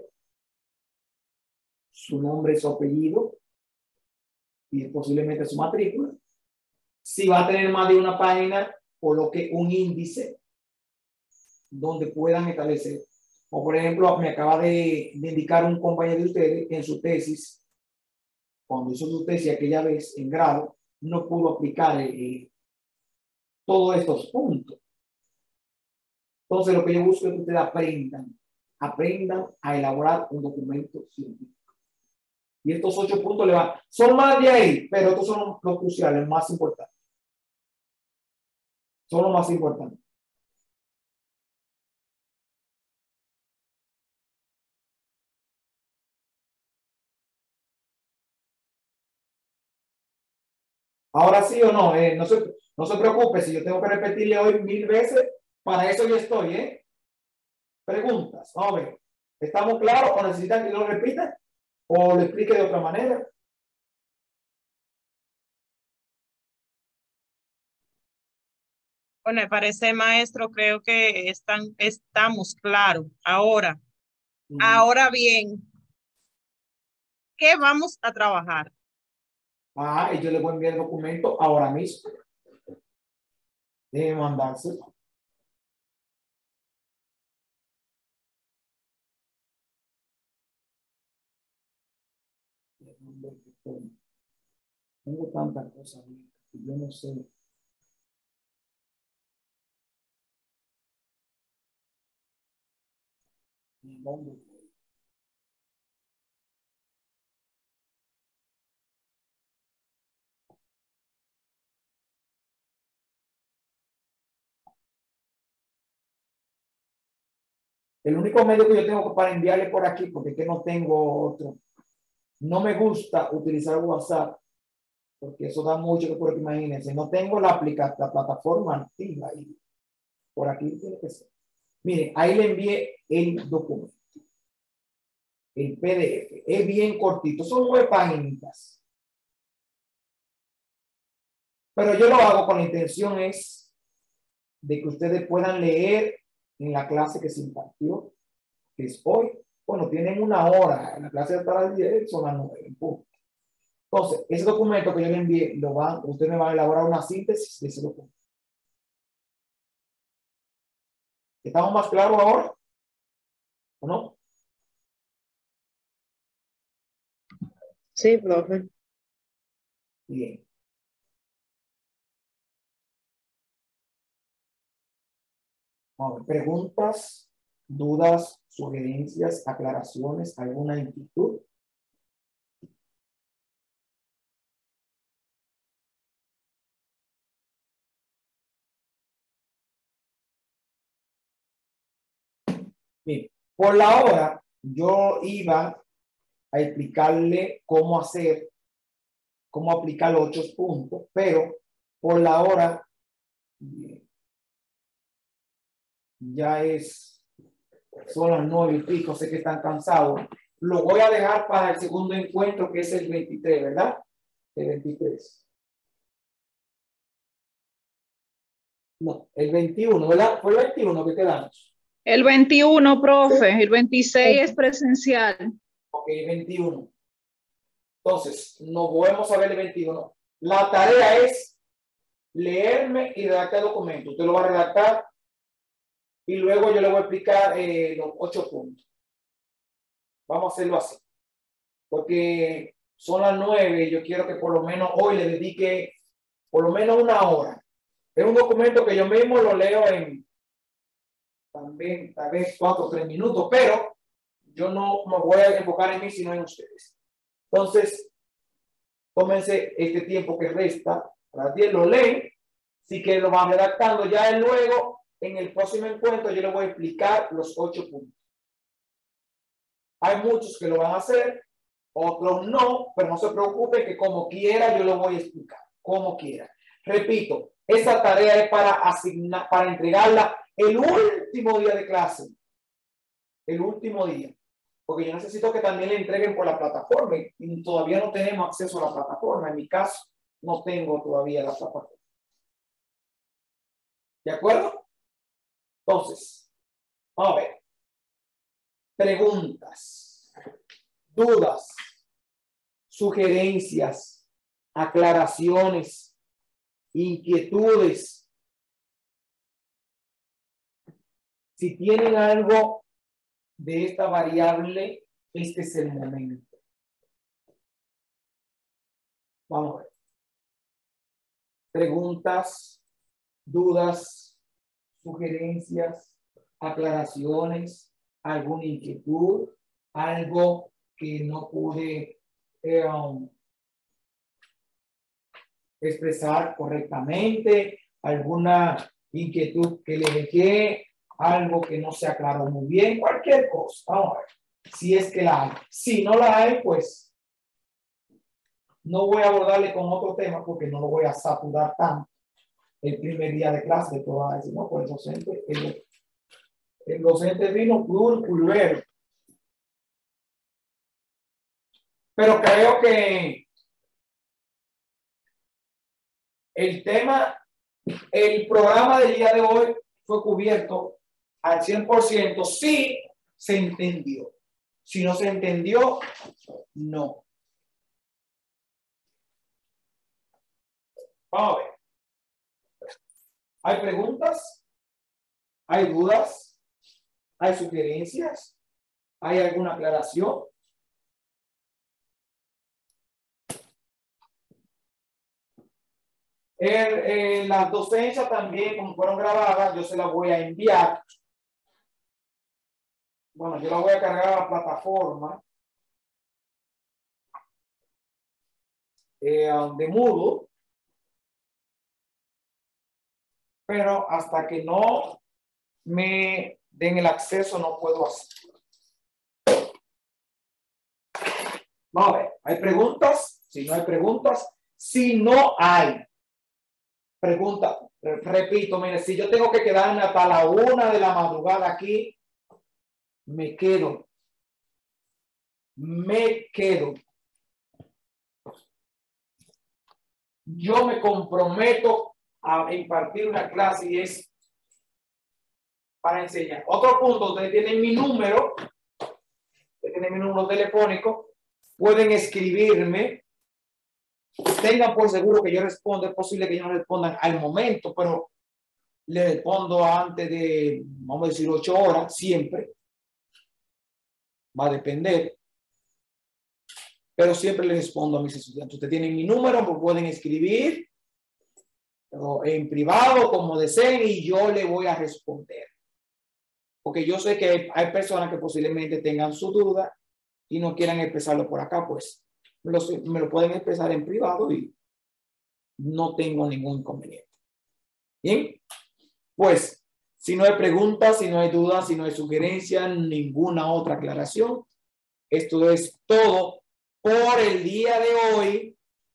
su nombre, su apellido y posiblemente su matrícula. Si va a tener más de una página, coloque un índice donde puedan establecer. O por ejemplo, me acaba de, de indicar un compañero de ustedes en su tesis, cuando hizo su tesis aquella vez en grado, no pudo aplicar eh, todos estos puntos. Entonces, lo que yo busco es que ustedes aprendan, aprendan a elaborar un documento científico. Y estos ocho puntos le van, son más de ahí, pero estos son los, los cruciales, los más importantes. Son los más importantes. Ahora sí o no, eh, no, se, no se preocupe si yo tengo que repetirle hoy mil veces, para eso yo estoy, ¿eh? Preguntas, vamos a ver. ¿Estamos claros o necesitan que yo lo repita o lo explique de otra manera? Bueno, me parece, maestro, creo que están, estamos claros. Ahora, mm. ahora bien, ¿qué vamos a trabajar? Ah, y yo le voy a enviar el documento ahora mismo. Debe mandarse. Tengo tantas cosas que yo no sé. ¿Dónde? El único medio que yo tengo para enviarle por aquí, porque es que no tengo otro. No me gusta utilizar WhatsApp, porque eso da mucho que por aquí, imagínense. No tengo la aplicación, la plataforma activa ahí. Por aquí tiene que ser. Miren, ahí le envié el documento. El P D F. Es bien cortito. Son nueve páginas. Pero yo lo hago con la intención es de que ustedes puedan leer en la clase que se impartió, que es hoy. Bueno, tienen una hora. En la clase de las diez son las nueve. Punto. Entonces, ese documento que yo le envié, lo van, ustedes me van a elaborar una síntesis de ese documento. ¿Estamos más claros ahora? ¿O no? Sí, profe. Bien. Vamos a ver, preguntas, dudas, sugerencias, aclaraciones, alguna inquietud. Bien, por la hora yo iba a explicarle cómo hacer, cómo aplicar los ocho puntos, pero por la hora ya es, son las nueve y pico, sé que están cansados. Lo voy a dejar para el segundo encuentro, que es el veintitrés, ¿verdad? El veintitrés. No, el veintiuno, ¿verdad? Fue el veintiuno que quedamos. El veintiuno, profe. El veintiséis es presencial. Ok, veintiuno. Entonces, nos volvemos a ver el veintiuno. La tarea es leerme y redactar el documento. Usted lo va a redactar y luego yo le voy a explicar eh, los ocho puntos. Vamos a hacerlo así. Porque son las nueve y yo quiero que por lo menos hoy le dedique por lo menos una hora. Es un documento que yo mismo lo leo en también tal vez cuatro o tres minutos, pero yo no me voy a enfocar en mí, sino en ustedes. Entonces, tómense este tiempo que resta, a las diez lo leen, si que lo van redactando ya luego, en el próximo encuentro yo les voy a explicar los ocho puntos. Hay muchos que lo van a hacer, otros no, pero no se preocupen que como quiera yo lo voy a explicar, como quiera. Repito, esa tarea es para asignar, para entregarla el último día de clase. el último día, porque yo necesito que también le entreguen por la plataforma y todavía no tenemos acceso a la plataforma. En mi caso, no tengo todavía la plataforma. ¿De acuerdo? Entonces, vamos a ver. Preguntas, dudas, sugerencias, aclaraciones, inquietudes. Si tienen algo de esta variable, este es el momento. Vamos a ver. Preguntas, dudas, sugerencias, aclaraciones, alguna inquietud, algo que no pude eh, um, expresar correctamente, alguna inquietud que le dejé, algo que no se aclaró muy bien, cualquier cosa. Vamos a ver si es que la hay. Si no la hay, pues no voy a abordarle con otro tema porque no lo voy a saturar tanto el primer día de clase de toda vez, ¿no? Pues el docente, el, el docente vino pulvero. Pero creo que el tema, el programa del día de hoy fue cubierto al cien por ciento. Sí se entendió. Si no se entendió, no. Vamos a ver. ¿Hay preguntas? ¿Hay dudas? ¿Hay sugerencias? ¿Hay alguna aclaración? El, eh, las docencias también, como fueron grabadas, yo se las voy a enviar. Bueno, yo la voy a cargar a la plataforma eh, de Moodle. Pero hasta que no me den el acceso no puedo hacer. Vamos a ver, ¿hay preguntas? Si no hay preguntas, si no hay preguntas, repito, mire, si yo tengo que quedarme hasta la una de la madrugada aquí, me quedo. Me quedo. Yo me comprometo a impartir una clase y es para enseñar. Otro punto, ustedes tienen mi número, ustedes tienen mi número telefónico, pueden escribirme, tengan por seguro que yo respondo, es posible que yo no respondan al momento, pero le respondo antes de, vamos a decir, ocho horas, siempre. Va a depender. Pero siempre le respondo a mis estudiantes. Ustedes tienen mi número, me pueden escribir en privado, como deseen, y yo le voy a responder. Porque yo sé que hay personas que posiblemente tengan su duda y no quieran expresarlo por acá, pues me lo, me lo pueden expresar en privado y no tengo ningún inconveniente. Bien, pues si no hay preguntas, si no hay dudas, si no hay sugerencias, ninguna otra aclaración, esto es todo por el día de hoy.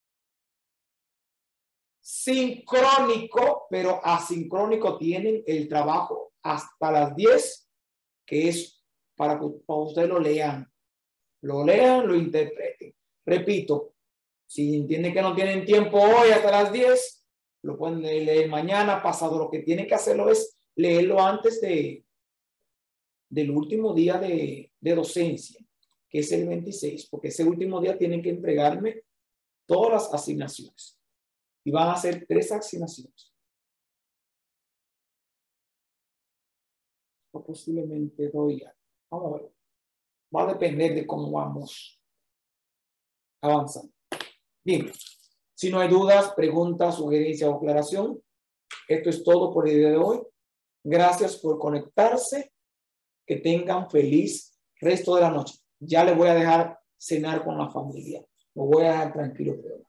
Sincrónico, pero asincrónico tienen el trabajo hasta las diez, que es para que para ustedes lo lean. Lo lean, lo interpreten. Repito, si entienden que no tienen tiempo hoy hasta las diez, lo pueden leer mañana, pasado. Lo que tienen que hacerlo es leerlo antes de, del último día de, de docencia, que es el veintiséis, porque ese último día tienen que entregarme todas las asignaciones. Y van a hacer tres asignaciones. O posiblemente doy ya. Vamos a ver. Va a depender de cómo vamos avanzando. Bien. Si no hay dudas, preguntas, sugerencias o aclaración, esto es todo por el día de hoy. Gracias por conectarse. Que tengan feliz resto de la noche. Ya les voy a dejar cenar con la familia. Lo voy a dejar tranquilo. Pero...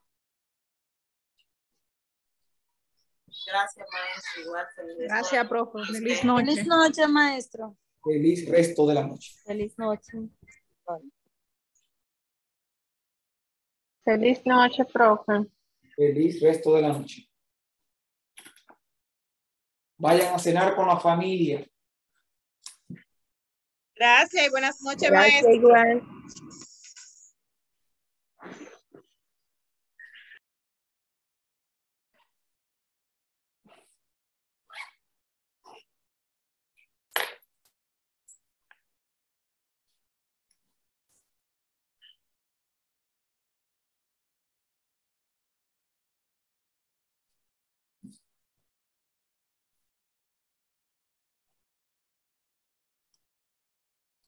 Gracias, maestro. Igual, feliz Gracias, profe. Feliz noche. Feliz noche, maestro. Feliz resto de la noche. Feliz noche. Feliz noche, profe. Feliz resto de la noche. Vayan a cenar con la familia. Gracias y buenas noches, Gracias, maestro. igual.